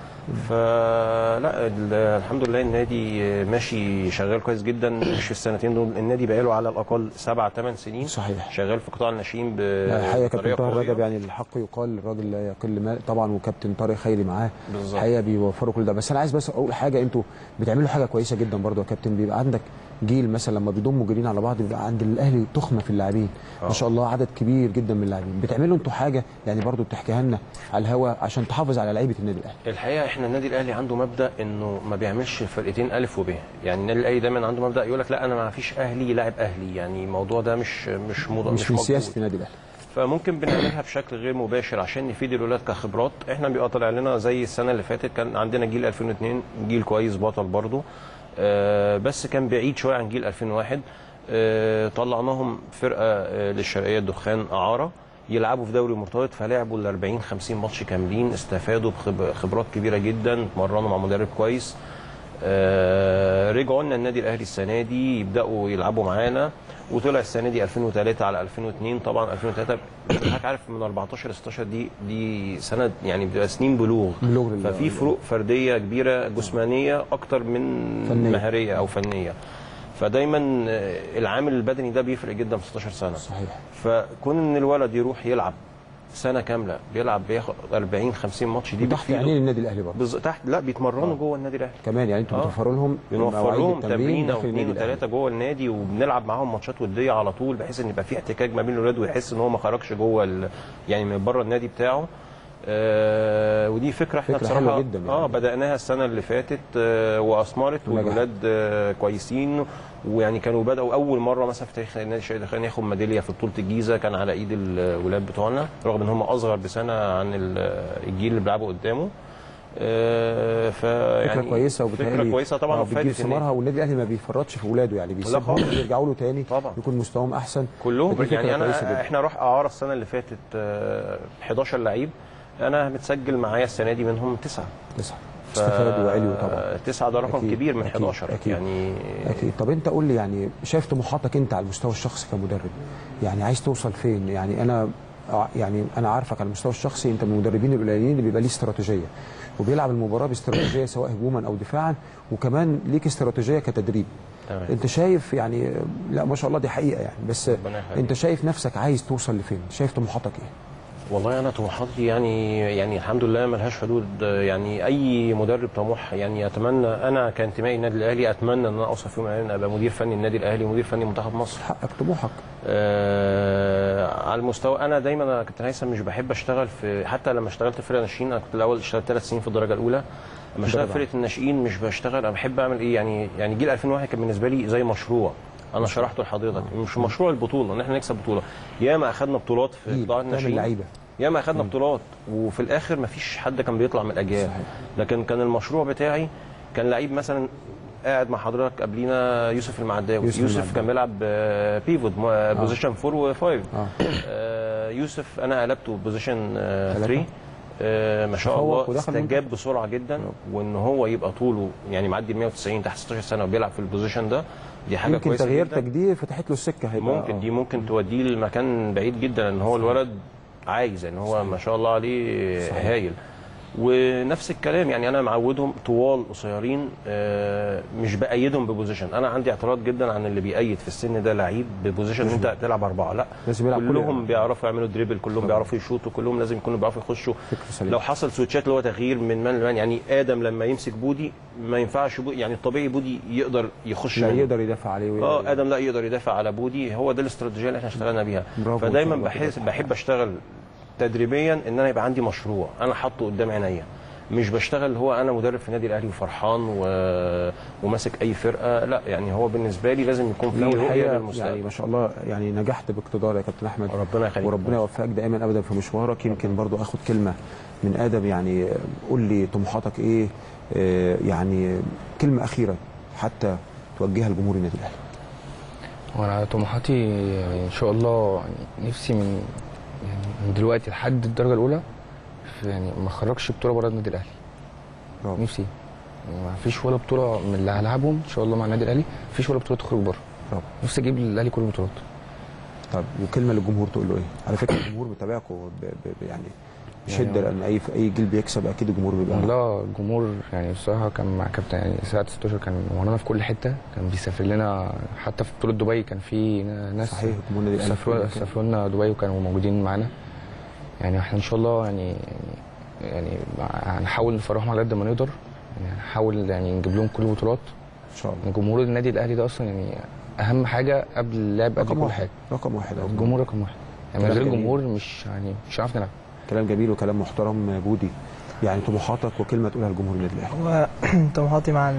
فلا الحمد لله النادي ماشي شغال كويس جدا، مش في السنتين دول، النادي بقى له على الاقل سبع ثمان سنين صحيح شغال في قطاع الناشئين الحقيقه. كابتن طاهر رجب يعني الحق يقال الراجل لا يقل مال طبعا، وكابتن طارق خيري معاه الحقيقه بيوفروا كل ده. بس انا عايز بس اقول حاجه، انتوا بتعملوا حاجه كويسه جدا برضو يا كابتن، بيبقى عندك جيل مثلا لما بيضموا جيلين على بعض بيبقى عند الاهلي تخمه في اللاعبين ما شاء الله، عدد كبير جدا من اللاعبين. بتعملوا انتوا حاجه يعني برضو بتحكيها لنا على الهوا عشان تحافظ على لعيبه النادي الاهلي؟ الحقيقه احنا النادي الاهلي عنده مبدا انه ما بيعملش فرقتين الف وب، يعني النادي الاهلي دايما عنده مبدا يقول لك لا انا ما فيش اهلي لاعب اهلي، يعني الموضوع ده مش مش موضوع مش, مش من سياسه النادي الاهلي. فممكن بنعملها بشكل غير مباشر عشان نفيد الولاد كخبرات. احنا بيبقى طالع لنا زي السنه اللي فاتت كان عندنا جيل ألفين واثنين جيل كويس بطل برضه، آه بس كان بعيد شويه عن جيل ألفين وواحد. آه طلعناهم فرقه آه للشرقيه الدخان اعاره يلعبوا في دوري مرتبط، فلعبوا ال أربعين خمسين ماتش كاملين، استفادوا بخبرات كبيره جدا، اتمرنوا مع مدرب كويس. آه رجعوا لنا النادي الاهلي السنه دي يبداوا يلعبوا معانا، وطلع السنه دي ألفين وثلاثة على ألفين واثنين. طبعا ألفين وثلاثة حضرتك عارف من أربعتاشر ل ستاشر دي دي سنه يعني بتبقى سنين بلوغ، ففي فروق فرديه كبيره جسمانيه اكتر من فنية. مهاريه او فنيه. فدايما العامل البدني ده بيفرق جدا في ستاشر سنه. صحيح. فكون ان الولد يروح يلعب سنه كامله بيلعب بياخد أربعين خمسين ماتش دي تحت عينين النادي الاهلي برضه بز... تحت لا بيتمرنوا جوه النادي الاهلي كمان، يعني انتوا بتوفروا لهم بنوفر لهم تمرين واثنين وثلاثه جوه النادي، وبنلعب معاهم ماتشات وديه على طول بحيث ان يبقى في احتكاك ما بين الولاد ويحس ان هو ما خرجش جوه ال... يعني من بره النادي بتاعه. آه ودي فكره احنا فكرة بصراحه جدا يعني. اه بداناها السنه اللي فاتت آه واثمرت، والولاد آه كويسين، ويعني كانوا بداوا اول مره مثلا في تاريخ النادي الشهيد خلينا ياخد ميداليه في بطوله الجيزه كان على ايد الولاد بتوعنا، رغم ان هم اصغر بسنه عن الجيل اللي بيلعبوا قدامه. آه ف فكره كويسه وبتهيألي فكره كويسه طبعا وفادت بتجيب ثمارها، والنادي الاهلي ما بيفرطش في اولاده يعني بيسيبهم يرجعوا له تاني طبعا يكون مستواهم احسن كلهم. يعني انا احنا راح اعاره السنه اللي فاتت آه حداشر لعيب، انا متسجل معايا السنه دي منهم تسعه تسعه استفادوا وعليوا طبعا. تسعه ده رقم أكيد. كبير من أكيد. حداشر أكيد. يعني اكيد. طب انت قول لي يعني شايف طموحاتك انت على المستوى الشخصي كمدرب، يعني عايز توصل فين؟ يعني انا يعني انا عارفك على المستوى الشخصي انت من المدربين القليلين اللي بيبقى ليه استراتيجيه وبيلعب المباراه باستراتيجيه سواء هجوما او دفاعا، وكمان ليك استراتيجيه كتدريب. تمام. انت شايف يعني لا ما شاء الله دي حقيقه يعني، بس انت شايف نفسك عايز توصل لفين؟ شايف طموحاتك ايه؟ والله انا طموحاتي يعني يعني الحمد لله ملهاش حدود، يعني اي مدرب طموح يعني اتمنى، انا كانتمائي النادي الاهلي اتمنى ان انا اوصل في يوم من الايام ابقى مدير فني النادي الاهلي ومدير فني منتخب مصر. حقك طموحك. آه على المستوى انا دايما انا كابتن هيثم مش بحب اشتغل في، حتى لما اشتغلت في فرقه الناشئين، انا كنت الاول اشتغلت ثلاث سنين في الدرجه الاولى، لما اشتغلت في فرقه الناشئين مش بشتغل، انا بحب اعمل ايه يعني يعني جيل ألفين وواحد كان بالنسبه لي زي مشروع انا شرحته لحضرتك، مش مشروع البطوله ان احنا نكسب بطوله، ياما اخذنا بطولات في قطاع الناشئين ياما اخذنا بطولات وفي الاخر ما فيش حد كان بيطلع من الاجيال. لكن كان المشروع بتاعي كان لعيب مثلا قاعد مع حضرتك قبلينا يوسف المعداوي، يوسف, يوسف المعداوي. كان بيلعب بيفوت بوزيشن أربعة و5 آه. يوسف انا قلبته بوزيشن ثلاثة آه ما شاء الله استجاب بسرعه جدا، وان هو يبقى طوله يعني معدي مية وتسعين تحت ستاشر سنه وبيلعب في البوزيشن ده دي حاجه ممكن كويسه تغييرتك دي فتحت له السكه، هيبقى ممكن دي ممكن توديه لمكان بعيد جدا، ان هو الولد عايز ان هو ما شاء الله عليه صحيح. هايل. ونفس الكلام يعني انا معودهم طوال قصيرين آه مش بايدهم ببوزيشن، انا عندي اعتراض جدا عن اللي بيأيد في السن ده لعيب ببوزيشن ان انت تلعب اربعه، لا كلهم بيعرفوا يعملوا دريبل، كلهم بيعرفوا يشوطوا، كلهم لازم يكونوا بيعرفوا يخشوا. لو حصل سويتشات اللي هو تغيير من مان لمان، يعني ادم لما يمسك بودي ما ينفعش بودي، يعني الطبيعي بودي يقدر يخش لا يقدر يدافع عليه اه ادم لا يقدر يدافع على بودي، هو ده الاستراتيجيه اللي احنا اشتغلنا بيها. فدايما بحس بحب اشتغل تدريبيا ان انا يبقى عندي مشروع انا حاطه قدام عينيا، مش بشتغل هو انا مدرب في النادي الاهلي وفرحان و... وماسك اي فرقه، لا يعني هو بالنسبه لي لازم يكون في رؤيه للمستقبل. يعني ما شاء الله يعني نجحت باقتدار يا كابتن احمد، ربنا يخليك وربنا يوفقك دائما ابدا في مشوارك. يمكن برضو اخد كلمه من ادم، يعني قول لي طموحاتك ايه، يعني كلمه اخيره حتى توجهها لجمهور النادي الاهلي. وانا طموحاتي يعني ان شاء الله يعني نفسي من يعني من دلوقتي لحد الدرجه الاولى يعني ما اخرجش بطوله بره النادي الاهلي. أوه. نفسي يعني ما فيش ولا بطوله من اللي هلعبهم ان شاء الله مع النادي الاهلي ما فيش ولا بطوله تخرج بره. نفسي اجيب للاهلي كل البطولات. طب وكلمه للجمهور تقول له ايه؟ على فكره الجمهور متابعكم يعني بشده، لان اي في اي جيل بيكسب اكيد الجمهور بيبقى لا الجمهور يعني الصراحه كان مع كابتن يعني ساعه ستاشر كان ورانا في كل حته، كان بيسافر لنا حتى في بطوله دبي كان في ناس صحيح الجمهور النادي الاهلي سافروا لنا دبي وكانوا موجودين معانا. يعني احنا ان شاء الله يعني يعني هنحاول نفرحهم على قد ما نقدر، يعني هنحاول يعني نجيب لهم كل البطولات ان شاء الله. جمهور النادي الاهلي ده اصلا يعني اهم حاجه قبل اللعب قبل كل حاجه. رقم واحد الجمهور رقم واحد، يعني من غير الجمهور مش يعني مش هنعرف نلعب. كلام جميل وكلام محترم بودي. يعني طموحاتك وكلمه تقولها لجمهور النادي الاهلي. طموحاتي مع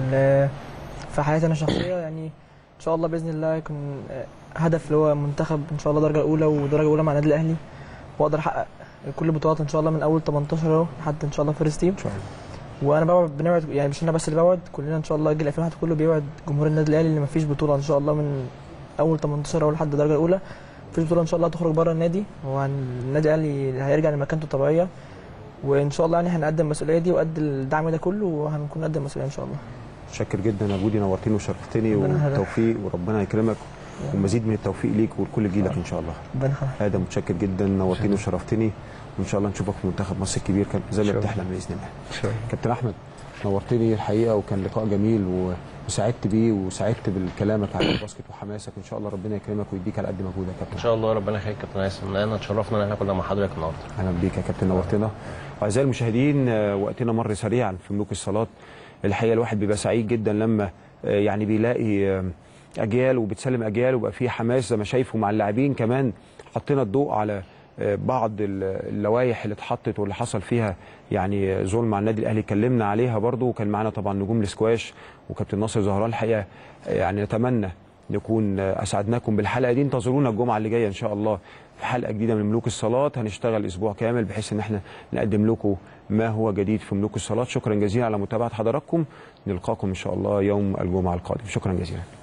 في حياتي انا الشخصيه يعني ان شاء الله باذن الله يكون هدف اللي هو منتخب ان شاء الله درجه اولى ودرجه اولى مع النادي الاهلي، واقدر احقق كل البطولات ان شاء الله من اول تمنتاشر اهو لحد ان شاء الله فيرست تيم ان شاء الله. وانا بوعد بنوعد يعني مش انا بس اللي بوعد، كلنا ان شاء الله جيل ألفين وواحد كله بيوعد جمهور النادي الاهلي اللي ما فيش بطوله ان شاء الله من اول تمنتاشر اهو لحد الدرجه الاولى، مفيش بطوله ان شاء الله تخرج بره النادي، والنادي الاهلي هيرجع لمكانته الطبيعيه، وان شاء الله يعني هنقدم المسؤوليه دي وقد الدعم ده كله وهنكون نقدم المسؤوليه ان شاء الله. متشكر جدا يا بودي، نورتني وشرفتني، والتوفيق وربنا يكرمك ومزيد من التوفيق ليك ولكل جيلك ان شاء الله. ادم متشكر جدا، نورتني وشرفتني، وان شاء الله نشوفك في منتخب مصر الكبير زي اللي بتحلم باذن الله. كابتن احمد نورتني الحقيقه وكان لقاء جميل و... وسعدت بيه وسعدت بالكلامك على الباسكت وحماسك، وان شاء الله ربنا يكرمك ويديك على قد مجهودك يا كابتن. ان شاء الله ربنا يخليك يا كابتن هيثم، انا اتشرفنا ان احنا كنا مع حضرتك النهارده. اهلا بيك يا كابتن، نورتنا. اعزائي المشاهدين وقتنا مر سريعا في ملوك الصالات. الحقيقه الواحد بيبقى سعيد جدا لما يعني بيلاقي اجيال وبتسلم اجيال وبقى في حماس زي ما شايفه مع اللاعبين. كمان حطينا الضوء على بعض اللوائح اللي اتحطت واللي حصل فيها يعني ظلم على النادي الاهلي، اتكلمنا عليها برضو. وكان معانا طبعا نجوم الاسكواش وكابتن ناصر زهران. الحقيقه يعني نتمنى نكون اسعدناكم بالحلقه دي. انتظرونا الجمعه اللي جايه ان شاء الله في حلقه جديده من ملوك الصالات. هنشتغل اسبوع كامل بحيث ان احنا نقدم لكم ما هو جديد في ملوك الصالات. شكرا جزيلا على متابعه حضراتكم، نلقاكم ان شاء الله يوم الجمعه القادم. شكرا جزيلا.